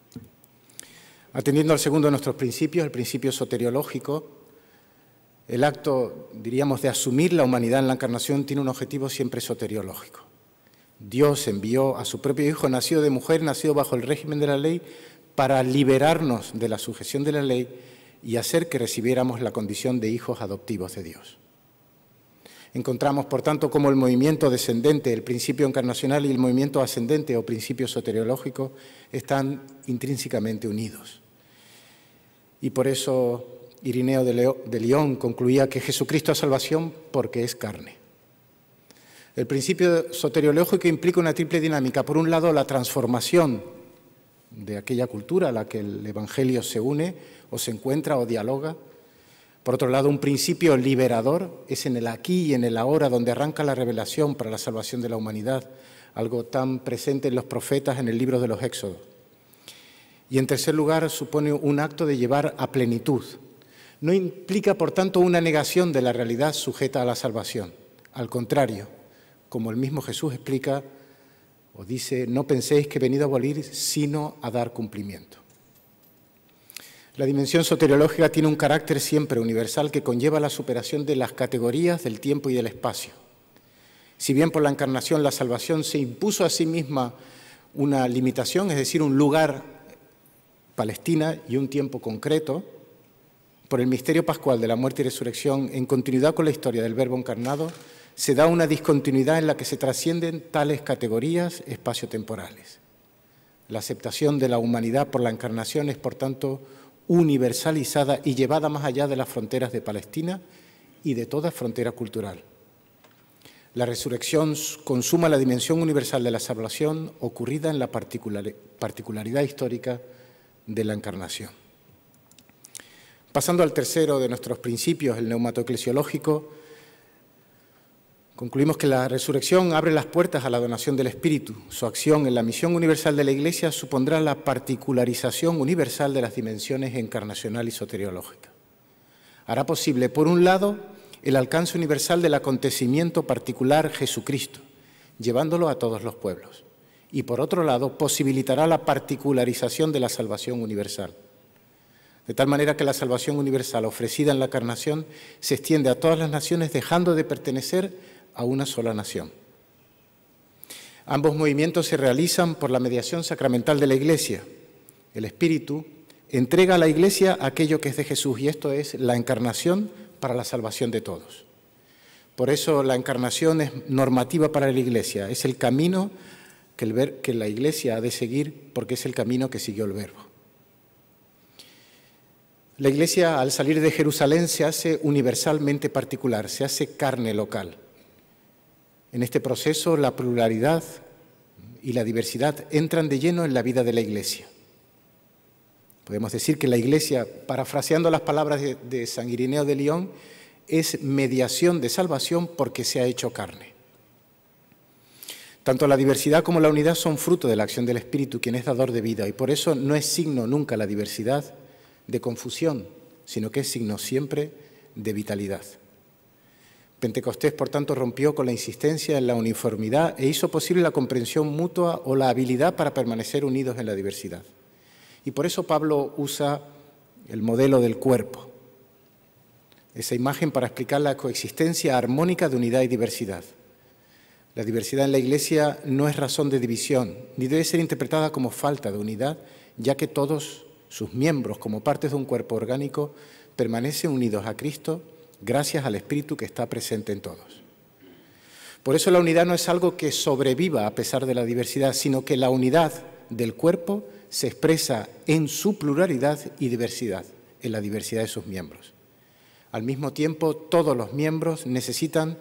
Atendiendo al segundo de nuestros principios, el principio soteriológico, el acto, diríamos, de asumir la humanidad en la encarnación tiene un objetivo siempre soteriológico. Dios envió a su propio Hijo, nacido de mujer, nacido bajo el régimen de la ley, para liberarnos de la sujeción de la ley y hacer que recibiéramos la condición de hijos adoptivos de Dios. Encontramos, por tanto, como el movimiento descendente, el principio encarnacional y el movimiento ascendente o principio soteriológico están intrínsecamente unidos. Y por eso Irineo de León concluía que Jesucristo es salvación porque es carne. El principio soteriológico implica una triple dinámica. Por un lado, la transformación de aquella cultura a la que el Evangelio se une o se encuentra o dialoga. Por otro lado, un principio liberador, es en el aquí y en el ahora donde arranca la revelación para la salvación de la humanidad, algo tan presente en los profetas en el libro de los Éxodos. Y en tercer lugar, supone un acto de llevar a plenitud. No implica, por tanto, una negación de la realidad sujeta a la salvación. Al contrario, como el mismo Jesús explica o dice, no penséis que he venido a abolir, sino a dar cumplimiento. La dimensión soteriológica tiene un carácter siempre universal que conlleva la superación de las categorías del tiempo y del espacio. Si bien por la encarnación la salvación se impuso a sí misma una limitación, es decir, un lugar, Palestina, y un tiempo concreto, por el misterio pascual de la muerte y resurrección, en continuidad con la historia del Verbo encarnado, se da una discontinuidad en la que se trascienden tales categorías espaciotemporales. La aceptación de la humanidad por la encarnación es, por tanto, universalizada y llevada más allá de las fronteras de Palestina y de toda frontera cultural. La resurrección consuma la dimensión universal de la salvación ocurrida en la particularidad histórica de la encarnación. Pasando al tercero de nuestros principios, el neumatoeclesiológico, concluimos que la resurrección abre las puertas a la donación del Espíritu. Su acción en la misión universal de la Iglesia supondrá la particularización universal de las dimensiones encarnacional y soteriológica. Hará posible, por un lado, el alcance universal del acontecimiento particular Jesucristo, llevándolo a todos los pueblos. Y por otro lado, posibilitará la particularización de la salvación universal. De tal manera que la salvación universal ofrecida en la encarnación se extiende a todas las naciones, dejando de pertenecer a una sola nación. Ambos movimientos se realizan por la mediación sacramental de la Iglesia. El Espíritu entrega a la Iglesia aquello que es de Jesús, y esto es la encarnación para la salvación de todos. Por eso la encarnación es normativa para la Iglesia, es el camino que la Iglesia ha de seguir, porque es el camino que siguió el Verbo. La Iglesia, al salir de Jerusalén, se hace universalmente particular, se hace carne local. En este proceso, la pluralidad y la diversidad entran de lleno en la vida de la Iglesia. Podemos decir que la Iglesia, parafraseando las palabras de San Irineo de Lyon, es mediación de salvación porque se ha hecho carne. Tanto la diversidad como la unidad son fruto de la acción del Espíritu, quien es dador de vida, y por eso no es signo nunca la diversidad de confusión, sino que es signo siempre de vitalidad. Pentecostés, por tanto, rompió con la insistencia en la uniformidad e hizo posible la comprensión mutua o la habilidad para permanecer unidos en la diversidad. Y por eso Pablo usa el modelo del cuerpo, esa imagen para explicar la coexistencia armónica de unidad y diversidad. La diversidad en la Iglesia no es razón de división, ni debe ser interpretada como falta de unidad, ya que todos sus miembros, como partes de un cuerpo orgánico, permanecen unidos a Cristo gracias al Espíritu que está presente en todos. Por eso la unidad no es algo que sobreviva a pesar de la diversidad, sino que la unidad del cuerpo se expresa en su pluralidad y diversidad, en la diversidad de sus miembros. Al mismo tiempo, todos los miembros necesitan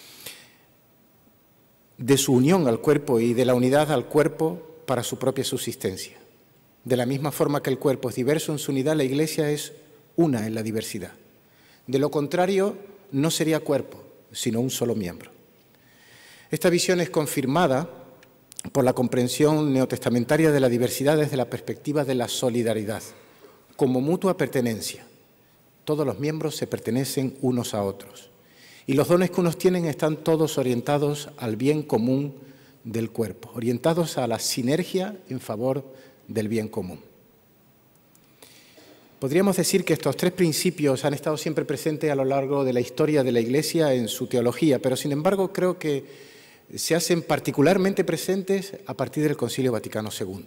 de su unión al cuerpo y de la unidad al cuerpo para su propia subsistencia. De la misma forma que el cuerpo es diverso en su unidad, la Iglesia es una en la diversidad. De lo contrario, no sería cuerpo, sino un solo miembro. Esta visión es confirmada por la comprensión neotestamentaria de la diversidad desde la perspectiva de la solidaridad, como mutua pertenencia. Todos los miembros se pertenecen unos a otros, y los dones que unos tienen están todos orientados al bien común del cuerpo, orientados a la sinergia en favor del bien común. Podríamos decir que estos tres principios han estado siempre presentes a lo largo de la historia de la Iglesia en su teología, pero sin embargo creo que se hacen particularmente presentes a partir del Concilio Vaticano II.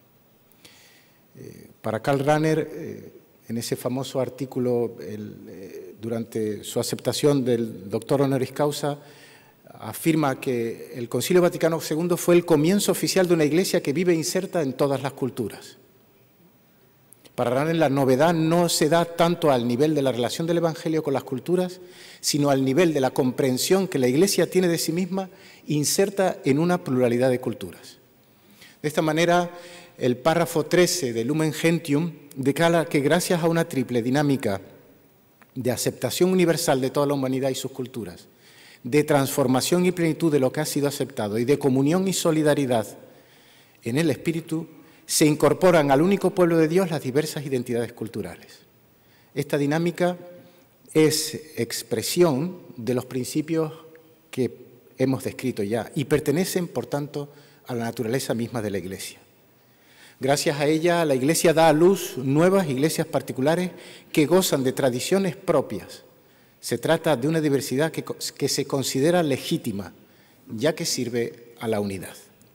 Para Karl Rahner, en ese famoso artículo, durante su aceptación del doctor honoris causa, afirma que el Concilio Vaticano II fue el comienzo oficial de una Iglesia que vive inserta en todas las culturas. Para Rahner, la novedad no se da tanto al nivel de la relación del Evangelio con las culturas, sino al nivel de la comprensión que la Iglesia tiene de sí misma inserta en una pluralidad de culturas. De esta manera, el párrafo 13 de Lumen Gentium declara que gracias a una triple dinámica de aceptación universal de toda la humanidad y sus culturas, de transformación y plenitud de lo que ha sido aceptado y de comunión y solidaridad en el Espíritu, se incorporan al único pueblo de Dios las diversas identidades culturales. Esta dinámica es expresión de los principios que hemos descrito ya y pertenecen, por tanto, a la naturaleza misma de la Iglesia. Gracias a ella, la Iglesia da a luz nuevas iglesias particulares que gozan de tradiciones propias. Se trata de una diversidad que se considera legítima, ya que sirve a la unidad.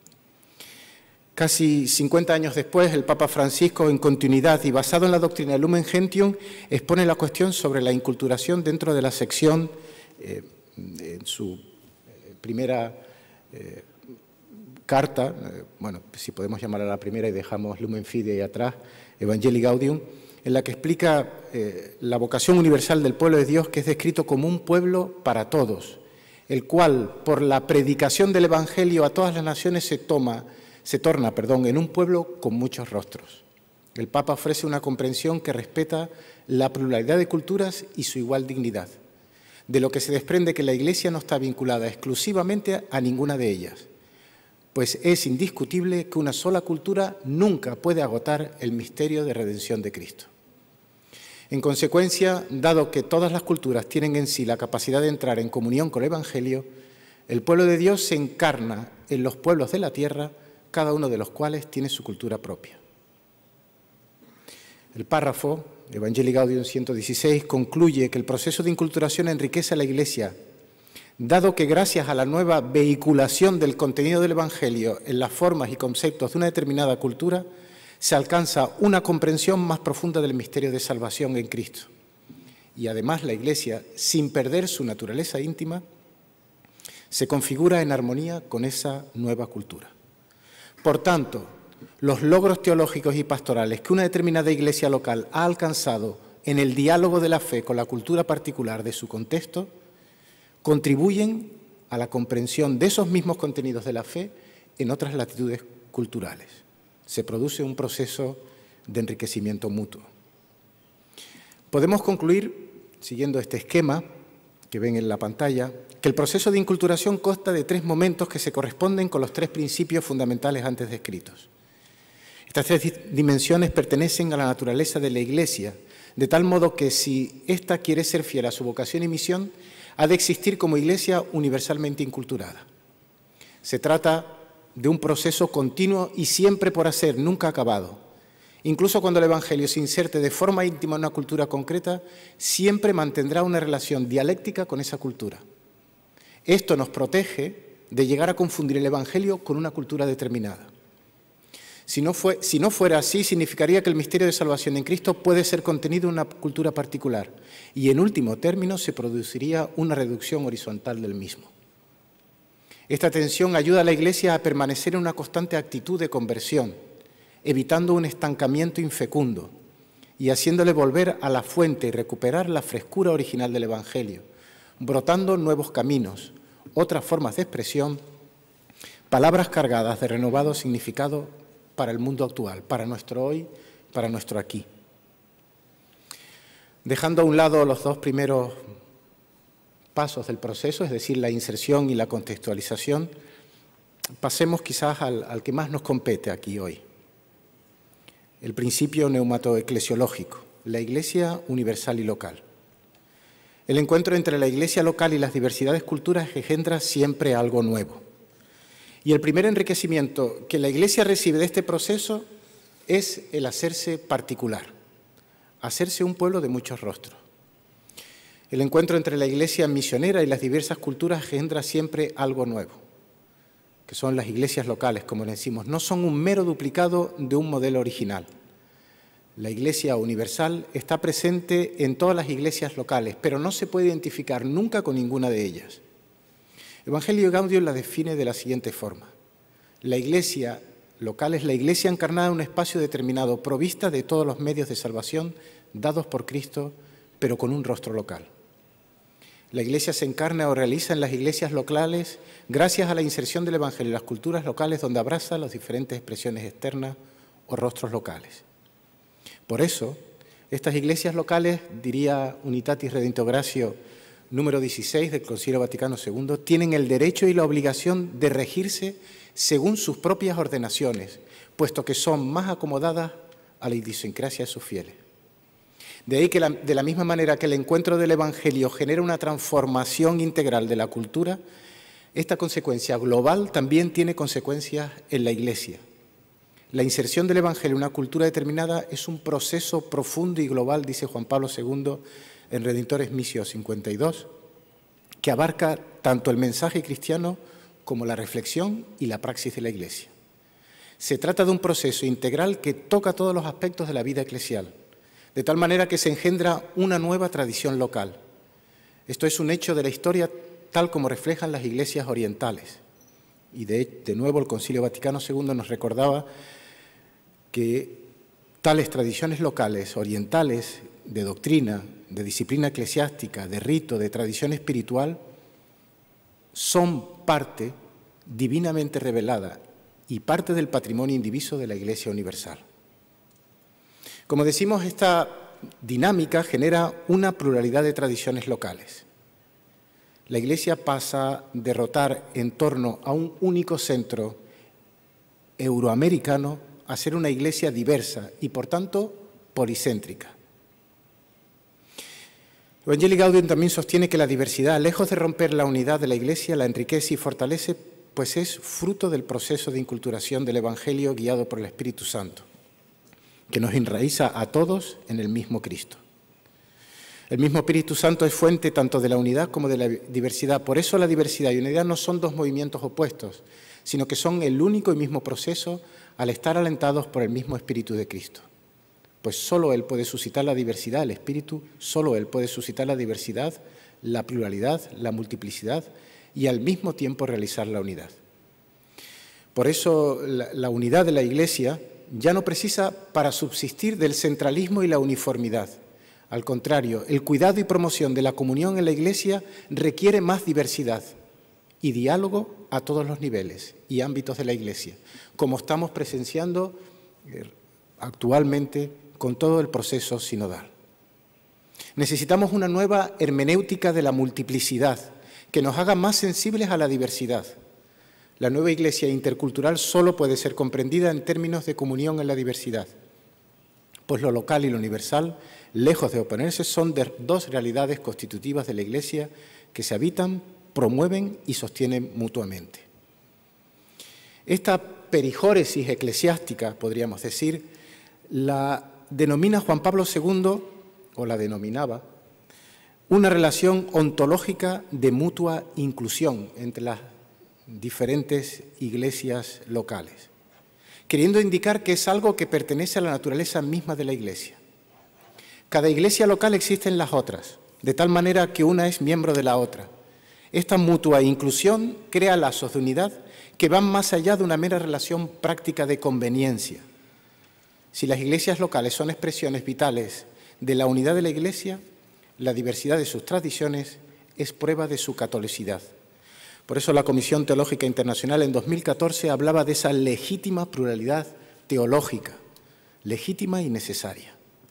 Casi 50 años después, el Papa Francisco, en continuidad y basado en la doctrina Lumen Gentium, expone la cuestión sobre la inculturación dentro de la sección, en su primera carta, bueno, si podemos llamarla la primera y dejamos Lumen Fidei atrás, Evangelii Gaudium, en la que explica la vocación universal del pueblo de Dios, que es descrito como un pueblo para todos, el cual, por la predicación del Evangelio a todas las naciones, se torna en un pueblo con muchos rostros. El Papa ofrece una comprensión que respeta la pluralidad de culturas y su igual dignidad, de lo que se desprende que la Iglesia no está vinculada exclusivamente a ninguna de ellas, pues es indiscutible que una sola cultura nunca puede agotar el misterio de redención de Cristo. En consecuencia, dado que todas las culturas tienen en sí la capacidad de entrar en comunión con el Evangelio, el pueblo de Dios se encarna en los pueblos de la tierra, cada uno de los cuales tiene su cultura propia. El párrafo, Evangelii Gaudium 116, concluye que el proceso de inculturación enriquece a la Iglesia, dado que gracias a la nueva vehiculación del contenido del Evangelio en las formas y conceptos de una determinada cultura, se alcanza una comprensión más profunda del misterio de salvación en Cristo. Y además la Iglesia, sin perder su naturaleza íntima, se configura en armonía con esa nueva cultura. Por tanto, los logros teológicos y pastorales que una determinada Iglesia local ha alcanzado en el diálogo de la fe con la cultura particular de su contexto, contribuyen a la comprensión de esos mismos contenidos de la fe en otras latitudes culturales. Se produce un proceso de enriquecimiento mutuo. Podemos concluir, siguiendo este esquema que ven en la pantalla, que el proceso de inculturación consta de 3 momentos que se corresponden con los 3 principios fundamentales antes descritos. Estas 3 dimensiones pertenecen a la naturaleza de la Iglesia, de tal modo que si ésta quiere ser fiel a su vocación y misión, ha de existir como Iglesia universalmente inculturada. Se trata de un proceso continuo y siempre por hacer, nunca acabado. Incluso cuando el Evangelio se inserte de forma íntima en una cultura concreta, siempre mantendrá una relación dialéctica con esa cultura. Esto nos protege de llegar a confundir el Evangelio con una cultura determinada. Si no fuera así, significaría que el misterio de salvación en Cristo puede ser contenido en una cultura particular y, en último término, se produciría una reducción horizontal del mismo. Esta tensión ayuda a la Iglesia a permanecer en una constante actitud de conversión, evitando un estancamiento infecundo y haciéndole volver a la fuente y recuperar la frescura original del Evangelio, brotando nuevos caminos, otras formas de expresión, palabras cargadas de renovado significado para el mundo actual, para nuestro hoy, para nuestro aquí. Dejando a un lado los 2 primeros pasos del proceso, es decir, la inserción y la contextualización, pasemos quizás al que más nos compete aquí hoy. El principio neumatoeclesiológico, la Iglesia universal y local. El encuentro entre la Iglesia local y las diversidades culturales engendra siempre algo nuevo. Y el primer enriquecimiento que la Iglesia recibe de este proceso es el hacerse particular, hacerse un pueblo de muchos rostros. El encuentro entre la Iglesia misionera y las diversas culturas engendra siempre algo nuevo, que son las iglesias locales, como le decimos. No son un mero duplicado de un modelo original. La Iglesia universal está presente en todas las iglesias locales, pero no se puede identificar nunca con ninguna de ellas. Evangelii Gaudium la define de la siguiente forma. La Iglesia local es la Iglesia encarnada en un espacio determinado, provista de todos los medios de salvación dados por Cristo, pero con un rostro local. La Iglesia se encarna o realiza en las iglesias locales gracias a la inserción del Evangelio en las culturas locales, donde abraza las diferentes expresiones externas o rostros locales. Por eso, estas iglesias locales, diría Unitatis Redemptio Gratio número 16 del Concilio Vaticano II, tienen el derecho y la obligación de regirse según sus propias ordenaciones, puesto que son más acomodadas a la idiosincrasia de sus fieles. De ahí que de la misma manera que el encuentro del Evangelio genera una transformación integral de la cultura, esta consecuencia global también tiene consecuencias en la Iglesia. La inserción del Evangelio en una cultura determinada es un proceso profundo y global, dice Juan Pablo II en Redentores Missio 52, que abarca tanto el mensaje cristiano como la reflexión y la praxis de la Iglesia. Se trata de un proceso integral que toca todos los aspectos de la vida eclesial, de tal manera que se engendra una nueva tradición local. Esto es un hecho de la historia tal como reflejan las iglesias orientales. Y de nuevo el Concilio Vaticano II nos recordaba que tales tradiciones locales, orientales, de doctrina, de disciplina eclesiástica, de rito, de tradición espiritual, son parte divinamente revelada y parte del patrimonio indiviso de la Iglesia universal. Como decimos, esta dinámica genera una pluralidad de tradiciones locales. La Iglesia pasa de rotar en torno a un único centro euroamericano a ser una Iglesia diversa y, por tanto, policéntrica. Evangelii Gaudium también sostiene que la diversidad, lejos de romper la unidad de la Iglesia, la enriquece y fortalece, pues es fruto del proceso de inculturación del Evangelio guiado por el Espíritu Santo, que nos enraiza a todos en el mismo Cristo. El mismo Espíritu Santo es fuente tanto de la unidad como de la diversidad. Por eso la diversidad y unidad no son dos movimientos opuestos, sino que son el único y mismo proceso al estar alentados por el mismo Espíritu de Cristo. Pues solo Él puede suscitar la diversidad, el Espíritu, solo Él puede suscitar la diversidad, la pluralidad, la multiplicidad y al mismo tiempo realizar la unidad. Por eso la unidad de la Iglesia ya no precisa para subsistir del centralismo y la uniformidad. Al contrario, el cuidado y promoción de la comunión en la Iglesia requiere más diversidad y diálogo a todos los niveles y ámbitos de la Iglesia, como estamos presenciando actualmente con todo el proceso sinodal. Necesitamos una nueva hermenéutica de la multiplicidad que nos haga más sensibles a la diversidad. La nueva Iglesia intercultural solo puede ser comprendida en términos de comunión en la diversidad, pues lo local y lo universal, lejos de oponerse, son dos realidades constitutivas de la Iglesia que se habitan, promueven y sostienen mutuamente. Esta perijóresis eclesiástica, podríamos decir, la denomina Juan Pablo II, o la denominaba, una relación ontológica de mutua inclusión entre las diferentes iglesias locales, queriendo indicar que es algo que pertenece a la naturaleza misma de la Iglesia. Cada iglesia local existe en las otras, de tal manera que una es miembro de la otra. Esta mutua inclusión crea lazos de unidad que van más allá de una mera relación práctica de conveniencia. Si las iglesias locales son expresiones vitales de la unidad de la Iglesia, la diversidad de sus tradiciones es prueba de su catolicidad. Por eso la Comisión Teológica Internacional en 2014 hablaba de esa legítima pluralidad teológica, legítima y necesaria.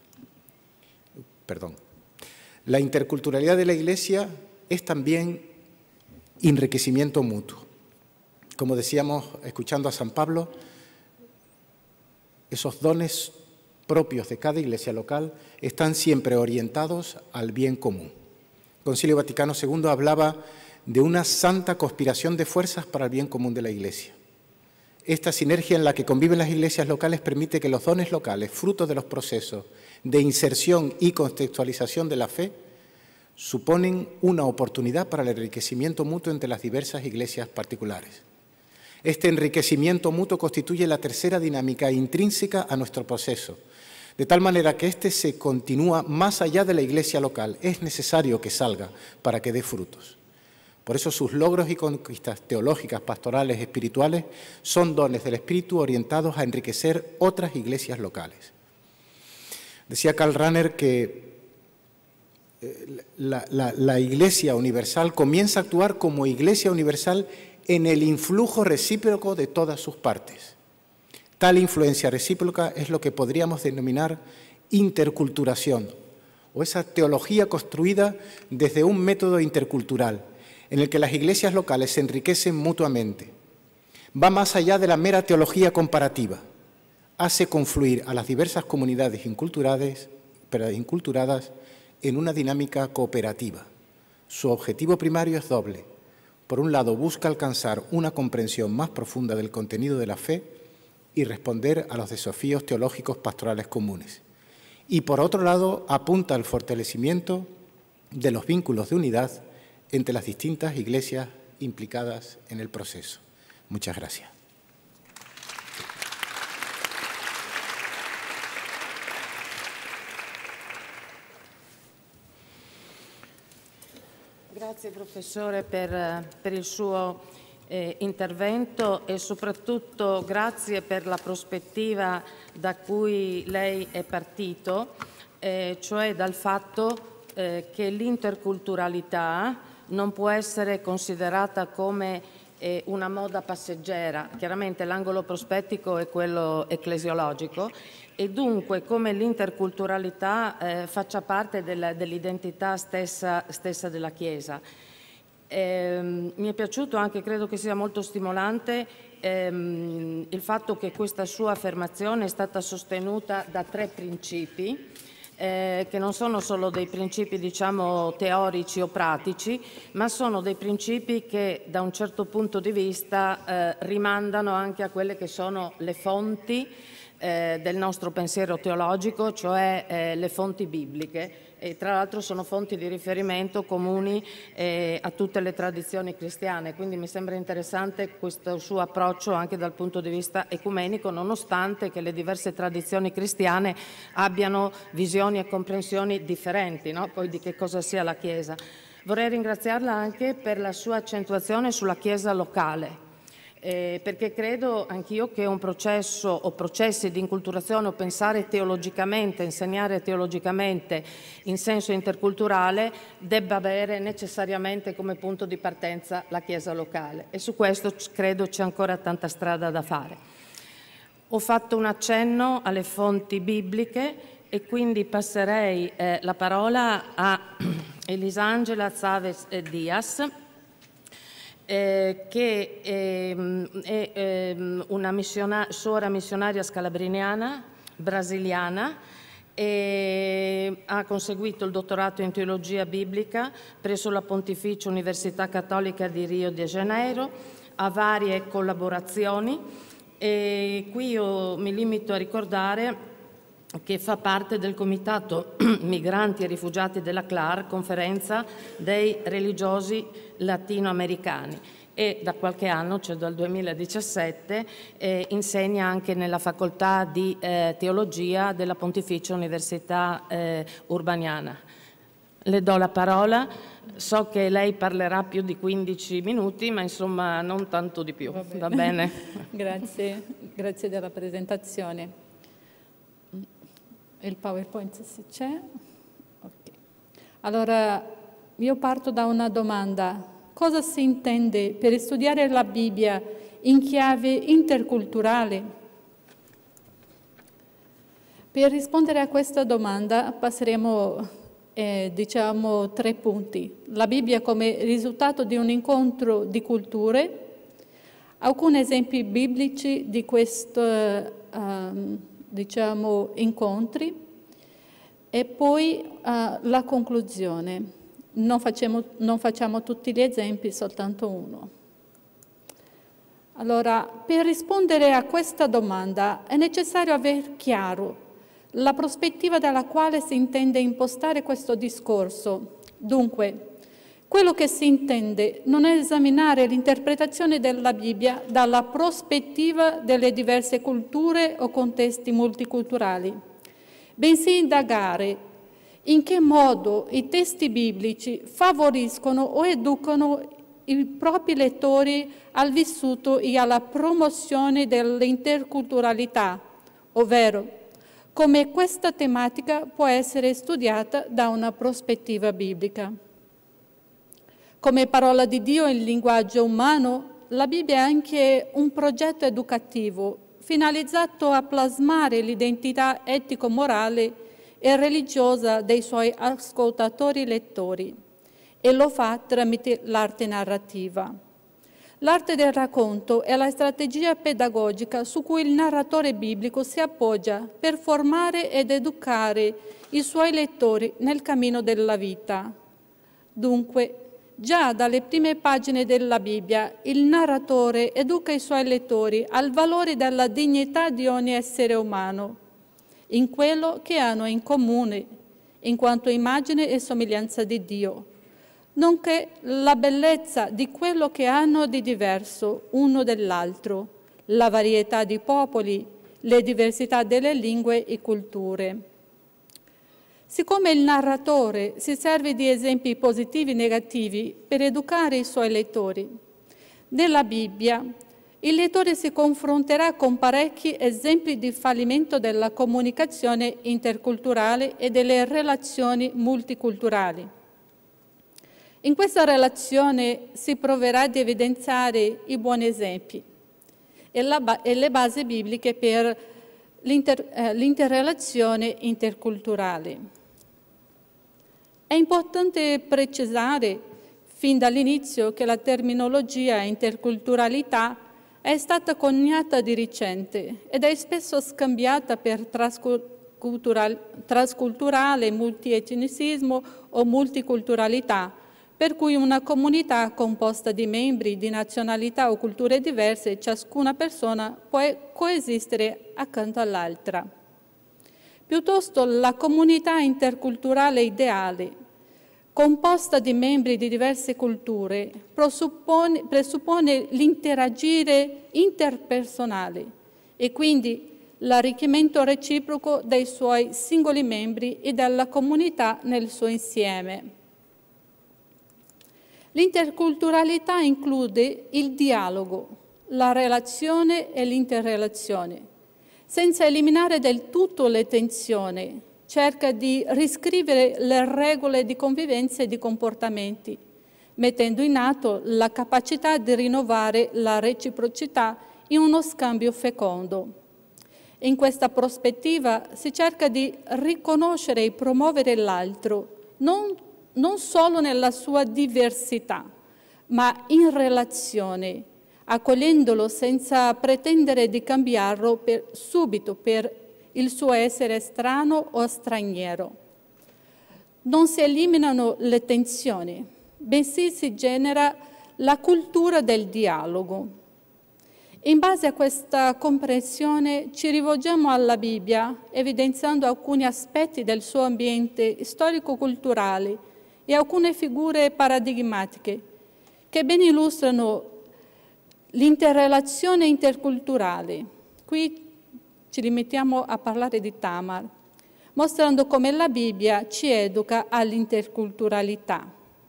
La interculturalidad de la Iglesia es también enriquecimiento mutuo. Como decíamos, escuchando a San Pablo, esos dones propios de cada iglesia local están siempre orientados al bien común. El Concilio Vaticano II hablaba de una santa conspiración de fuerzas para el bien común de la Iglesia. Esta sinergia en la que conviven las iglesias locales permite que los dones locales, fruto de los procesos de inserción y contextualización de la fe, suponen una oportunidad para el enriquecimiento mutuo entre las diversas iglesias particulares. Este enriquecimiento mutuo constituye la tercera dinámica intrínseca a nuestro proceso, de tal manera que éste se continúa más allá de la iglesia local. Es necesario que salga para que dé frutos. Por eso sus logros y conquistas teológicas, pastorales, espirituales, son dones del Espíritu orientados a enriquecer otras iglesias locales. Decía Karl Rahner que la Iglesia universal comienza a actuar como Iglesia universal en el influjo recíproco de todas sus partes. Tal influencia recíproca es lo que podríamos denominar interculturación, o esa teología construida desde un método intercultural, en el que las iglesias locales se enriquecen mutuamente. Va más allá de la mera teología comparativa. Hace confluir a las diversas comunidades inculturadas en una dinámica cooperativa. Su objetivo primario es doble. Por un lado, busca alcanzar una comprensión más profunda del contenido de la fe y responder a los desafíos teológicos pastorales comunes. Y por otro lado, apunta al fortalecimiento de los vínculos de unidad entre las distintas iglesias implicadas en el proceso. Muchas gracias. Grazie professore per il suo intervento e soprattutto grazie per la prospettiva da cui lei è partito, cioè dal fatto che l'interculturalità non può essere considerata come una moda passeggera. Chiaramente l'angolo prospettico è quello ecclesiologico e dunque come l'interculturalità faccia parte dell'identità stessa della Chiesa. Mi è piaciuto anche, credo che sia molto stimolante, il fatto che questa sua affermazione è stata sostenuta da 3 principi, che non sono solo dei principi, diciamo, teorici o pratici, ma sono dei principi che da un certo punto di vista rimandano anche a quelle che sono le fonti del nostro pensiero teologico, cioè le fonti bibliche, e tra l'altro sono fonti di riferimento comuni a tutte le tradizioni cristiane, quindi mi sembra interessante questo suo approccio anche dal punto di vista ecumenico, nonostante che le diverse tradizioni cristiane abbiano visioni e comprensioni differenti, no? Poi di che cosa sia la Chiesa. Vorrei ringraziarla anche per la sua accentuazione sulla Chiesa locale, perché credo anch'io che un processo o processi di inculturazione o pensare teologicamente, insegnare teologicamente in senso interculturale debba avere necessariamente come punto di partenza la Chiesa locale, e su questo credo c'è ancora tanta strada da fare. Ho fatto un accenno alle fonti bibliche e quindi passerei la parola a Elisangela Zaves Diaz, che è una suora missionaria scalabriniana, brasiliana, e ha conseguito il dottorato in teologia biblica presso la Pontificia Università Cattolica di Rio de Janeiro, ha varie collaborazioni e qui io mi limito a ricordare che fa parte del Comitato Migranti e Rifugiati della CLAR, Conferenza dei Religiosi Latinoamericani, e da qualche anno, cioè dal 2017, insegna anche nella facoltà di teologia della Pontificia Università Urbaniana. Le do la parola, so che lei parlerà più di 15 minuti, ma insomma non tanto di più, va bene? Grazie della presentazione. Il PowerPoint se c'è. Okay. Allora, io parto da una domanda. Cosa si intende per studiare la Bibbia in chiave interculturale? Per rispondere a questa domanda passeremo, diciamo, 3 punti. La Bibbia come risultato di un incontro di culture, alcuni esempi biblici di questo diciamo, incontri, e poi la conclusione. Non facciamo tutti gli esempi, soltanto uno. Allora, per rispondere a questa domanda è necessario aver chiaro la prospettiva dalla quale si intende impostare questo discorso. Dunque, quello che si intende non è esaminare l'interpretazione della Bibbia dalla prospettiva delle diverse culture o contesti multiculturali, bensì indagare in che modo i testi biblici favoriscono o educano i propri lettori al vissuto e alla promozione dell'interculturalità, ovvero come questa tematica può essere studiata da una prospettiva biblica. Come parola di Dio in linguaggio umano, la Bibbia è anche un progetto educativo finalizzato a plasmare l'identità etico-morale e religiosa dei suoi ascoltatori lettori, e lo fa tramite l'arte narrativa. L'arte del racconto è la strategia pedagogica su cui il narratore biblico si appoggia per formare ed educare i suoi lettori nel cammino della vita. Dunque, già dalle prime pagine della Bibbia, il narratore educa i suoi lettori al valore della dignità di ogni essere umano, in quello che hanno in comune, in quanto immagine e somiglianza di Dio, nonché la bellezza di quello che hanno di diverso uno dall'altro, la varietà di popoli, le diversità delle lingue e culture. Siccome il narratore si serve di esempi positivi e negativi per educare i suoi lettori, nella Bibbia il lettore si confronterà con parecchi esempi di fallimento della comunicazione interculturale e delle relazioni multiculturali. In questa relazione si proverà ad evidenziare i buoni esempi e le basi bibliche per l'interrelazione interculturale. È importante precisare fin dall'inizio che la terminologia interculturalità è stata coniata di recente ed è spesso scambiata per trasculturale, multietnicismo o multiculturalità, per cui una comunità composta di membri di nazionalità o culture diverse, ciascuna persona può coesistere accanto all'altra. Piuttosto la comunità interculturale ideale, composta di membri di diverse culture, presuppone l'interagire interpersonale e quindi l'arricchimento reciproco dei suoi singoli membri e della comunità nel suo insieme. L'interculturalità include il dialogo, la relazione e l'interrelazione, senza eliminare del tutto le tensioni. Cerca di riscrivere le regole di convivenza e di comportamenti, mettendo in atto la capacità di rinnovare la reciprocità in uno scambio fecondo. In questa prospettiva si cerca di riconoscere e promuovere l'altro, non solo nella sua diversità, ma in relazione, accogliendolo senza pretendere di cambiarlo subito per il suo essere strano o straniero. Non si eliminano le tensioni, bensì si genera la cultura del dialogo. In base a questa comprensione ci rivolgiamo alla Bibbia, evidenziando alcuni aspetti del suo ambiente storico-culturale e alcune figure paradigmatiche che ben illustrano l'interrelazione interculturale. Qui ci limitiamo a parlare di Tamar, mostrando come la Bibbia ci educa all'interculturalità.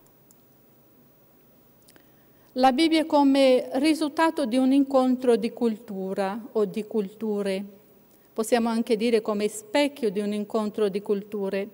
La Bibbia è come risultato di un incontro di cultura o di culture. Possiamo anche dire come specchio di un incontro di culture.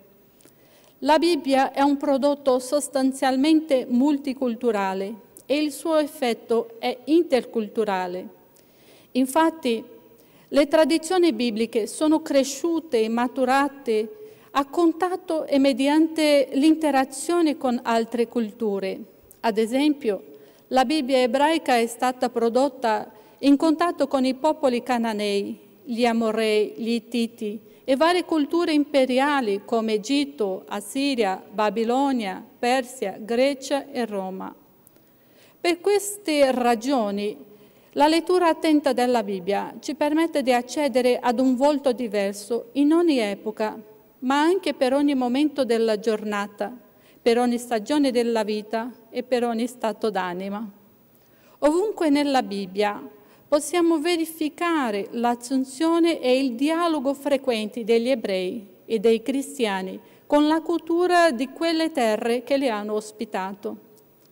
La Bibbia è un prodotto sostanzialmente multiculturale e il suo effetto è interculturale. Infatti, le tradizioni bibliche sono cresciute e maturate a contatto e mediante l'interazione con altre culture. Ad esempio, la Bibbia ebraica è stata prodotta in contatto con i popoli cananei, gli Amorei, gli Ittiti e varie culture imperiali come Egitto, Assiria, Babilonia, Persia, Grecia e Roma. Per queste ragioni, la lettura attenta della Bibbia ci permette di accedere ad un volto diverso in ogni epoca, ma anche per ogni momento della giornata, per ogni stagione della vita e per ogni stato d'anima. Ovunque nella Bibbia possiamo verificare l'assunzione e il dialogo frequenti degli ebrei e dei cristiani con la cultura di quelle terre che li hanno ospitato.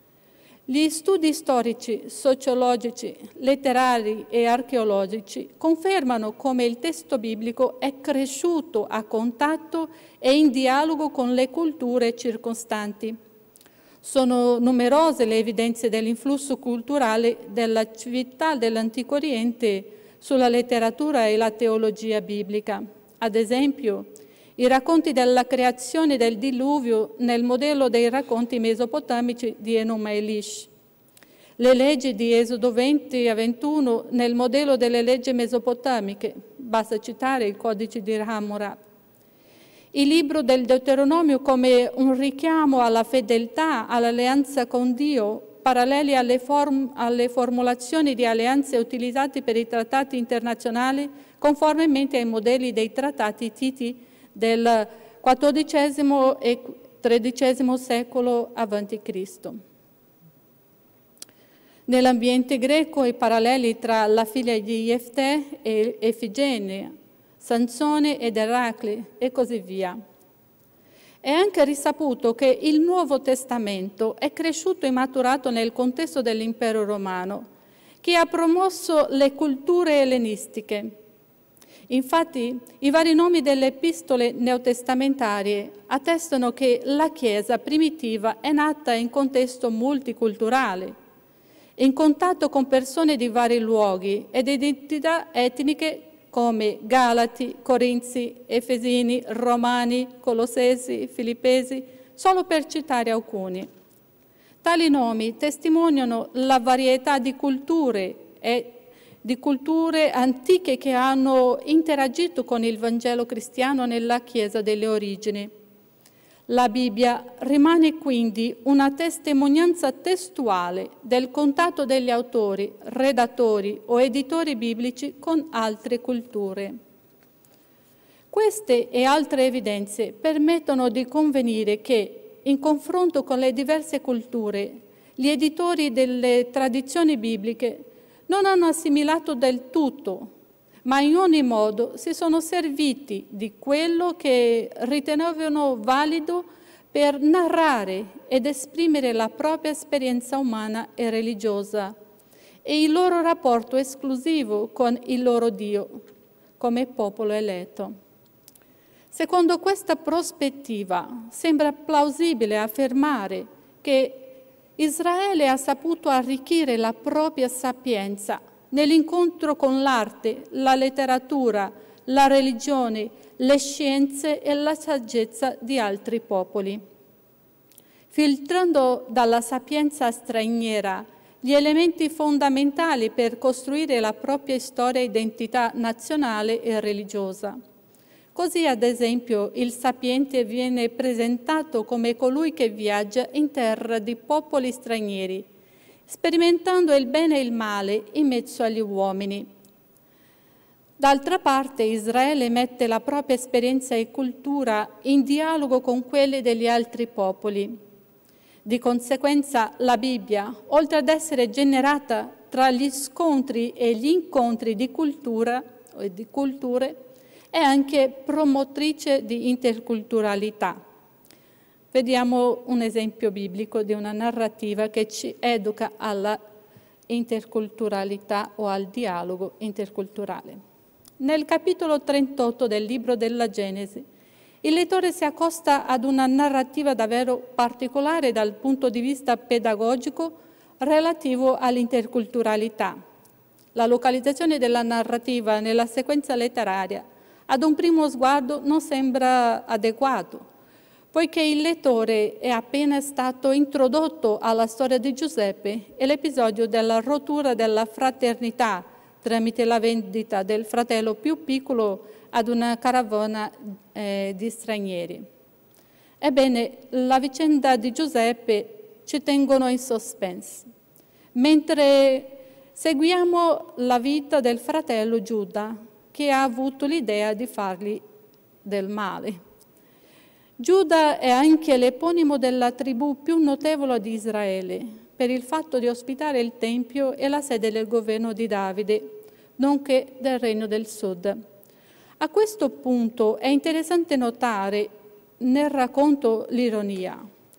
Gli studi storici, sociologici, letterari e archeologici confermano come il testo biblico è cresciuto a contatto e in dialogo con le culture circostanti. Sono numerose le evidenze dell'influsso culturale della civiltà dell'Antico Oriente sulla letteratura e la teologia biblica. Ad esempio, i racconti della creazione del diluvio nel modello dei racconti mesopotamici di Enuma Elish, le leggi di Esodo 20 a 21 nel modello delle leggi mesopotamiche, basta citare il codice di Hammurabi. Il libro del Deuteronomio come un richiamo alla fedeltà, all'alleanza con Dio, paralleli alle formulazioni di alleanze utilizzate per i trattati internazionali conformemente ai modelli dei trattati ittiti del XIV e XIII secolo a.C. Nell'ambiente greco i paralleli tra la figlia di Jefté e Efigenia, Sansone ed Eracle e così via. È anche risaputo che il Nuovo Testamento è cresciuto e maturato nel contesto dell'impero romano, che ha promosso le culture ellenistiche. Infatti, i vari nomi delle epistole neotestamentarie attestano che la Chiesa primitiva è nata in contesto multiculturale, in contatto con persone di vari luoghi ed identità etniche come Galati, Corinzi, Efesini, Romani, Colossesi, Filippesi, solo per citare alcuni. Tali nomi testimoniano la varietà di culture antiche che hanno interagito con il Vangelo cristiano nella Chiesa delle origini. La Bibbia rimane quindi una testimonianza testuale del contatto degli autori, redattori o editori biblici con altre culture. Queste e altre evidenze permettono di convenire che, in confronto con le diverse culture, gli editori delle tradizioni bibliche non hanno assimilato del tutto, ma in ogni modo si sono serviti di quello che ritenevano valido per narrare ed esprimere la propria esperienza umana e religiosa e il loro rapporto esclusivo con il loro Dio come popolo eletto. Secondo questa prospettiva sembra plausibile affermare che Israele ha saputo arricchire la propria sapienza nell'incontro con l'arte, la letteratura, la religione, le scienze e la saggezza di altri popoli. Filtrando dalla sapienza straniera gli elementi fondamentali per costruire la propria storia e identità nazionale e religiosa. Così, ad esempio, il sapiente viene presentato come colui che viaggia in terra di popoli stranieri, sperimentando il bene e il male in mezzo agli uomini. D'altra parte, Israele mette la propria esperienza e cultura in dialogo con quelle degli altri popoli. Di conseguenza, la Bibbia, oltre ad essere generata tra gli scontri e gli incontri di culture, è anche promotrice di interculturalità. Vediamo un esempio biblico di una narrativa che ci educa alla interculturalità o al dialogo interculturale. Nel capitolo 38 del libro della Genesi, il lettore si accosta ad una narrativa davvero particolare dal punto di vista pedagogico relativo all'interculturalità. La localizzazione della narrativa nella sequenza letteraria ad un primo sguardo non sembra adeguato, poiché il lettore è appena stato introdotto alla storia di Giuseppe e l'episodio della rottura della fraternità tramite la vendita del fratello più piccolo ad una carovana di stranieri. Ebbene, la vicenda di Giuseppe ci tengono in suspense, mentre seguiamo la vita del fratello Giuda, che ha avuto l'idea di fargli del male. Giuda è anche l'eponimo della tribù più notevole di Israele, per il fatto di ospitare il Tempio e la sede del governo di Davide, nonché del Regno del Sud. A questo punto è interessante notare nel racconto l'ironia.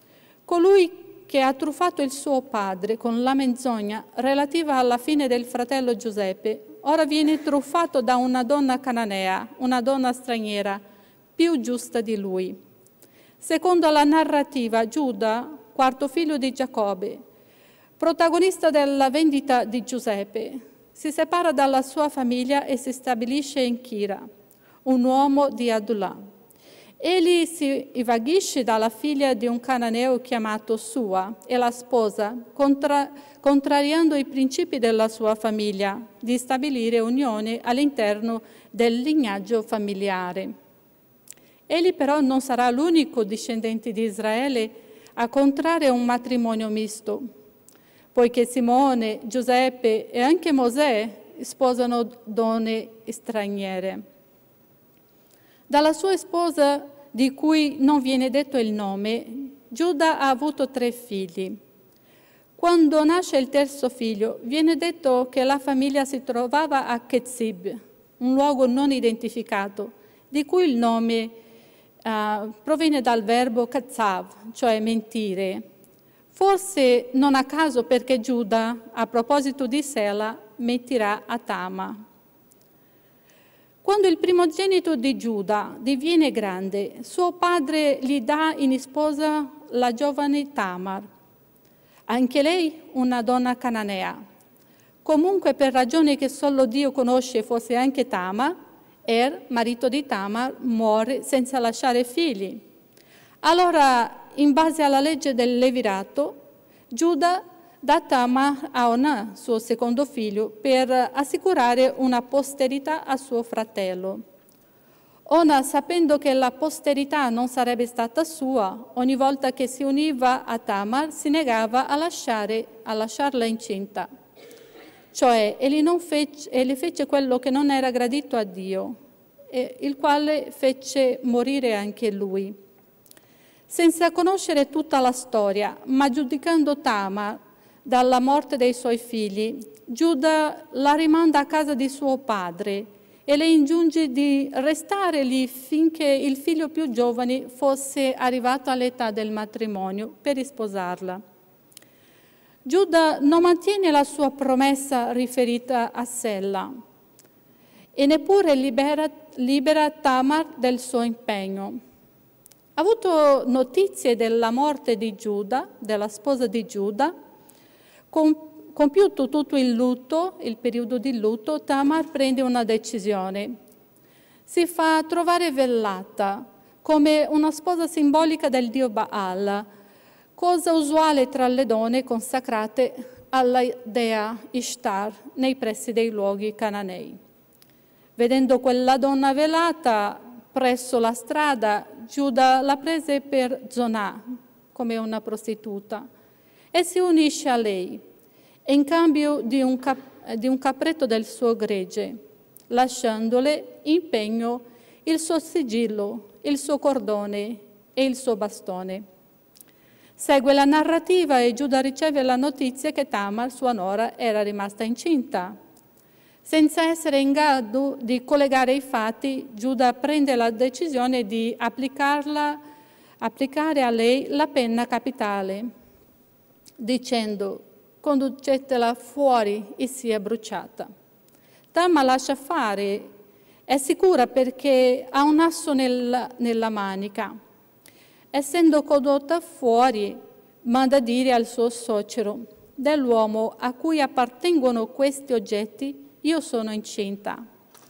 Colui che ha truffato il suo padre con la menzogna relativa alla fine del fratello Giuseppe, ora viene truffato da una donna cananea, una donna straniera, più giusta di lui. Secondo la narrativa, Giuda, quarto figlio di Giacobbe, protagonista della vendita di Giuseppe, si separa dalla sua famiglia e si stabilisce in Chira, un uomo di Adullam. Egli si invaghisce dalla figlia di un cananeo chiamato Sua e la sposa, contrariando i principi della sua famiglia, di stabilire unione all'interno del lignaggio familiare. Egli però non sarà l'unico discendente di Israele a contrarre un matrimonio misto, poiché Simone, Giuseppe e anche Mosè sposano donne straniere. Dalla sua sposa, di cui non viene detto il nome, Giuda ha avuto 3 figli. Quando nasce il terzo figlio, viene detto che la famiglia si trovava a Ketzib, un luogo non identificato, di cui il nome proviene dal verbo katzav, cioè mentire. Forse non a caso perché Giuda, a proposito di Sela, mentirà a Tama. Quando il primogenito di Giuda diviene grande, suo padre gli dà in sposa la giovane Tamar, anche lei una donna cananea. Comunque, per ragioni che solo Dio conosce, fosse anche Tamar, marito di Tamar, muore senza lasciare figli. Allora, in base alla legge del Levirato, Giuda dà Tamar a Onà, suo secondo figlio, per assicurare una posterità a suo fratello. Onà, sapendo che la posterità non sarebbe stata sua, ogni volta che si univa a Tamar si negava a lasciarla incinta. Cioè, egli fece quello che non era gradito a Dio, il quale fece morire anche lui. Senza conoscere tutta la storia, ma giudicando Tamar dalla morte dei suoi figli, Giuda la rimanda a casa di suo padre e le ingiunge di restare lì finché il figlio più giovane fosse arrivato all'età del matrimonio per risposarla. Giuda non mantiene la sua promessa riferita a Sella e neppure libera Tamar del suo impegno. Ha avuto notizie della morte di Giuda, della sposa di Giuda. Compiuto tutto il periodo di lutto, Tamar prende una decisione. Si fa trovare velata come una sposa simbolica del dio Baal, cosa usuale tra le donne consacrate alla dea Ishtar nei pressi dei luoghi cananei. Vedendo quella donna velata presso la strada, Giuda la prese per Zonà, come una prostituta, e si unisce a lei, in cambio di un capretto del suo gregge, lasciandole in pegno il suo sigillo, il suo cordone e il suo bastone. Segue la narrativa e Giuda riceve la notizia che Tamar, sua nuora, era rimasta incinta. Senza essere in grado di collegare i fatti, Giuda prende la decisione di applicare a lei la pena capitale, dicendo: conducetela fuori e sia bruciata. Tamar lascia fare, è sicura perché ha un asso nella manica. Essendo condotta fuori, manda dire al suo suocero: dell'uomo a cui appartengono questi oggetti io sono incinta.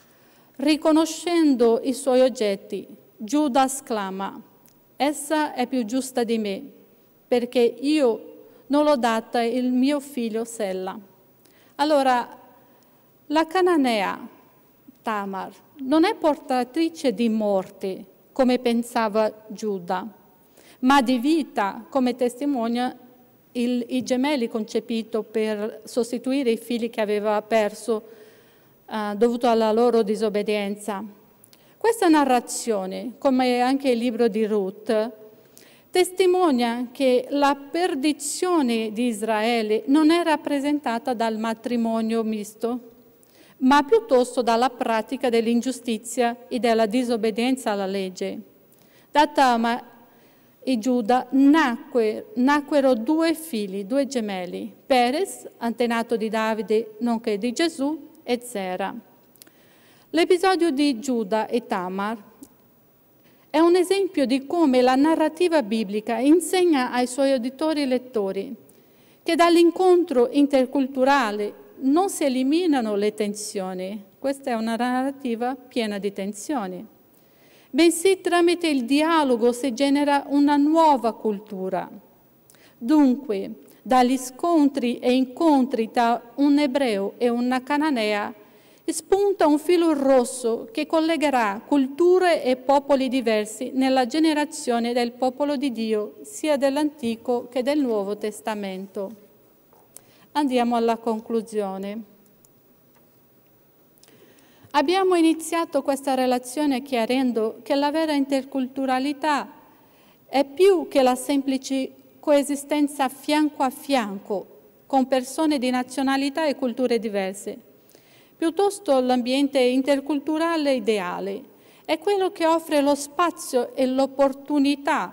Riconoscendo i suoi oggetti, Giuda esclama: essa è più giusta di me, perché io non l'ho data il mio figlio Sella. Allora, la cananea Tamar non è portatrice di morte, come pensava Giuda, ma di vita, come testimonia i gemelli concepiti per sostituire i figli che aveva perso dovuto alla loro disobbedienza. Questa narrazione, come anche il libro di Ruth, testimonia che la perdizione di Israele non è rappresentata dal matrimonio misto, ma piuttosto dalla pratica dell'ingiustizia e della disobbedienza alla legge. Da Tamar e Giuda nacquero due figli, due gemelli, Perez, antenato di Davide nonché di Gesù, e Zera. L'episodio di Giuda e Tamar è un esempio di come la narrativa biblica insegna ai suoi uditori e lettori che dall'incontro interculturale non si eliminano le tensioni. Questa è una narrativa piena di tensioni. Bensì tramite il dialogo si genera una nuova cultura. Dunque, dagli scontri e incontri tra un ebreo e una cananea spunta un filo rosso che collegherà culture e popoli diversi nella generazione del popolo di Dio, sia dell'Antico che del Nuovo Testamento. Andiamo alla conclusione. Abbiamo iniziato questa relazione chiarendo che la vera interculturalità è più che la semplice coesistenza fianco a fianco con persone di nazionalità e culture diverse. Piuttosto l'ambiente interculturale ideale è quello che offre lo spazio e l'opportunità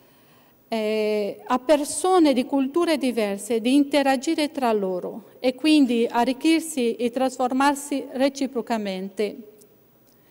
a persone di culture diverse di interagire tra loro e quindi arricchirsi e trasformarsi reciprocamente.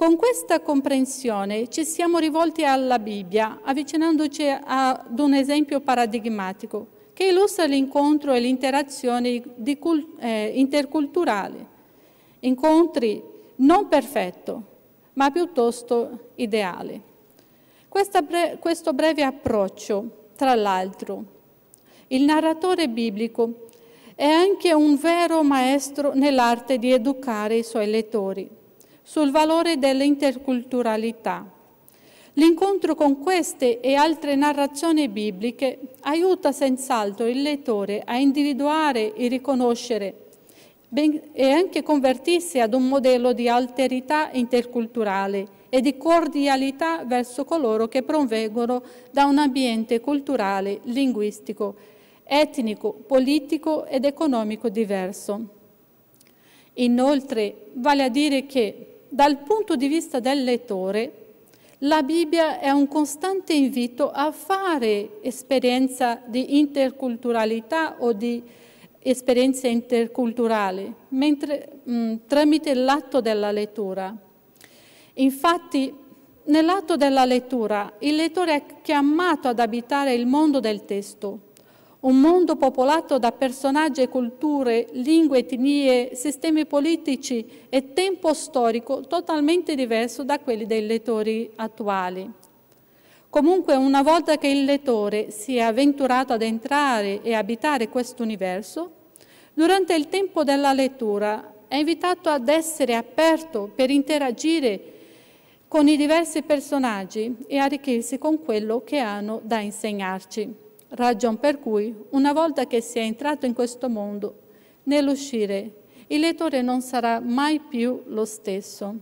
Con questa comprensione ci siamo rivolti alla Bibbia, avvicinandoci ad un esempio paradigmatico che illustra l'incontro e l'interazione interculturali. Incontri non perfetti, ma piuttosto ideali. Questo breve approccio, tra l'altro, il narratore biblico è anche un vero maestro nell'arte di educare i suoi lettori sul valore dell'interculturalità. L'incontro con queste e altre narrazioni bibliche aiuta senz'altro il lettore a individuare e riconoscere e anche convertirsi ad un modello di alterità interculturale e di cordialità verso coloro che provengono da un ambiente culturale, linguistico, etnico, politico ed economico diverso. Inoltre, vale a dire che, dal punto di vista del lettore, la Bibbia è un costante invito a fare esperienza di interculturalità o di esperienza interculturale tramite l'atto della lettura. Infatti, nell'atto della lettura, il lettore è chiamato ad abitare il mondo del testo, un mondo popolato da personaggi, culture, lingue, etnie, sistemi politici e tempo storico totalmente diverso da quelli dei lettori attuali. Comunque, una volta che il lettore si è avventurato ad entrare e abitare questo universo, durante il tempo della lettura è invitato ad essere aperto per interagire con i diversi personaggi e arricchirsi con quello che hanno da insegnarci. Ragion per cui, una volta che si è entrato in questo mondo, nell'uscire, il lettore non sarà mai più lo stesso.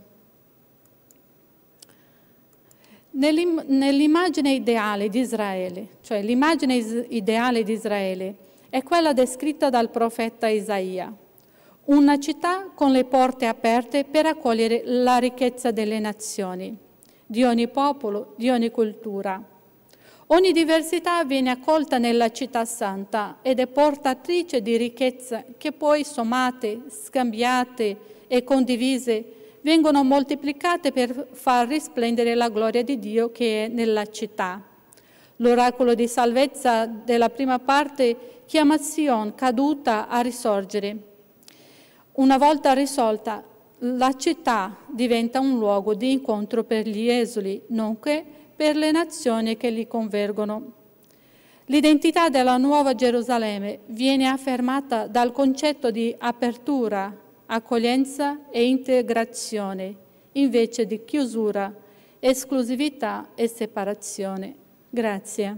Nell'immagine ideale di Israele, cioè l'immagine ideale di Israele, è quella descritta dal profeta Isaia, una città con le porte aperte per accogliere la ricchezza delle nazioni, di ogni popolo, di ogni cultura. Ogni diversità viene accolta nella città santa ed è portatrice di ricchezza che poi sommate, scambiate e condivise vengono moltiplicate per far risplendere la gloria di Dio che è nella città. L'oracolo di salvezza della prima parte chiama Sion caduta a risorgere. Una volta risolta, la città diventa un luogo di incontro per gli esuli, nonché per le nazioni che li convergono. L'identità della Nuova Gerusalemme viene affermata dal concetto di apertura, accoglienza e integrazione, invece di chiusura, esclusività e separazione. Grazie.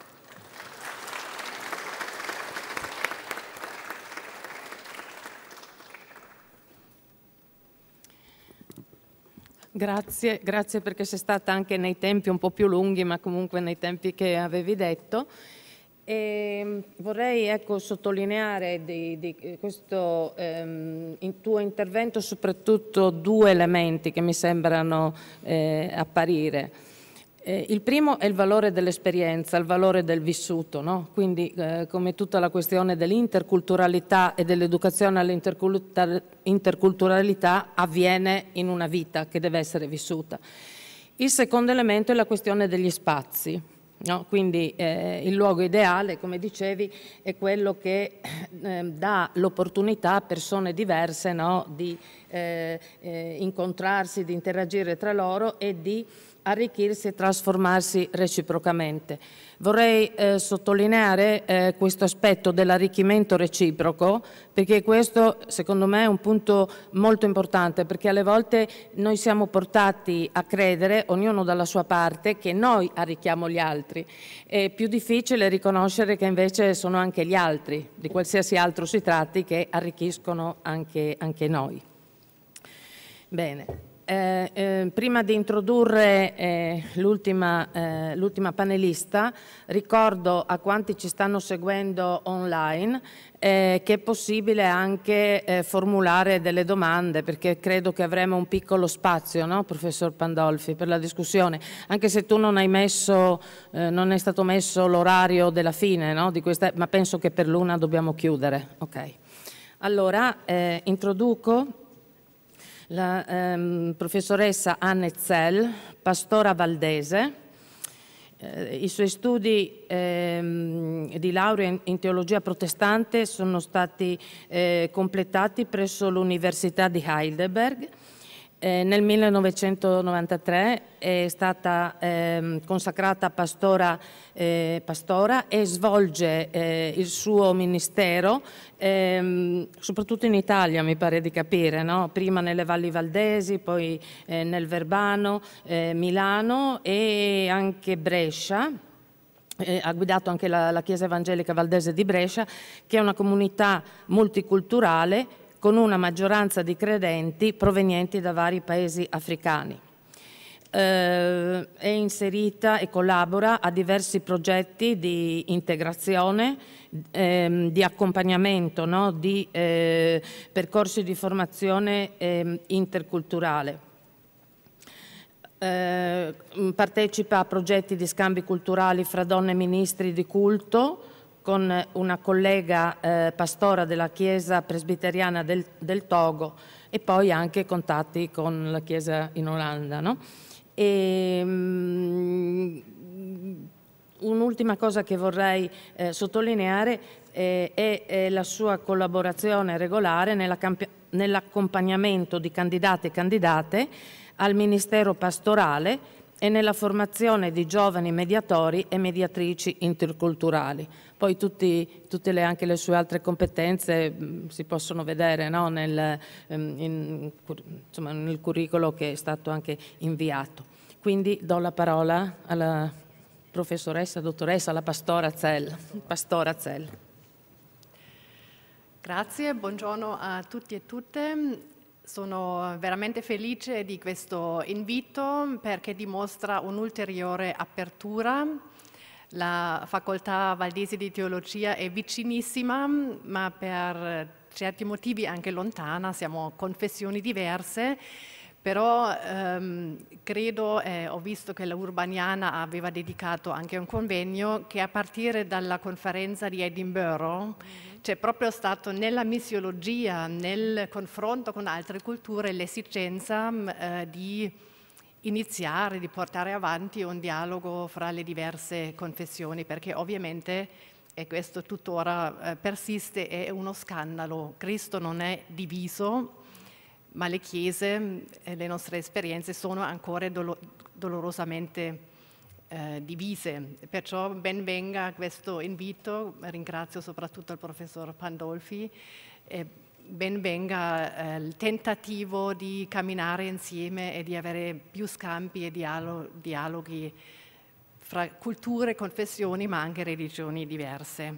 Grazie perché sei stata anche nei tempi un po' più lunghi, ma comunque nei tempi che avevi detto. E vorrei sottolineare di questo tuo intervento soprattutto due elementi che mi sembrano apparire. Il primo è il valore dell'esperienza, il valore del vissuto, no? Quindi come tutta la questione dell'interculturalità e dell'educazione all'interculturalità avviene in una vita che deve essere vissuta. Il secondo elemento è la questione degli spazi. No? Quindi il luogo ideale, come dicevi, è quello che dà l'opportunità a persone diverse, no? Di incontrarsi, di interagire tra loro e di arricchirsi e trasformarsi reciprocamente. Vorrei sottolineare questo aspetto dell'arricchimento reciproco, perché questo secondo me è un punto molto importante, perché alle volte noi siamo portati a credere, ognuno dalla sua parte, che noi arricchiamo gli altri. È più difficile riconoscere che invece sono anche gli altri, di qualsiasi altro si tratti, che arricchiscono anche noi. Bene. Prima di introdurre l'ultima panelista, ricordo a quanti ci stanno seguendo online che è possibile anche formulare delle domande, perché credo che avremo un piccolo spazio, no, professor Pandolfi, per la discussione, anche se tu non hai messo, non è stato messo l'orario della fine, no, di questa, ma penso che per l'una dobbiamo chiudere. Ok. Allora, introduco la professoressa Anne Zell, pastora valdese. I suoi studi di laurea in teologia protestante sono stati completati presso l'Università di Heidelberg. Nel 1993 è stata consacrata pastora e svolge il suo ministero soprattutto in Italia, mi pare di capire, no? Prima nelle Valli Valdesi, poi nel Verbano, Milano e anche Brescia. Ha guidato anche la Chiesa Evangelica Valdese di Brescia, che è una comunità multiculturale con una maggioranza di credenti provenienti da vari paesi africani. È inserita e collabora a diversi progetti di integrazione, di accompagnamento, no? Di percorsi di formazione interculturale. Partecipa a progetti di scambi culturali fra donne ministri di culto, con una collega pastora della Chiesa presbiteriana del Togo e poi anche contatti con la Chiesa in Olanda. No? Un'ultima cosa che vorrei sottolineare è la sua collaborazione regolare nell'accompagnamento di candidati e candidate al Ministero pastorale e nella formazione di giovani mediatori e mediatrici interculturali. Poi anche le sue altre competenze si possono vedere, no? nel curriculum che è stato anche inviato. Quindi do la parola alla professoressa, dottoressa, alla pastora Zell. Grazie, buongiorno a tutti e tutte. Sono veramente felice di questo invito perché dimostra un'ulteriore apertura. La Facoltà Valdese di Teologia è vicinissima, ma per certi motivi anche lontana, siamo confessioni diverse, però credo, ho visto che la Urbaniana aveva dedicato anche un convegno, che a partire dalla conferenza di Edinburgh c'è proprio stato nella missiologia, nel confronto con altre culture, l'esigenza di iniziare, di portare avanti un dialogo fra le diverse confessioni, perché ovviamente, e questo tuttora persiste, è uno scandalo. Cristo non è diviso, ma le chiese e le nostre esperienze sono ancora dolorosamente divise. Perciò ben venga questo invito, ringrazio soprattutto il professor Pandolfi, ben venga il tentativo di camminare insieme e di avere più scambi e dialoghi fra culture, confessioni, ma anche religioni diverse.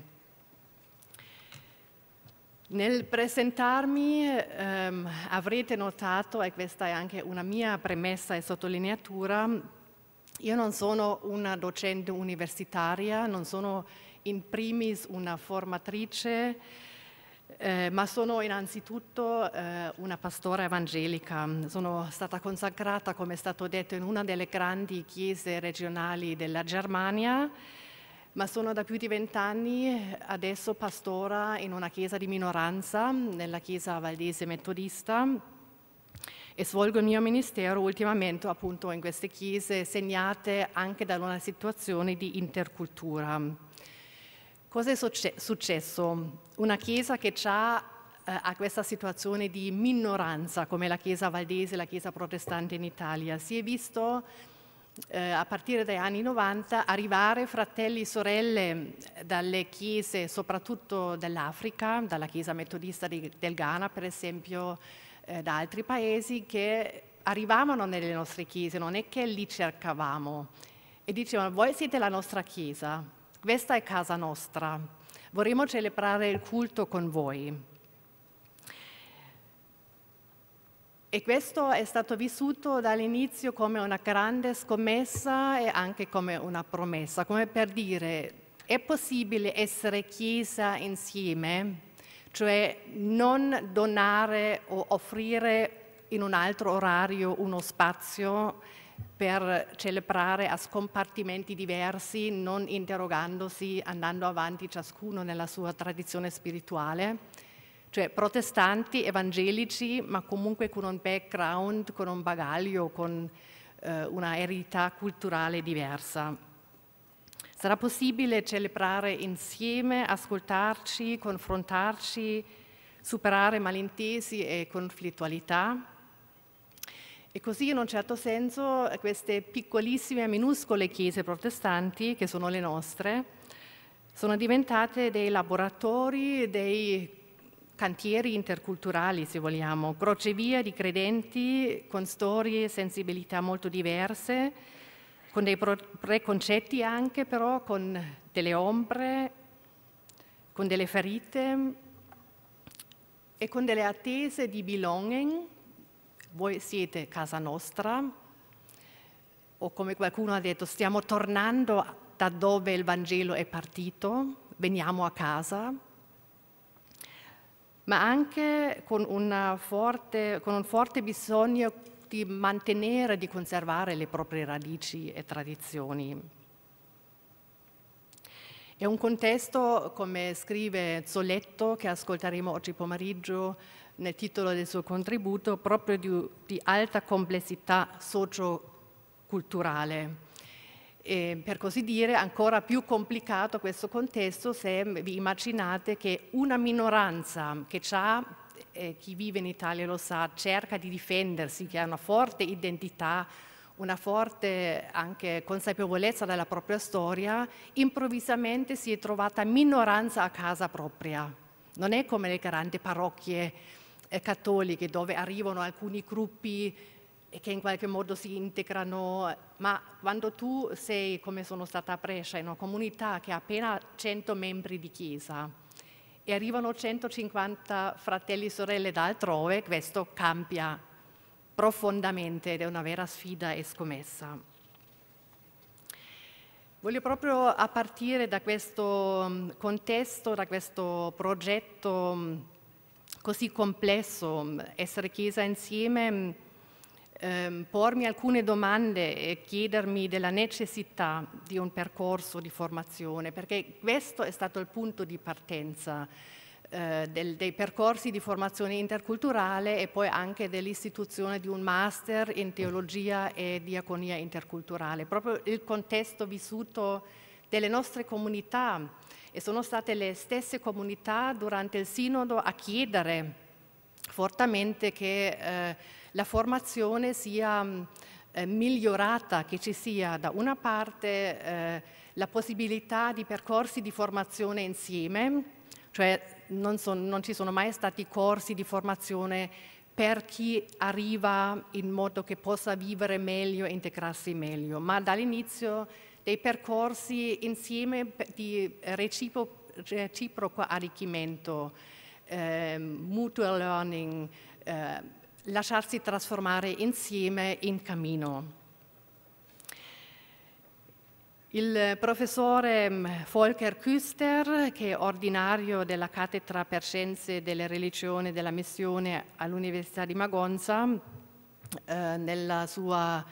Nel presentarmi avrete notato, e questa è anche una mia premessa e sottolineatura, io non sono una docente universitaria, non sono in primis una formatrice, ma sono innanzitutto una pastora evangelica. Sono stata consacrata, come è stato detto, in una delle grandi chiese regionali della Germania, ma sono da più di 20 anni adesso pastora in una chiesa di minoranza, nella chiesa valdese metodista, e svolgo il mio ministero ultimamente appunto in queste chiese segnate anche da una situazione di intercultura. Cosa è successo? Una chiesa che ha questa situazione di minoranza, come la chiesa valdese, la chiesa protestante in Italia, si è visto a partire dagli anni 90 arrivare fratelli e sorelle dalle chiese, soprattutto dell'Africa, dalla chiesa metodista del Ghana per esempio, da altri paesi, che arrivavano nelle nostre chiese, non è che li cercavamo, e dicevano: voi siete la nostra chiesa, questa è casa nostra, vorremmo celebrare il culto con voi. E questo è stato vissuto dall'inizio come una grande scommessa e anche come una promessa, come per dire: è possibile essere chiesa insieme, cioè non donare o offrire in un altro orario uno spazio per celebrare a scompartimenti diversi, non interrogandosi, andando avanti ciascuno nella sua tradizione spirituale. cioè protestanti, evangelici, ma comunque con un background, con un bagaglio, con una eredità culturale diversa. Sarà possibile celebrare insieme, ascoltarci, confrontarci, superare malintesi e conflittualità? E così in un certo senso queste piccolissime, minuscole chiese protestanti, che sono le nostre, sono diventate dei laboratori, dei cantieri interculturali, se vogliamo, crocevia di credenti con storie e sensibilità molto diverse, con dei preconcetti anche, però con delle ombre, con delle ferite e con delle attese di belonging. Voi siete casa nostra, o come qualcuno ha detto, stiamo tornando da dove il Vangelo è partito, veniamo a casa, ma anche con un forte bisogno di mantenere, di conservare le proprie radici e tradizioni. È un contesto, come scrive Zolletto, che ascolteremo oggi pomeriggio nel titolo del suo contributo, proprio di alta complessità socioculturale. E per così dire, ancora più complicato questo contesto se vi immaginate che una minoranza che chi vive in Italia lo sa, cerca di difendersi, che ha una forte identità, una forte anche consapevolezza della propria storia, improvvisamente si è trovata minoranza a casa propria. Non è come le grandi parrocchie cattoliche dove arrivano alcuni gruppi che in qualche modo si integrano, ma quando tu sei, come sono stata a Brescia, in una comunità che ha appena 100 membri di chiesa e arrivano 150 fratelli e sorelle da altrove, questo cambia profondamente ed è una vera sfida e scommessa. Voglio proprio a partire da questo contesto, da questo progetto così complesso, essere Chiesa insieme, pormi alcune domande e chiedermi della necessità di un percorso di formazione, perché questo è stato il punto di partenza dei percorsi di formazione interculturale e poi anche dell'istituzione di un master in teologia e diaconia interculturale, proprio il contesto vissuto delle nostre comunità, e sono state le stesse comunità durante il sinodo a chiedere fortemente che la formazione sia migliorata, che ci sia da una parte la possibilità di percorsi di formazione insieme, cioè non ci sono mai stati corsi di formazione per chi arriva in modo che possa vivere meglio e integrarsi meglio, ma dall'inizio dei percorsi insieme di reciproco arricchimento, mutual learning, lasciarsi trasformare insieme in cammino. Il professore Volker Küster, che è ordinario della Cattedra per Scienze delle Religioni e della Missione all'Università di Magonza, nella sua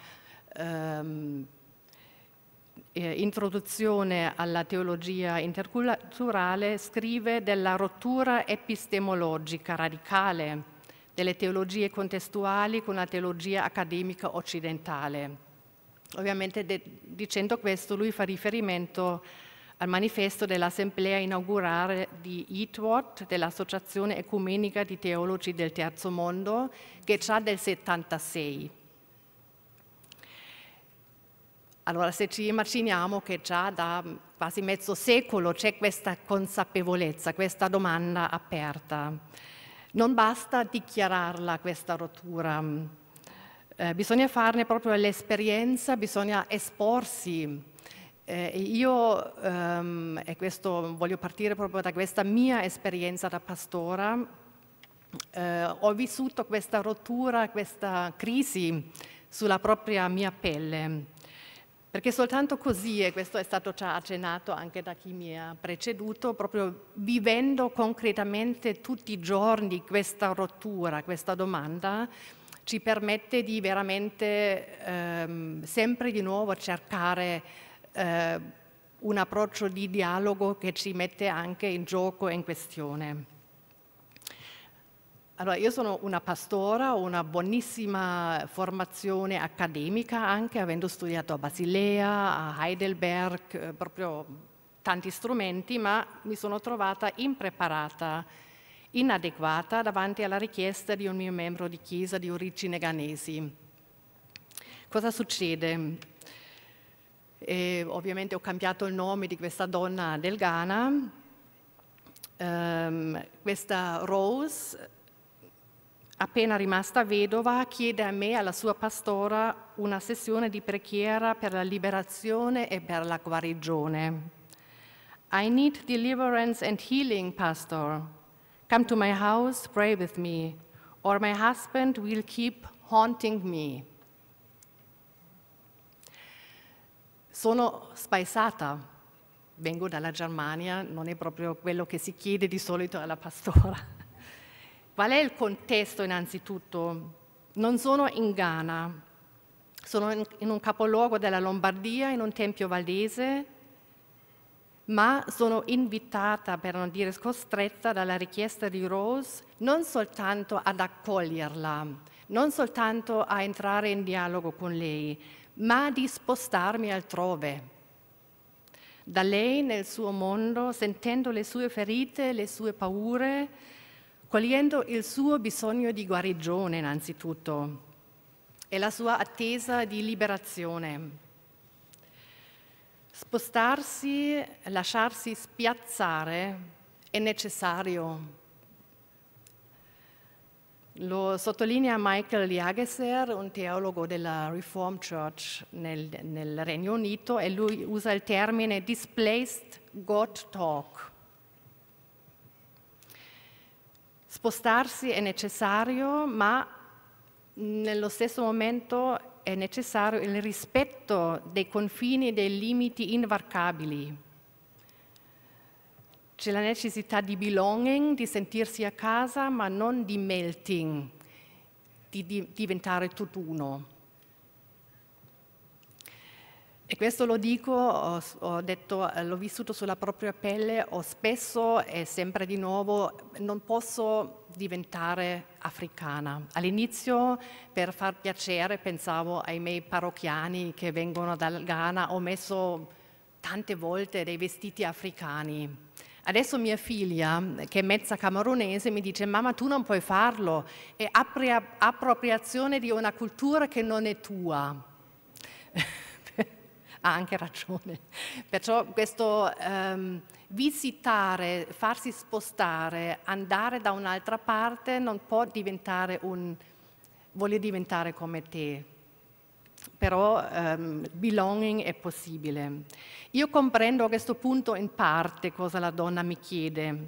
introduzione alla teologia interculturale scrive della rottura epistemologica radicale delle teologie contestuali con la teologia accademica occidentale. Ovviamente dicendo questo lui fa riferimento al manifesto dell'assemblea inaugurale di ITWOT, dell'Associazione Ecumenica di Teologi del Terzo Mondo, che è già del 76. Allora, se ci immaginiamo che già da quasi mezzo secolo c'è questa consapevolezza, questa domanda aperta, non basta dichiararla questa rottura, bisogna farne proprio l'esperienza, bisogna esporsi. Io, e questo voglio partire proprio da questa mia esperienza da pastora, ho vissuto questa rottura, questa crisi sulla propria mia pelle. Perché soltanto così, e questo è stato già accennato anche da chi mi ha preceduto, proprio vivendo concretamente tutti i giorni questa rottura, questa domanda, ci permette di veramente sempre di nuovo cercare un approccio di dialogo che ci mette anche in gioco e in questione. Allora, io sono una pastora, ho una buonissima formazione accademica anche, avendo studiato a Basilea, a Heidelberg, proprio tanti strumenti, ma mi sono trovata impreparata, inadeguata davanti alla richiesta di un mio membro di chiesa di origine ghanesi. Cosa succede? Ovviamente ho cambiato il nome di questa donna del Ghana. Questa Rose, appena rimasta vedova, chiede a me e alla sua pastora una sessione di preghiera per la liberazione e per la guarigione. I need deliverance and healing, pastor. Come to my house, pray with me, or my husband will keep haunting me. Sono spaesata, vengo dalla Germania, non è proprio quello che si chiede di solito alla pastora. Qual è il contesto innanzitutto? Non sono in Ghana, sono in un capoluogo della Lombardia, in un tempio valdese, ma sono invitata, per non dire costretta, dalla richiesta di Rose non soltanto ad accoglierla, non soltanto a entrare in dialogo con lei, ma di spostarmi altrove. Da lei nel suo mondo, sentendo le sue ferite, le sue paure, cogliendo il suo bisogno di guarigione innanzitutto e la sua attesa di liberazione. Spostarsi, lasciarsi spiazzare è necessario. Lo sottolinea Michael Jageser, un teologo della Reformed Church nel Regno Unito, e lui usa il termine displaced God talk. Spostarsi è necessario, ma nello stesso momento è necessario il rispetto dei confini e dei limiti invarcabili. C'è la necessità di belonging, di sentirsi a casa, ma non di melting, di diventare tutt'uno. E questo lo dico, ho detto, l'ho vissuto sulla propria pelle, ho spesso e sempre di nuovo, non posso diventare africana. All'inizio, per far piacere, pensavo ai miei parrocchiani che vengono dal Ghana, ho messo tante volte dei vestiti africani. Adesso mia figlia, che è mezza camerunese, mi dice: mamma, tu non puoi farlo, è appropriazione di una cultura che non è tua. Ha anche ragione. Perciò questo visitare, farsi spostare, andare da un'altra parte non può diventare voglio diventare come te. Però belonging è possibile. Io comprendo a questo punto in parte cosa la donna mi chiede.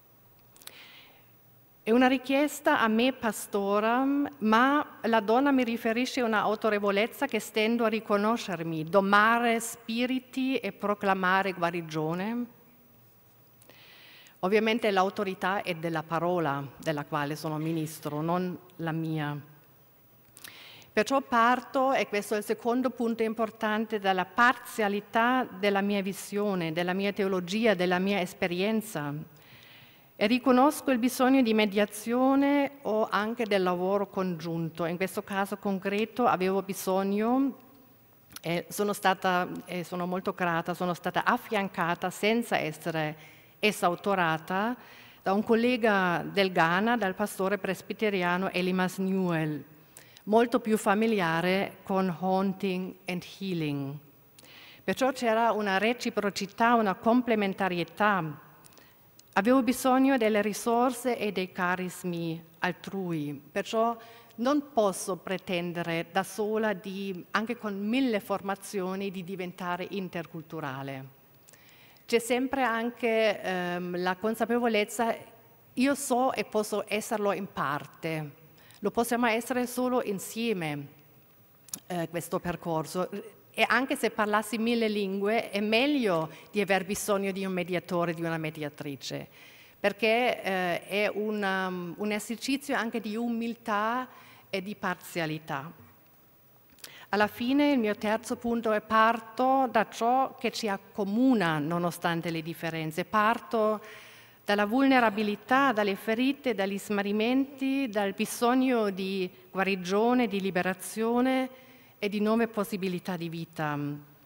È una richiesta a me, pastora, ma la donna mi riferisce una autorevolezza che stendo a riconoscermi, domare spiriti e proclamare guarigione. Ovviamente l'autorità è della parola della quale sono ministro, non la mia. Perciò parto, e questo è il secondo punto importante, dalla parzialità della mia visione, della mia teologia, della mia esperienza. E riconosco il bisogno di mediazione o anche del lavoro congiunto. In questo caso concreto avevo bisogno, e sono molto grata, sono stata affiancata senza essere esautorata da un collega del Ghana, dal pastore presbiteriano Elimas Newell, molto più familiare con haunting and healing. Perciò c'era una reciprocità, una complementarietà. Avevo bisogno delle risorse e dei carismi altrui, perciò non posso pretendere da sola, anche con 1000 formazioni, di diventare interculturale. C'è sempre anche la consapevolezza, io so e posso esserlo in parte, lo possiamo essere solo insieme, questo percorso. E anche se parlassi 1000 lingue, è meglio di aver bisogno di un mediatore, di una mediatrice, perché è un esercizio anche di umiltà e di parzialità. Alla fine il mio terzo punto è: parto da ciò che ci accomuna nonostante le differenze, parto dalla vulnerabilità, dalle ferite, dagli smarrimenti, dal bisogno di guarigione, di liberazione e di nuove possibilità di vita.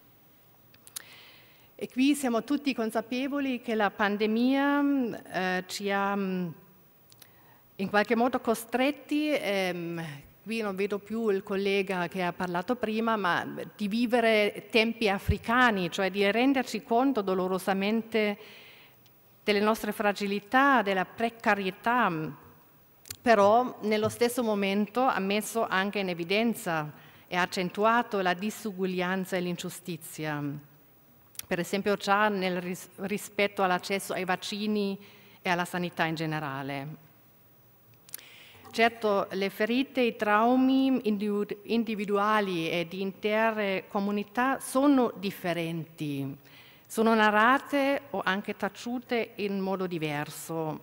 E qui siamo tutti consapevoli che la pandemia ci ha in qualche modo costretti, qui non vedo più il collega che ha parlato prima, ma di vivere tempi africani, cioè di renderci conto dolorosamente delle nostre fragilità, della precarietà, però nello stesso momento ha messo anche in evidenza e ha accentuato la disuguaglianza e l'ingiustizia. Per esempio già nel rispetto all'accesso ai vaccini e alla sanità in generale. Certo, le ferite, i traumi individuali e di intere comunità sono differenti, sono narrate o anche taciute in modo diverso.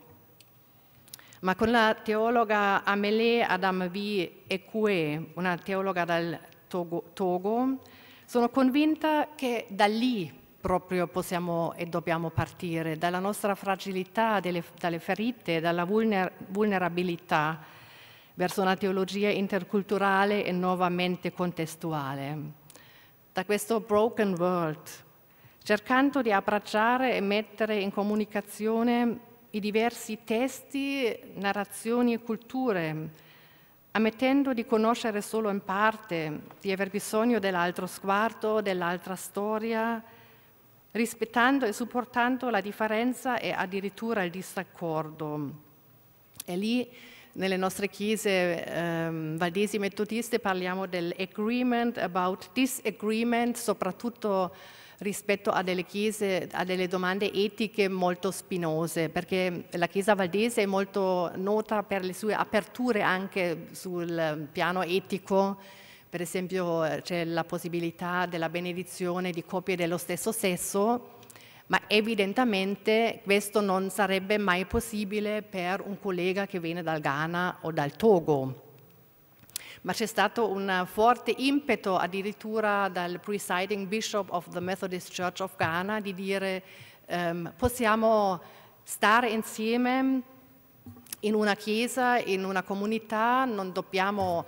Ma con la teologa Amélie Adamvi Ekwe, una teologa dal Togo, sono convinta che da lì proprio possiamo e dobbiamo partire, dalla nostra fragilità, dalle ferite, dalla vulnerabilità, verso una teologia interculturale e nuovamente contestuale. Da questo broken world, cercando di abbracciare e mettere in comunicazione i diversi testi, narrazioni e culture, ammettendo di conoscere solo in parte, di aver bisogno dell'altro sguardo, dell'altra storia, rispettando e supportando la differenza e addirittura il disaccordo. E lì, nelle nostre chiese valdesi metodiste, parliamo dell'agreement about disagreement, soprattutto rispetto a delle chiese, a delle domande etiche molto spinose, perché la Chiesa valdese è molto nota per le sue aperture anche sul piano etico. Per esempio c'è la possibilità della benedizione di coppie dello stesso sesso, ma evidentemente questo non sarebbe mai possibile per un collega che viene dal Ghana o dal Togo. Ma c'è stato un forte impeto addirittura dal presiding bishop of the Methodist Church of Ghana di dire possiamo stare insieme in una chiesa, in una comunità, non dobbiamo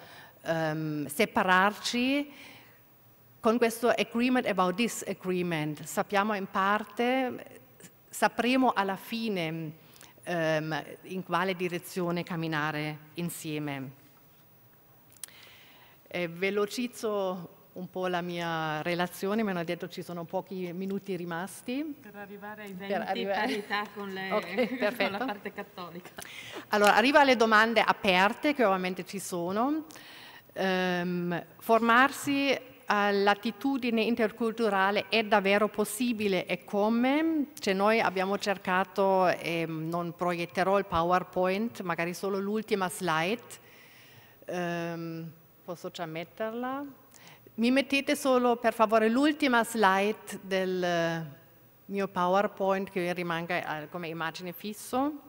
separarci. Con questo agreement about disagreement sappiamo in parte, sapremo alla fine in quale direzione camminare insieme. Velocizzo un po' la mia relazione, mi hanno detto ci sono pochi minuti rimasti. Per arrivare ai 20 parità con la parte cattolica. Allora, arriva alle domande aperte, che ovviamente ci sono. Formarsi all'attitudine interculturale è davvero possibile e come? Cioè noi abbiamo cercato, non proietterò il PowerPoint, magari solo l'ultima slide, posso già metterla? Mi mettete solo per favore l'ultima slide del mio PowerPoint che rimanga come immagine fisso.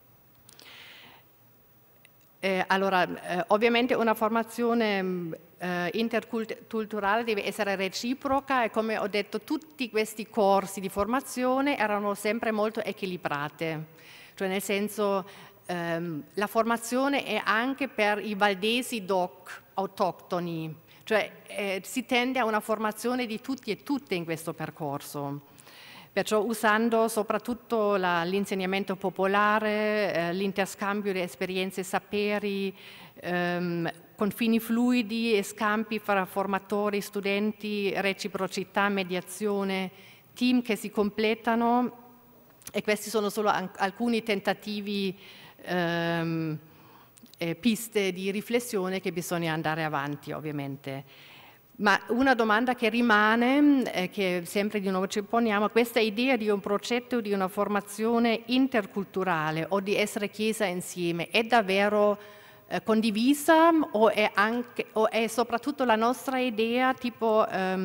Allora, ovviamente una formazione interculturale deve essere reciproca e come ho detto tutti questi corsi di formazione erano sempre molto equilibrate, cioè nel senso la formazione è anche per i valdesi doc autoctoni, cioè si tende a una formazione di tutti e tutte in questo percorso. Perciò usando soprattutto l'insegnamento popolare, l'interscambio di esperienze e saperi, confini fluidi e scambi fra formatori, studenti, reciprocità, mediazione, team che si completano, e questi sono solo alcuni tentativi, piste di riflessione che bisogna andare avanti ovviamente. Ma una domanda che rimane, che sempre di nuovo ci poniamo, questa idea di un progetto di una formazione interculturale o di essere Chiesa insieme è davvero condivisa o è soprattutto la nostra idea tipo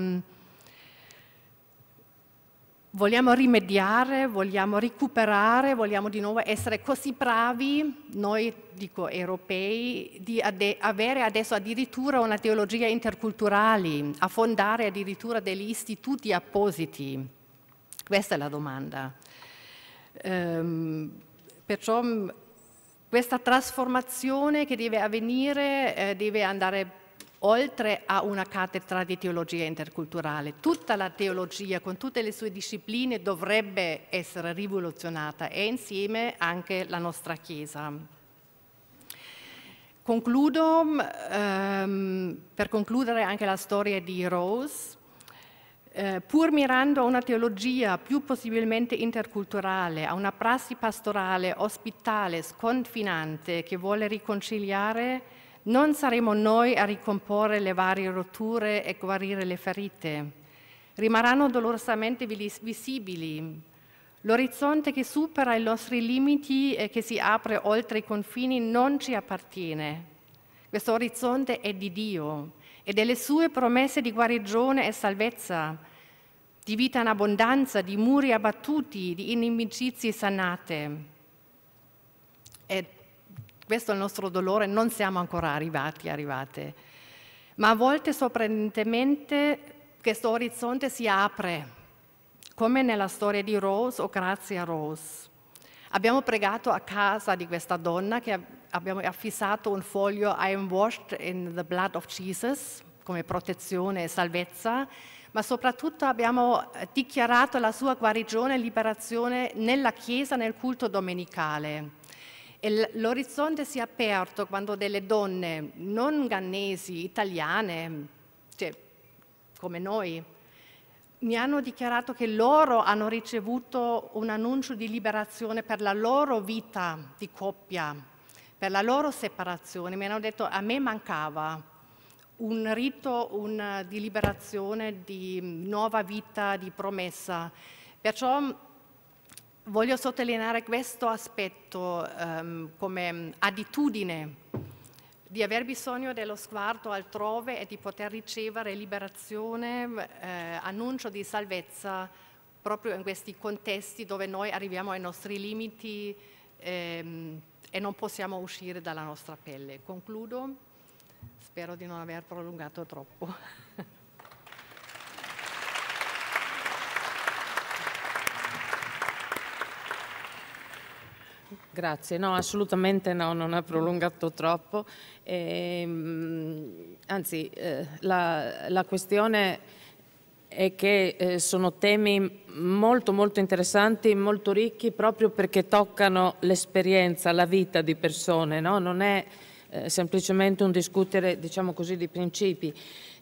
vogliamo rimediare, vogliamo recuperare, vogliamo di nuovo essere così bravi, noi dico europei, di avere adesso addirittura una teologia interculturale, a fondare addirittura degli istituti appositi? Questa è la domanda. Perciò questa trasformazione che deve avvenire deve andare oltre a una cattedra di teologia interculturale. Tutta la teologia, con tutte le sue discipline, dovrebbe essere rivoluzionata e insieme anche la nostra Chiesa. Concludo, per concludere anche la storia di Rose, pur mirando a una teologia più possibilmente interculturale, a una prassi pastorale ospitale, sconfinante, che vuole riconciliare, non saremo noi a ricomporre le varie rotture e guarire le ferite. Rimarranno dolorosamente visibili. L'orizzonte che supera i nostri limiti e che si apre oltre i confini non ci appartiene. Questo orizzonte è di Dio e delle sue promesse di guarigione e salvezza, di vita in abbondanza, di muri abbattuti, di inimicizie sanate. E questo è il nostro dolore, non siamo ancora arrivate. Ma a volte sorprendentemente questo orizzonte si apre, come nella storia di Rose o grazie a Rose. Abbiamo pregato a casa di questa donna che abbiamo affissato un foglio I am washed in the blood of Jesus come protezione e salvezza, ma soprattutto abbiamo dichiarato la sua guarigione e liberazione nella Chiesa, nel culto domenicale. E l'orizzonte si è aperto quando delle donne non ghanesi, italiane, cioè come noi, mi hanno dichiarato che loro hanno ricevuto un annuncio di liberazione per la loro vita di coppia, per la loro separazione. Mi hanno detto: a me mancava un rito di liberazione, di nuova vita, di promessa. Perciò voglio sottolineare questo aspetto come attitudine, di aver bisogno dello sguardo altrove e di poter ricevere liberazione, annuncio di salvezza proprio in questi contesti dove noi arriviamo ai nostri limiti e non possiamo uscire dalla nostra pelle. Concludo, spero di non aver prolungato troppo. Grazie, no, assolutamente no, non ha prolungato troppo. Anzi, la questione è che sono temi molto molto interessanti, molto ricchi, proprio perché toccano l'esperienza, la vita di persone, no? Non è semplicemente un discutere, diciamo così, di principi.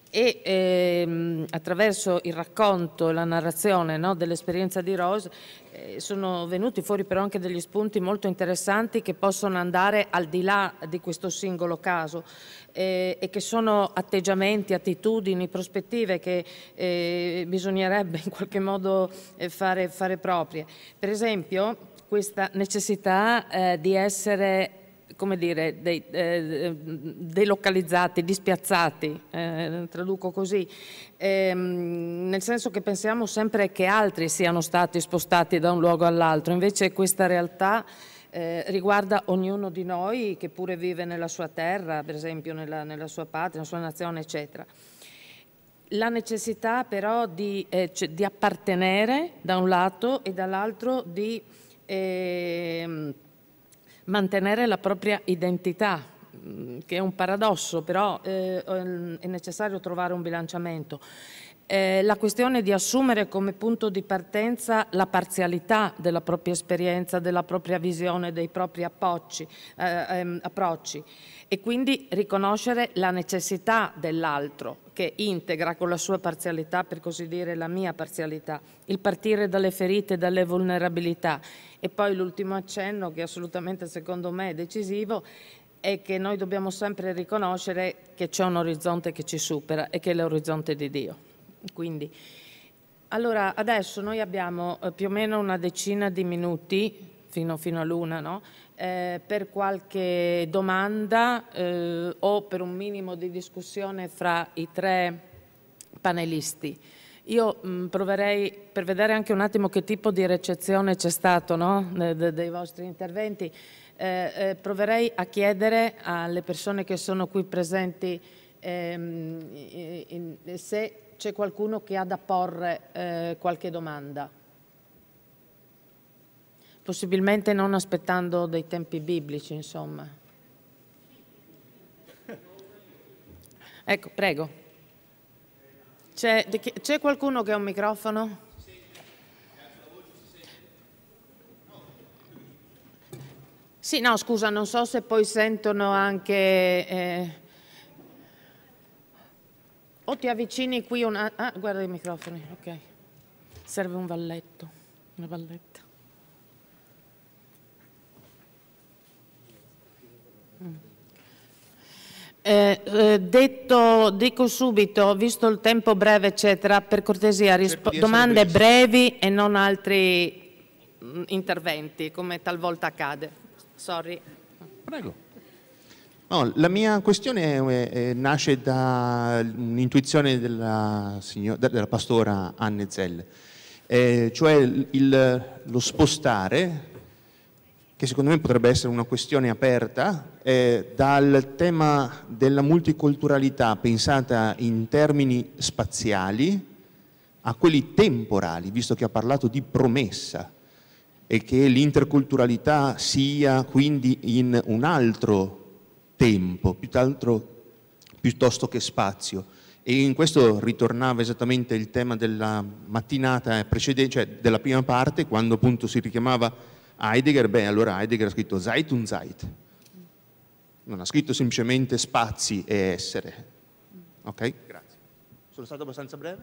E attraverso il racconto e la narrazione, no, dell'esperienza di Rose sono venuti fuori però anche degli spunti molto interessanti che possono andare al di là di questo singolo caso e che sono atteggiamenti, attitudini, prospettive che bisognerebbe in qualche modo fare proprie. Per esempio questa necessità di essere, come dire, delocalizzati, dispiazzati, traduco così, nel senso che pensiamo sempre che altri siano stati spostati da un luogo all'altro, invece questa realtà riguarda ognuno di noi che pure vive nella sua terra, per esempio nella sua patria, nella sua nazione, eccetera. La necessità però di appartenere da un lato e dall'altro di mantenere la propria identità, che è un paradosso, però è necessario trovare un bilanciamento. La questione di assumere come punto di partenza la parzialità della propria esperienza, della propria visione, dei propri approcci e quindi riconoscere la necessità dell'altro che integra con la sua parzialità, per così dire, la mia parzialità, il partire dalle ferite, dalle vulnerabilità. E poi l'ultimo accenno, che assolutamente secondo me è decisivo, è che noi dobbiamo sempre riconoscere che c'è un orizzonte che ci supera e che è l'orizzonte di Dio. Quindi, allora, adesso noi abbiamo più o meno una decina di minuti, fino all'una, no? Per qualche domanda o per un minimo di discussione fra i tre panelisti. Io proverei, per vedere anche un attimo che tipo di ricezione c'è stato, no? Dei vostri interventi, proverei a chiedere alle persone che sono qui presenti se c'è qualcuno che ha da porre qualche domanda. possibilmente non aspettando dei tempi biblici, insomma. Ecco, prego. C'è qualcuno che ha un microfono? Sì, no, scusa, non so se poi sentono anche... o ti avvicini qui una... Ah, guarda i microfoni, ok. Serve un valletto, una valletta. Dico subito, visto il tempo breve, eccetera, per cortesia, domande brevi e non altri interventi, come talvolta accade. Sorry. Prego. No, la mia questione nasce da un'intuizione della pastora Anne Zell, cioè lo spostare, che secondo me potrebbe essere una questione aperta, dal tema della multiculturalità pensata in termini spaziali a quelli temporali, visto che ha parlato di promessa, e che l'interculturalità sia quindi in un altro tempo, piuttosto che spazio. E in questo ritornava esattamente il tema della mattinata precedente, cioè della prima parte, quando appunto si richiamava Heidegger. Beh, allora Heidegger ha scritto Zeit und Zeit. Non ha scritto semplicemente spazi e essere. Ok? Grazie. Sono stato abbastanza breve?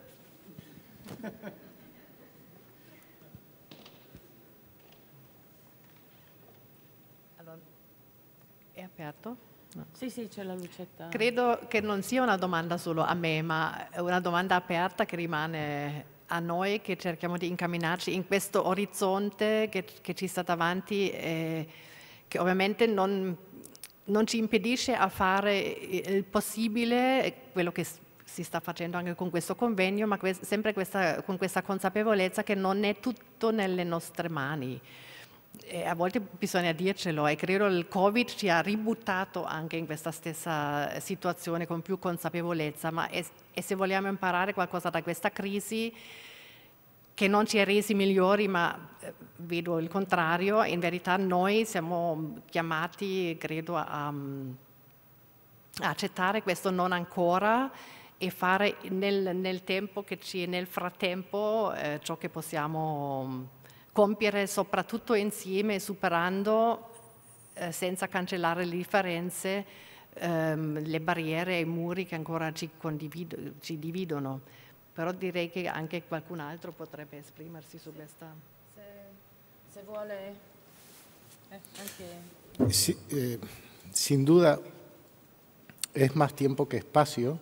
È aperto? No. Sì, sì, c'è la lucetta. Credo che non sia una domanda solo a me, ma è una domanda aperta che rimane a noi, che cerchiamo di incamminarci in questo orizzonte che ci sta davanti, che ovviamente non ci impedisce a fare il possibile, quello che si sta facendo anche con questo convegno, ma sempre con questa consapevolezza che non è tutto nelle nostre mani. E a volte bisogna dircelo, e credo il Covid ci ha ributtato anche in questa stessa situazione con più consapevolezza, ma e se vogliamo imparare qualcosa da questa crisi, che non ci ha resi migliori, ma vedo il contrario, in verità noi siamo chiamati, credo, a accettare questo non ancora e fare nel tempo che nel frattempo ciò che possiamo compiere, soprattutto insieme, superando, senza cancellare le differenze, le barriere e i muri che ancora ci dividono. Però direi che anche qualcun altro potrebbe esprimersi su questa. Se vuole... anche... Sí, sin duda es más tiempo que espacio,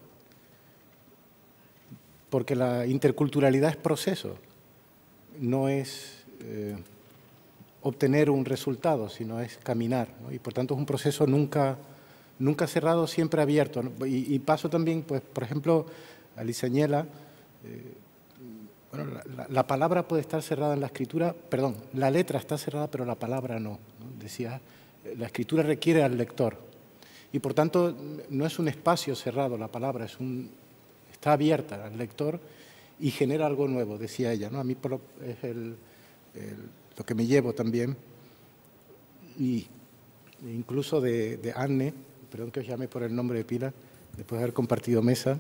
porque la interculturalidad es proceso, no es obtener un resultado, sino es caminar, ¿no? Y por tanto es un proceso nunca cerrado, siempre abierto, ¿no? Y paso también, pues, por ejemplo, a Lisañela, bueno, la palabra puede estar cerrada en la escritura, perdón, la letra está cerrada, pero la palabra no, ¿no? Decía, la escritura requiere al lector, y por tanto no es un espacio cerrado la palabra, está abierta al lector y genera algo nuevo, decía ella, ¿no? A mí es lo que me llevo también, y incluso de Anne, perdón que os llame por el nombre de pila, después de haber compartido mesa,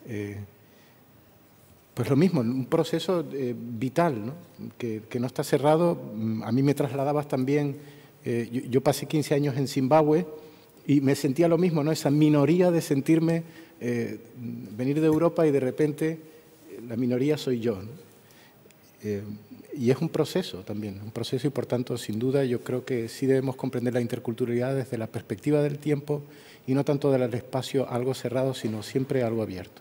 pues lo mismo, un proceso vital, ¿no? Que no está cerrado. A mí me trasladabas también, yo pasé 15 años en Zimbabue y me sentía lo mismo, ¿no? Esa minoría de sentirme, venir de Europa y de repente la minoría soy yo, ¿no? Y es un proceso también, un proceso, y por tanto, sin duda, yo creo que sí debemos comprender la interculturalidad desde la perspectiva del tiempo y no tanto del espacio algo cerrado, sino siempre algo abierto.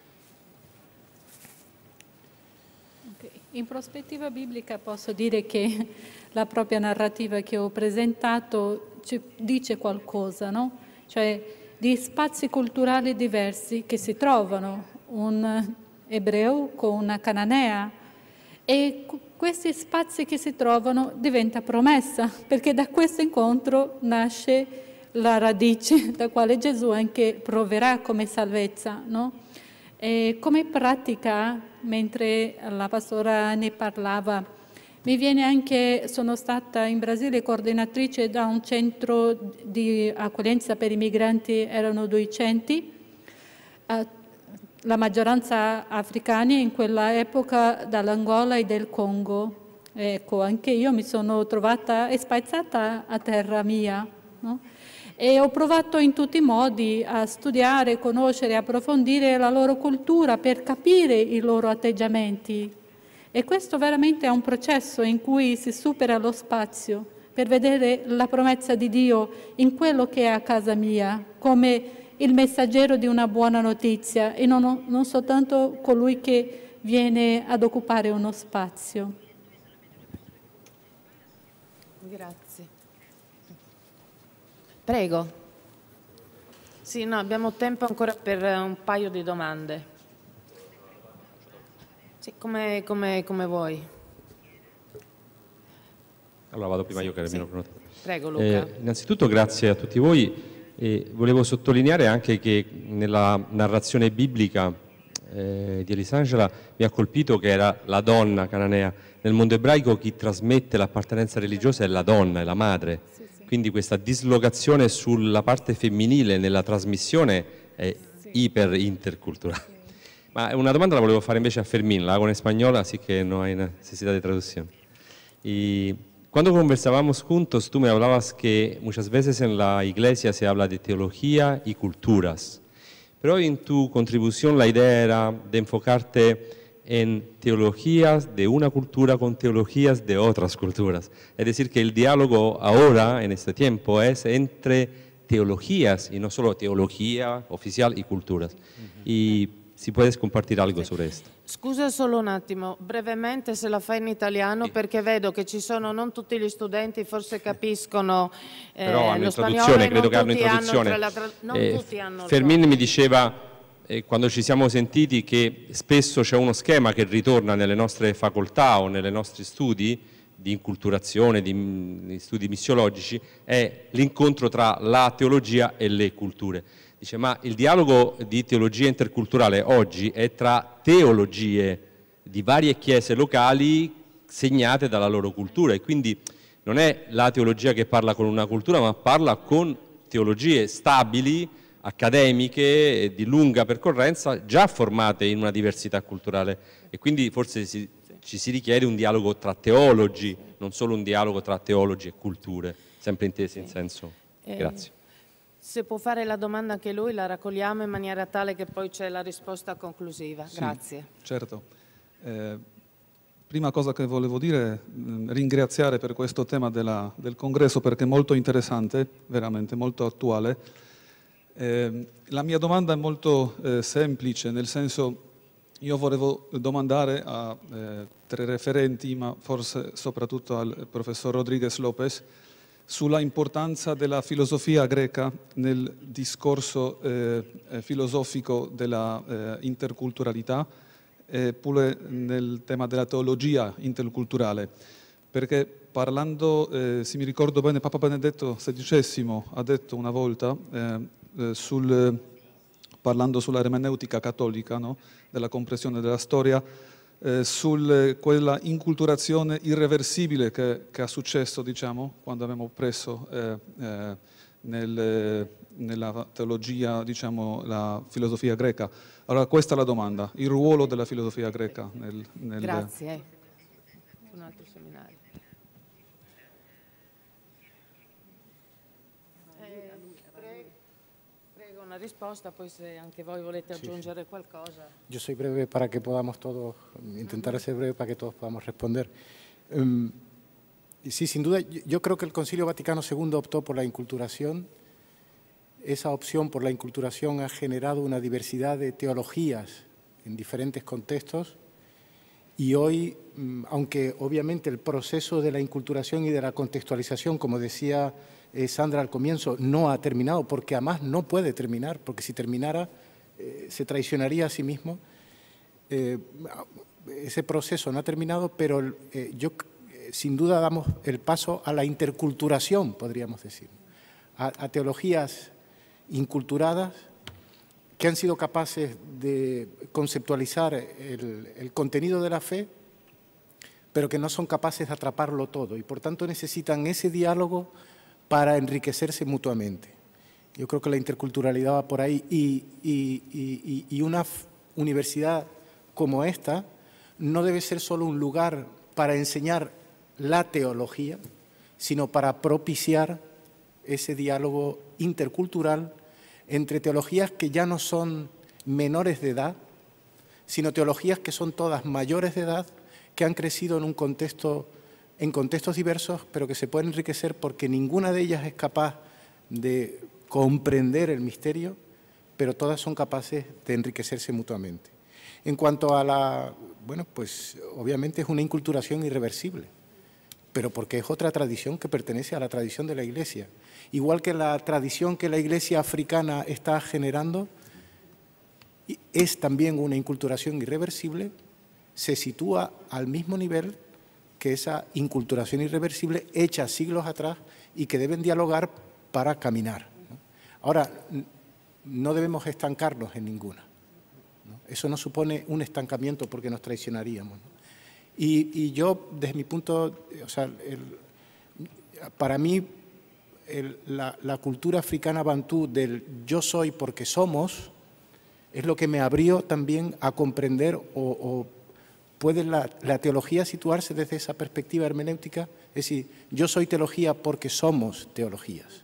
In prospettiva biblica posso dire che la propria narrativa che ho presentato ci dice qualcosa, no? Cioè di spazi culturali diversi che si trovano, un ebreo con una cananea, e questi spazi che si trovano diventa promessa, perché da questo incontro nasce la radice da quale Gesù anche proverà come salvezza, no? E come pratica, mentre la pastora ne parlava Sono stata in Brasile coordinatrice da un centro di accoglienza per i migranti, erano 200, la maggioranza africani in quella epoca dall'Angola e del Congo. Ecco, anche io mi sono trovata spaezzata a terra mia, no? E ho provato in tutti i modi a studiare, conoscere, approfondire la loro cultura per capire i loro atteggiamenti. E questo veramente è un processo in cui si supera lo spazio per vedere la promessa di Dio in quello che è a casa mia, come il messaggero di una buona notizia e non soltanto colui che viene ad occupare uno spazio. Grazie. Prego. Sì, no, abbiamo tempo ancora per un paio di domande. Sì, come vuoi. Allora vado prima io che ero meno prenotato. Prego Luca. Innanzitutto grazie a tutti voi e volevo sottolineare anche che nella narrazione biblica di Elisangela mi ha colpito che era la donna cananea. Nel mondo ebraico chi trasmette l'appartenenza religiosa è la donna, è la madre. Quindi questa dislocazione sulla parte femminile nella trasmissione è interculturale. Ma una domanda la volevo fare invece a Fermín, la hago en español, así que no hay necesidad de traducción. Y cuando conversábamos juntos, tú me hablabas que muchas veces en la iglesia se habla de teología y culturas. Pero en tu contribución la idea era de enfocarte en teologías de una cultura con teologías de otras culturas. Es decir, que el diálogo ahora, en este tiempo, es entre teologías y no solo teología oficial y culturas. Y si puedes compartir algo sobre esto. Scusa solo un attimo, brevemente se la fai in italiano perché vedo che ci sono, non tutti gli studenti forse capiscono Però hanno lo introduzione, spagnolo, credo che hanno non introduzione. tutti hanno. Fermín mi diceva, quando ci siamo sentiti, che spesso c'è uno schema che ritorna nelle nostre facoltà o nei nostri studi di inculturazione, di studi missiologici, è l'incontro tra la teologia e le culture. Dice, ma il dialogo di teologia interculturale oggi è tra teologie di varie chiese locali segnate dalla loro cultura e quindi non è la teologia che parla con una cultura, ma parla con teologie stabili, accademiche, di lunga percorrenza, già formate in una diversità culturale e quindi forse ci si richiede un dialogo tra teologi, non solo un dialogo tra teologi e culture, sempre intesi in senso. Grazie. Se può fare la domanda anche lui, la raccogliamo in maniera tale che poi c'è la risposta conclusiva. Sì, grazie. Certo. Prima cosa che volevo dire è ringraziare per questo tema del congresso perché è molto interessante, veramente molto attuale. La mia domanda è molto semplice, nel senso io volevo domandare a 3 referenti, ma forse soprattutto al professor Rodríguez López, sulla importanza della filosofia greca nel discorso filosofico della interculturalità e pure nel tema della teologia interculturale. Perché parlando, se mi ricordo bene, Papa Benedetto XVI ha detto una volta, parlando sulla ermeneutica cattolica, no? Della comprensione della storia, su quella inculturazione irreversibile che è successo, diciamo, quando abbiamo preso nella teologia, diciamo, la filosofia greca. Allora questa è la domanda, il ruolo della filosofia greca nel... Grazie. Un altro seminario. Prego una risposta, poi se anche voi volete aggiungere qualcosa. Yo soy breve para que podamos todos, intentar ser breve para que todos podamos responder. Sí, sin duda, yo creo que el Concilio Vaticano II optó por la inculturación. Esa opción por la inculturación ha generado una diversidad de teologías en diferentes contextos y hoy, aunque obviamente el proceso de la inculturación y de la contextualización, como decía Sandra al comienzo, no ha terminado, porque además no puede terminar, porque si terminara se traicionaría a sí mismo. Ese proceso no ha terminado, pero yo sin duda damos el paso a la interculturación, podríamos decir, a teologías inculturadas que han sido capaces de conceptualizar el contenido de la fe, pero que no son capaces de atraparlo todo y por tanto necesitan ese diálogo para enriquecerse mutuamente. Yo creo que la interculturalidad va por ahí y una universidad como esta no debe ser solo un lugar para enseñar la teología, sino para propiciar ese diálogo intercultural entre teologías que ya no son menores de edad, sino teologías que son todas mayores de edad, que han crecido en contextos diversos, pero que se pueden enriquecer porque ninguna de ellas es capaz de comprender el misterio, pero todas son capaces de enriquecerse mutuamente. En cuanto a la... Bueno, pues obviamente es una inculturación irreversible, pero porque es otra tradición que pertenece a la tradición de la Iglesia. Igual que la tradición que la Iglesia africana está generando, es también una inculturación irreversible, se sitúa al mismo nivel que esa inculturación irreversible hecha siglos atrás y que deben dialogar para caminar, ¿no? Ahora, no debemos estancarnos en ninguna, ¿no? Eso no supone un estancamiento porque nos traicionaríamos, ¿no? Y yo, desde mi punto, o sea, para mí, la cultura africana bantú del yo soy porque somos, es lo que me abrió también a comprender o puede la teología situarse desde esa perspectiva hermenéutica, es decir, yo soy teología porque somos teologías.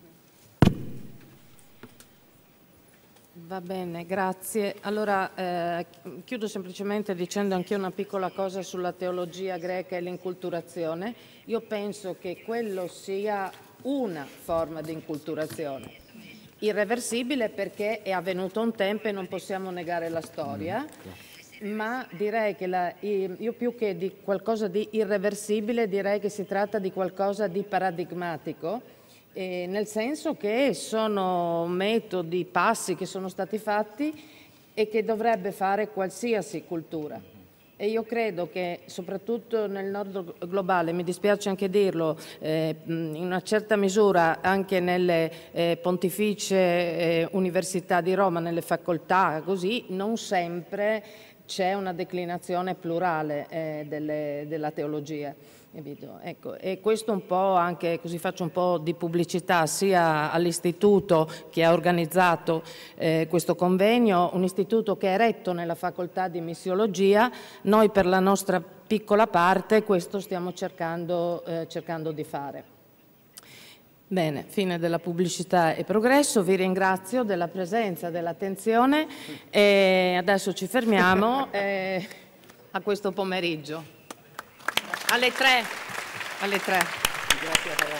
Va bene, grazie. Allora chiudo semplicemente dicendo anche una piccola cosa sulla teologia greca e l'inculturazione. Io penso che quello sia una forma di inculturazione, irreversibile perché è avvenuto un tempo e non possiamo negare la storia, ma direi che io più che di qualcosa di irreversibile direi che si tratta di qualcosa di paradigmatico, nel senso che sono metodi, passi che sono stati fatti e che dovrebbe fare qualsiasi cultura. E io credo che soprattutto nel nord globale, mi dispiace anche dirlo, in una certa misura anche nelle pontificie università di Roma, nelle facoltà, così, non sempre c'è una declinazione plurale della teologia. Ecco, e questo un po' anche, così faccio un po' di pubblicità sia all'istituto che ha organizzato questo convegno, un istituto che è retto nella facoltà di missiologia. Noi per la nostra piccola parte questo stiamo cercando di fare. Bene, fine della pubblicità e progresso, vi ringrazio della presenza, dell'attenzione e adesso ci fermiamo a questo pomeriggio. Alle 3. Grazie a voi.